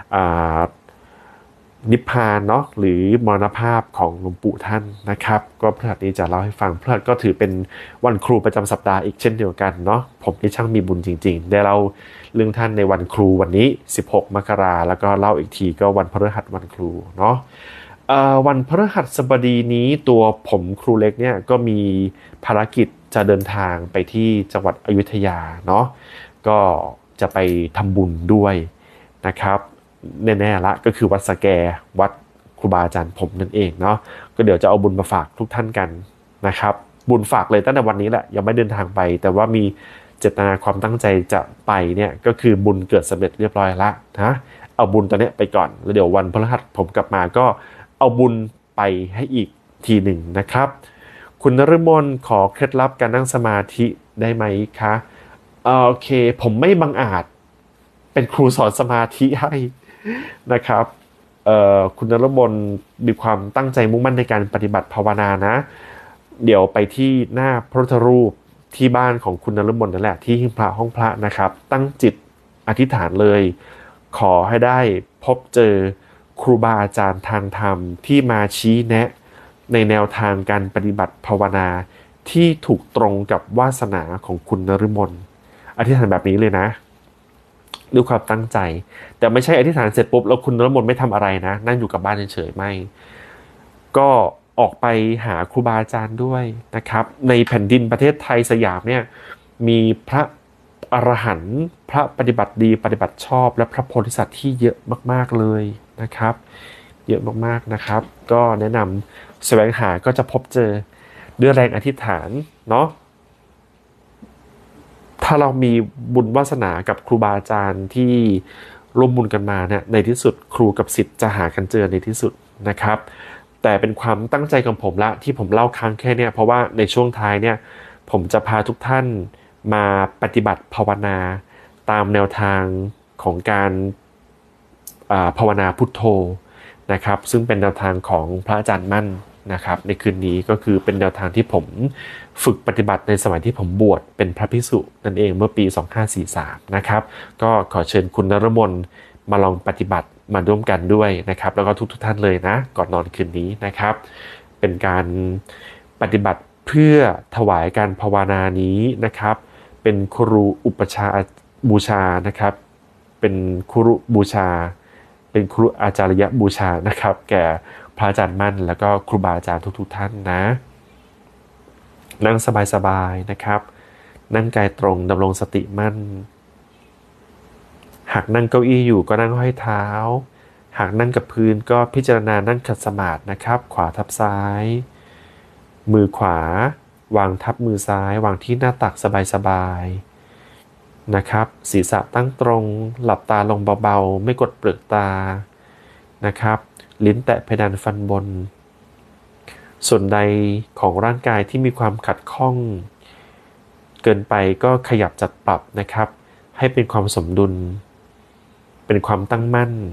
นิพพานเนาะหรือมรณภาพของหลวงปู่ท่านนะครับก็พฤหัสนี้จะเล่าให้ฟังพฤหัสก็ถือเป็นวันครูประจำสัปดาห์อีกเช่นเดียวกันเนาะผมนี่ช่างมีบุญจริงๆได้เล่าเรื่องท่านในวันครูวันนี้สิบหกมกราแล้วก็เล่าอีกทีก็วันพฤหัสวันครูเนาะวันพฤหัสบดีนี้ตัวผมครูเล็กเนี่ยก็มีภารกิจจะเดินทางไปที่จังหวัดอยุธยาเนาะก็จะไปทำบุญด้วยนะครับแน่ๆละก็คือวัดสะแกวัดครูบาอาจารย์ผมนั่นเองเนาะก็เดี๋ยวจะเอาบุญมาฝากทุกท่านกันนะครับบุญฝากเลยตั้งแต่วันนี้แหละยังไม่เดินทางไปแต่ว่ามีเจตนาความตั้งใจจะไปเนี่ยก็คือบุญเกิดสำเร็จเรียบร้อยละนะเอาบุญตอนนี้ไปก่อนแล้วเดี๋ยววันพฤหัสผมกลับมาก็เอาบุญไปให้อีกทีหนึ่งนะครับคุณนฤมลขอเคล็ดลับการนั่งสมาธิได้ไหมคะโอเคผมไม่บังอาจเป็นครูสอนสมาธิให้นะครับคุณนฤมลมีความตั้งใจมุ่งมั่นในการปฏิบัติภาวนานะเดี๋ยวไปที่หน้าพระพุทธรูปที่บ้านของคุณนฤมลนั่นแหละที่หิ้งพระห้องพระนะครับตั้งจิตอธิษฐานเลยขอให้ได้พบเจอครูบาอาจารย์ทางธรรมที่มาชี้แนะในแนวทางการปฏิบัติภาวนาที่ถูกตรงกับวาสนาของคุณนฤมลอธิษฐานแบบนี้เลยนะด้วยความตั้งใจแต่ไม่ใช่อธิษฐานเสร็จปุ๊บแล้วคุณนฤมลไม่ทำอะไรนะนั่งอยู่กับบ้านเฉยๆไม่ก็ออกไปหาครูบาอาจารย์ด้วยนะครับในแผ่นดินประเทศไทยสยามเนี่ยมีพระอรหันต์พระปฏิบัติดีปฏิบัติชอบและพระโพธิสัตว์ที่เยอะมากๆเลยนะครับเยอะมากๆนะครับก็แนะนำแสวงหาก็จะพบเจอด้วยแรงอธิษฐานเนาะถ้าเรามีบุญวาสนากับครูบาอาจารย์ที่ร่วมบุญกันมาเนี่ยในที่สุดครูกับศิษย์จะหากันเจอในที่สุดนะครับแต่เป็นความตั้งใจของผมละที่ผมเล่าค้างแค่เนี่ยเพราะว่าในช่วงท้ายเนี่ยผมจะพาทุกท่านมาปฏิบัติภาวนาตามแนวทางของการภาวนาพุทโธนะครับซึ่งเป็นแนวทางของพระอาจารย์มั่นนะครับในคืนนี้ก็คือเป็นแนวทางที่ผมฝึกปฏิบัติในสมัยที่ผมบวชเป็นพระภิกษุนั่นเองเมื่อปีสองพันห้าร้อยสี่สิบสามนะครับก็ขอเชิญคุณนฤมลมาลองปฏิบัติมาร่วมกันด้วยนะครับแล้วก็ทุกๆท่านเลยนะก่อนนอนคืนนี้นะครับเป็นการปฏิบัติเพื่อถวายการภาวนานี้นะครับเป็นครูอุปชาบูชานะครับเป็นครูบูชาเป็นครูอาจารยบูชานะครับแก่พระอาจารย์มั่นแล้วก็ครูบาอาจารย์ทุกๆท่านนะนั่งสบายๆนะครับนั่งกายตรงดำรงสติมั่นหากนั่งเก้าอี้อยู่ก็นั่งห้อยเท้าหากนั่งกับพื้นก็พิจารณานั่งขัดสมาธินะครับขวาทับซ้ายมือขวาวางทับมือซ้ายวางที่หน้าตักสบายนะครับศีรษะตั้งตรงหลับตาลงเบาๆไม่กดเปลือกตานะครับลิ้นแตะเพดานฟันบนส่วนใดของร่างกายที่มีความขัดข้องเกินไปก็ขยับจัดปรับนะครับให้เป็นความสมดุลเป็นความตั้งมั่น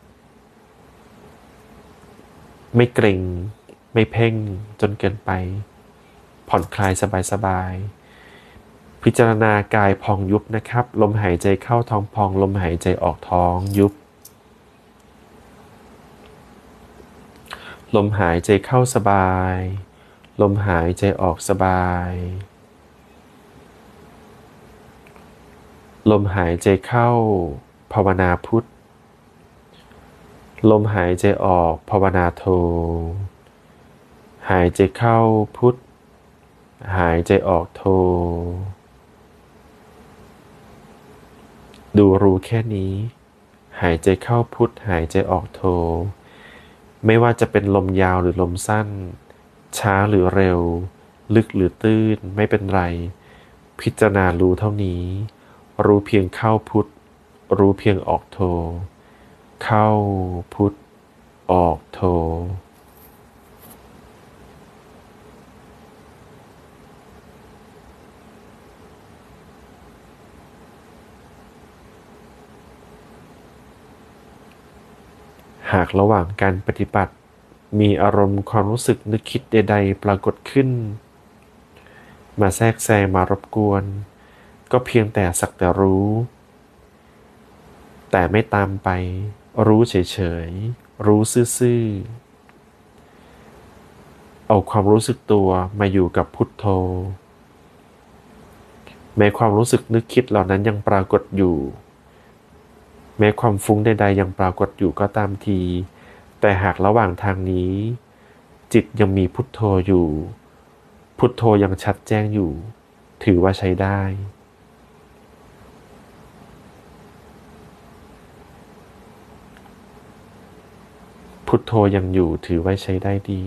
ไม่เกร็งไม่เพ่งจนเกินไปผ่อนคลายสบายๆพิจารณากายพองยุบนะครับลมหายใจเข้าท้องพองลมหายใจออกท้องยุบลมหายใจเข้าสบายลมหายใจออกสบายลมหายใจเข้าภาวนาพุทธลมหายใจออกภาวนาโทหายใจเข้าพุทธหายใจออกโทดูรู้แค่นี้หายใจเข้าพุทธหายใจออกโทไม่ว่าจะเป็นลมยาวหรือลมสั้นช้าหรือเร็วลึกหรือตื้นไม่เป็นไรพิจารณารู้เท่านี้รู้เพียงเข้าพุทธรู้เพียงออกโทเข้าพุทธออกโทหากระหว่างการปฏิบัติมีอารมณ์ความรู้สึกนึกคิดใดๆปรากฏขึ้นมาแทรกแซงมารบกวนก็เพียงแต่สักแต่รู้แต่ไม่ตามไปรู้เฉยๆรู้ซื่อๆเอาความรู้สึกตัวมาอยู่กับพุทโธแม้ความรู้สึกนึกคิดเหล่านั้นยังปรากฏอยู่แม้ความฟุ้งใดๆยังปรากฏอยู่ก็ตามทีแต่หากระหว่างทางนี้จิตยังมีพุทโธอยู่พุทโธยังชัดแจ้งอยู่ถือว่าใช้ได้พุทโธยังอยู่ถือว่าใช้ได้ดี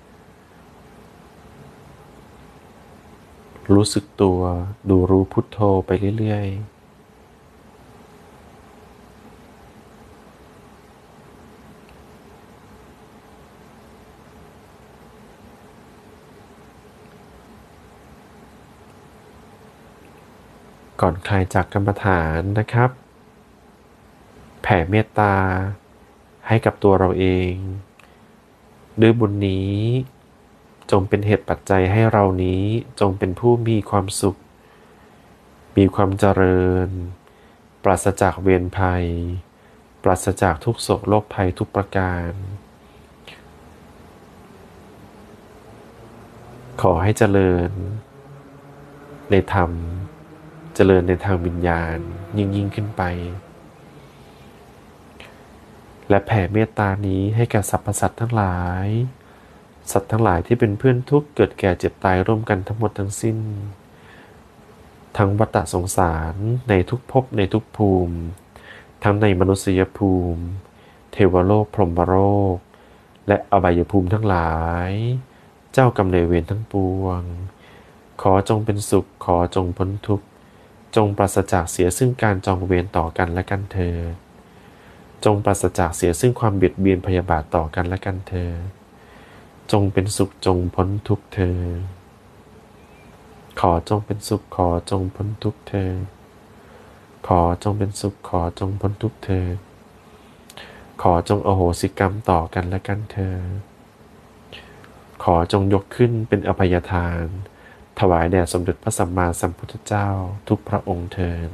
รู้สึกตัวดูรู้พุทโธไปเรื่อยๆก่อนคลายจากกรรมฐานนะครับแผ่เมตตาให้กับตัวเราเองด้วยบุญนี้จงเป็นเหตุปัจจัยให้เรานี้จงเป็นผู้มีความสุขมีความเจริญปราศจากเวรภัยปราศจากทุกโศกโรคภัยทุกประการขอให้เจริญในธรรมเจริญในทางวิญญาณยิ่งยิ่งขึ้นไปและแผ่เมตตานี้ให้แก่สรรพสัตว์ทั้งหลายสัตว์ทั้งหลายที่เป็นเพื่อนทุกข์เกิดแก่เจ็บตายร่วมกันทั้งหมดทั้งสิ้นทั้งวัฏสงสารในทุกภพในทุกภูมิทั้งในมนุษยภูมิเทวโลกพรหมโลกและอบายภูมิทั้งหลายเจ้ากรรมนายเวรทั้งปวงขอจงเป็นสุขขอจงพ้นทุกข์จงปราศจากเสียซึ่งการจองเวรต่อกันและกันเถิดจงปราศจากเสียซึ่งความเบียดเบียนพยาบาทต่อกันและกันเถิดจงเป็นสุขจงพ้นทุกข์เถิดขอจงเป็นสุขขอจงพ้นทุกข์เถิดขอจงเป็นสุขขอจงพ้นทุกข์เถิดขอจงอโหสิกรรมต่อกันและกันเถิดขอจงยกขึ้นเป็นอภัยทานถวายแด่สมเด็จพระสัมมาสัมพุทธเจ้าทุกพระองค์เถิด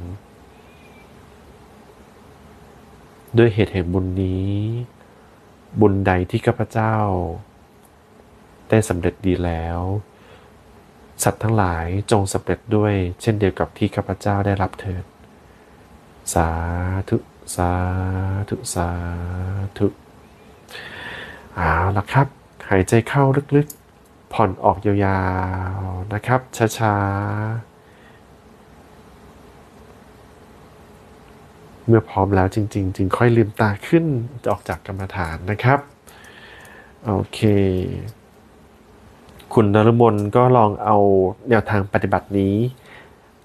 ด้วยเหตุแห่งบุญนี้บุญใดที่ข้าพเจ้าได้สำเร็จดีแล้วสัตว์ทั้งหลายจงสำเร็จด้วยเช่นเดียวกับที่ข้าพเจ้าได้รับเถิดสาธุสาธุสาธุเอาล่ะครับหายใจเข้าลึกๆผ่อนออกยาวๆนะครับช้าๆเมื่อพร้อมแล้วจริงๆจึงค่อยลืมตาขึ้นออกจากกรรมฐานนะครับโอเคคุณนฤมลก็ลองเอาแนวทางปฏิบัตินี้นะ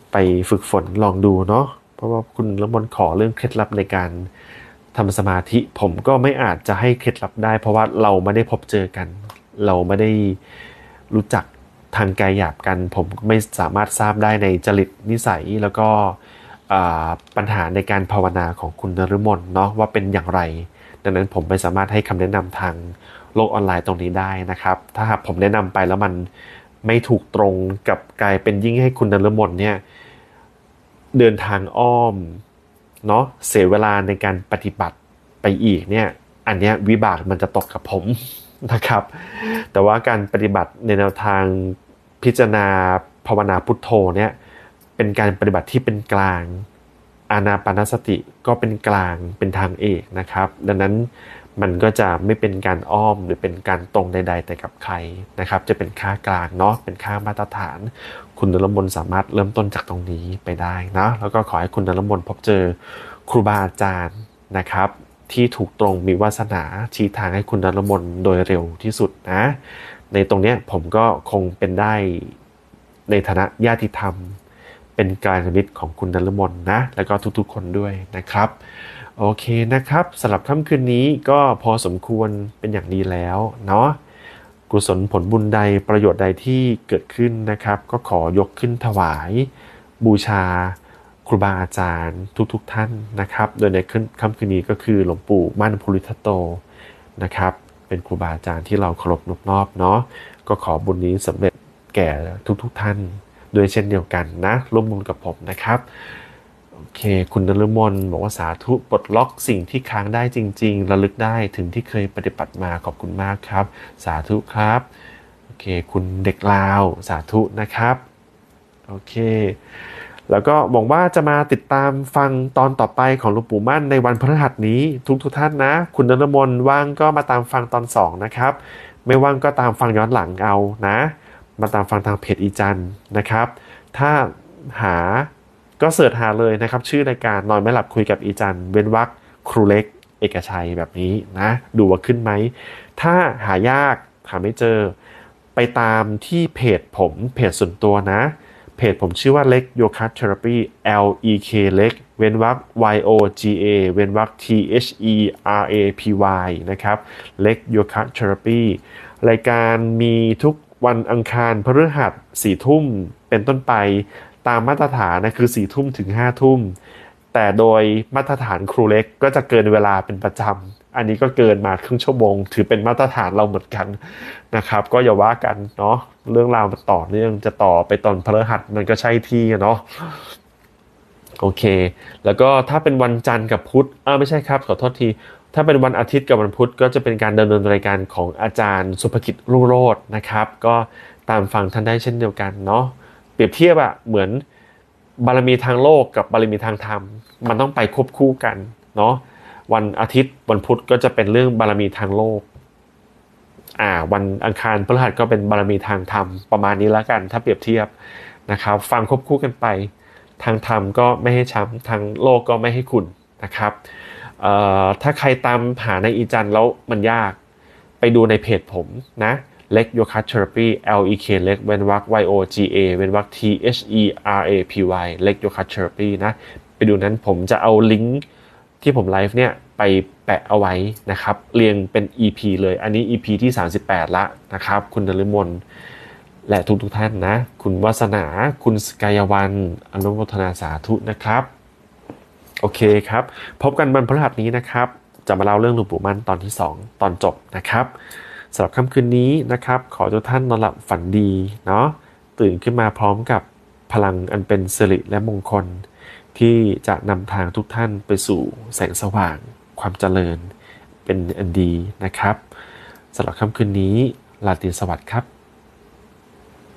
ไปฝึกฝนลองดูเนาะเพราะว่าคุณละมนขอเรื่องเคล็ดลับในการทำสมาธิผมก็ไม่อาจจะให้เคล็ดลับได้เพราะว่าเราไม่ได้พบเจอกันเราไม่ได้รู้จักทางกายหยาบกันผมไม่สามารถทราบได้ในจริตนิสัยแล้วก็ปัญหาในการภาวนาของคุณนฤมลเนาะว่าเป็นอย่างไรดังนั้นผมไม่สามารถให้คำแนะนำทางโลกออนไลน์ตรงนี้ได้นะครับถ้าหากผมแนะนำไปแล้วมันไม่ถูกตรงกับกลายเป็นยิ่งให้คุณนฤมลเนี่ยเดินทางอ้อมเนาะเสียเวลาในการปฏิบัติไปอีกเนี่ยอันเนี้ยวิบากมันจะตกกับผมนะครับแต่ว่าการปฏิบัติในแนวทางพิจารณาภาวนาพุทโธเนี่ยเป็นการปฏิบัติที่เป็นกลางอานาปานสติก็เป็นกลางเป็นทางเอกนะครับดังนั้นมันก็จะไม่เป็นการอ้อมหรือเป็นการตรงใดๆแต่กับใครนะครับจะเป็นค่ากลางเนาะเป็นค่ามาตรฐานคุณนฤมลสามารถเริ่มต้นจากตรงนี้ไปได้นะแล้วก็ขอให้คุณนฤมลพบเจอครูบาอาจารย์นะครับที่ถูกตรงมีวาสนาชี้ทางให้คุณนฤมลโดยเร็วที่สุดนะในตรงนี้ผมก็คงเป็นได้ในฐานะญาติธรรมเป็นการมิตรของคุณนฤมลนะแล้วก็ทุกๆคนด้วยนะครับโอเคนะครับสำหรับค่ำคืนนี้ก็พอสมควรเป็นอย่างดีแล้วเนาะกุศลผลบุญใดประโยชน์ใดที่เกิดขึ้นนะครับก็ขอยกขึ้นถวายบูชาครูบาอาจารย์ทุกๆท่านนะครับโดยในค่ำคืนนี้ก็คือหลวงปู่มั่นภูริทัตโตนะครับเป็นครูบาอาจารย์ที่เราเคารพนอบนอบเนาะก็ขอบุญนี้สำเร็จแก่ทุกๆท่านด้วยเช่นเดียวกันนะร่วมบุญกับผมนะครับโอเคคุณนฤมลบอกว่าสาธุปลดล็อกสิ่งที่ค้างได้จริงๆระลึกได้ถึงที่เคยปฏิบัติมาขอบคุณมากครับสาธุครับโอเคคุณเด็กลาวสาธุนะครับโอเคแล้วก็หวังว่าจะมาติดตามฟังตอนต่อไปของหลวงปู่มั่นในวันพฤหัสนี้ทุกทุกท่านนะคุณนฤมลว่างก็มาตามฟังตอนสองนะครับไม่ว่างก็ตามฟังย้อนหลังเอานะมาตามฟังทางเพจอีจันนะครับถ้าหาก็เสิร์ชหาเลยนะครับชื่อรายการนอนไม่หลับคุยกับอีจันเว้นวรรคครูเล็กเอกชัยแบบนี้นะดูว่าขึ้นไหมถ้าหายากหาไม่เจอไปตามที่เพจผมเพจส่วนตัวนะเพจผมชื่อว่าเล็กโยคะเทอราปี L E K เล็กเว้นวรรค Y O G A เว้นวรรค T H E R A P Y นะครับเล็กโยคะเทอราปีรายการมีทุกวันอังคารพฤหัสสี่ทุ่มเป็นต้นไปตามมาตรฐานนะคือสี่ทุ่มถึงห้าทุ่มแต่โดยมาตรฐานครูเล็กก็จะเกินเวลาเป็นประจำอันนี้ก็เกินมาครึ่งชั่วโมงถือเป็นมาตรฐานเราเหมือนกันนะครับก็อย่าว่ากันเนาะเรื่องราวมันต่อเนื่องจะต่อไปตอนพฤหัสมันก็ใช่ที่เนาะโอเคแล้วก็ถ้าเป็นวันจันทร์กับพุธอ่าไม่ใช่ครับขอโทษทีถ้าเป็นวันอาทิตย์กับวันพุธก็จะเป็นการดำเนินรายการของอาจารย์สุภกิจรุ่งโรจน์นะครับก็ตามฟังท่านได้เช่นเดียวกันเนาะเปรียบเทียบอะเหมือนบารมีทางโลกกับบารมีทางธรรมมันต้องไปควบคู่กันเนาะวันอาทิตย์วันพุธก็จะเป็นเรื่องบารมีทางโลกอ่าวันอังคารพฤหัสก็เป็นบารมีทางธรรมประมาณนี้แล้วกันถ้าเปรียบเทียบนะครับฟังควบคู่กันไปทางธรรมก็ไม่ให้ช้ำทางโลกก็ไม่ให้ขุ่นนะครับเอ่อถ้าใครตามหาในอีจันแล้วมันยากไปดูในเพจผมนะเล็กโยคะเทอราปี L E K เล็กเว้นวรรค Y O G A เว้นวรรค T H E R A P Y เล็กโยคะเทอราปีนะไปดูนั้นผมจะเอาลิงก์ที่ผมไลฟ์เนี่ยไปแปะเอาไว้นะครับเรียงเป็น อี พี เลยอันนี้ อี พี ที่สามสิบแปดละนะครับคุณนฤมลและทุกทุกท่านนะคุณวาสนาคุณสกายวันอนุโมทนาสาธุนะครับโอเคครับพบกันวันพฤหัสนี้นะครับจะมาเล่าเรื่องหลวงปู่มั่นตอนที่สองตอนจบนะครับสำหรับค่ำคืนนี้นะครับขอทุกท่านนอนหลับฝันดีเนาะตื่นขึ้นมาพร้อมกับพลังอันเป็นสิริและมงคลที่จะนำทางทุกท่านไปสู่แสงสว่างความเจริญเป็นอันดีนะครับสำหรับค่ำคืนนี้ราตรีสวัสดิ์ครับ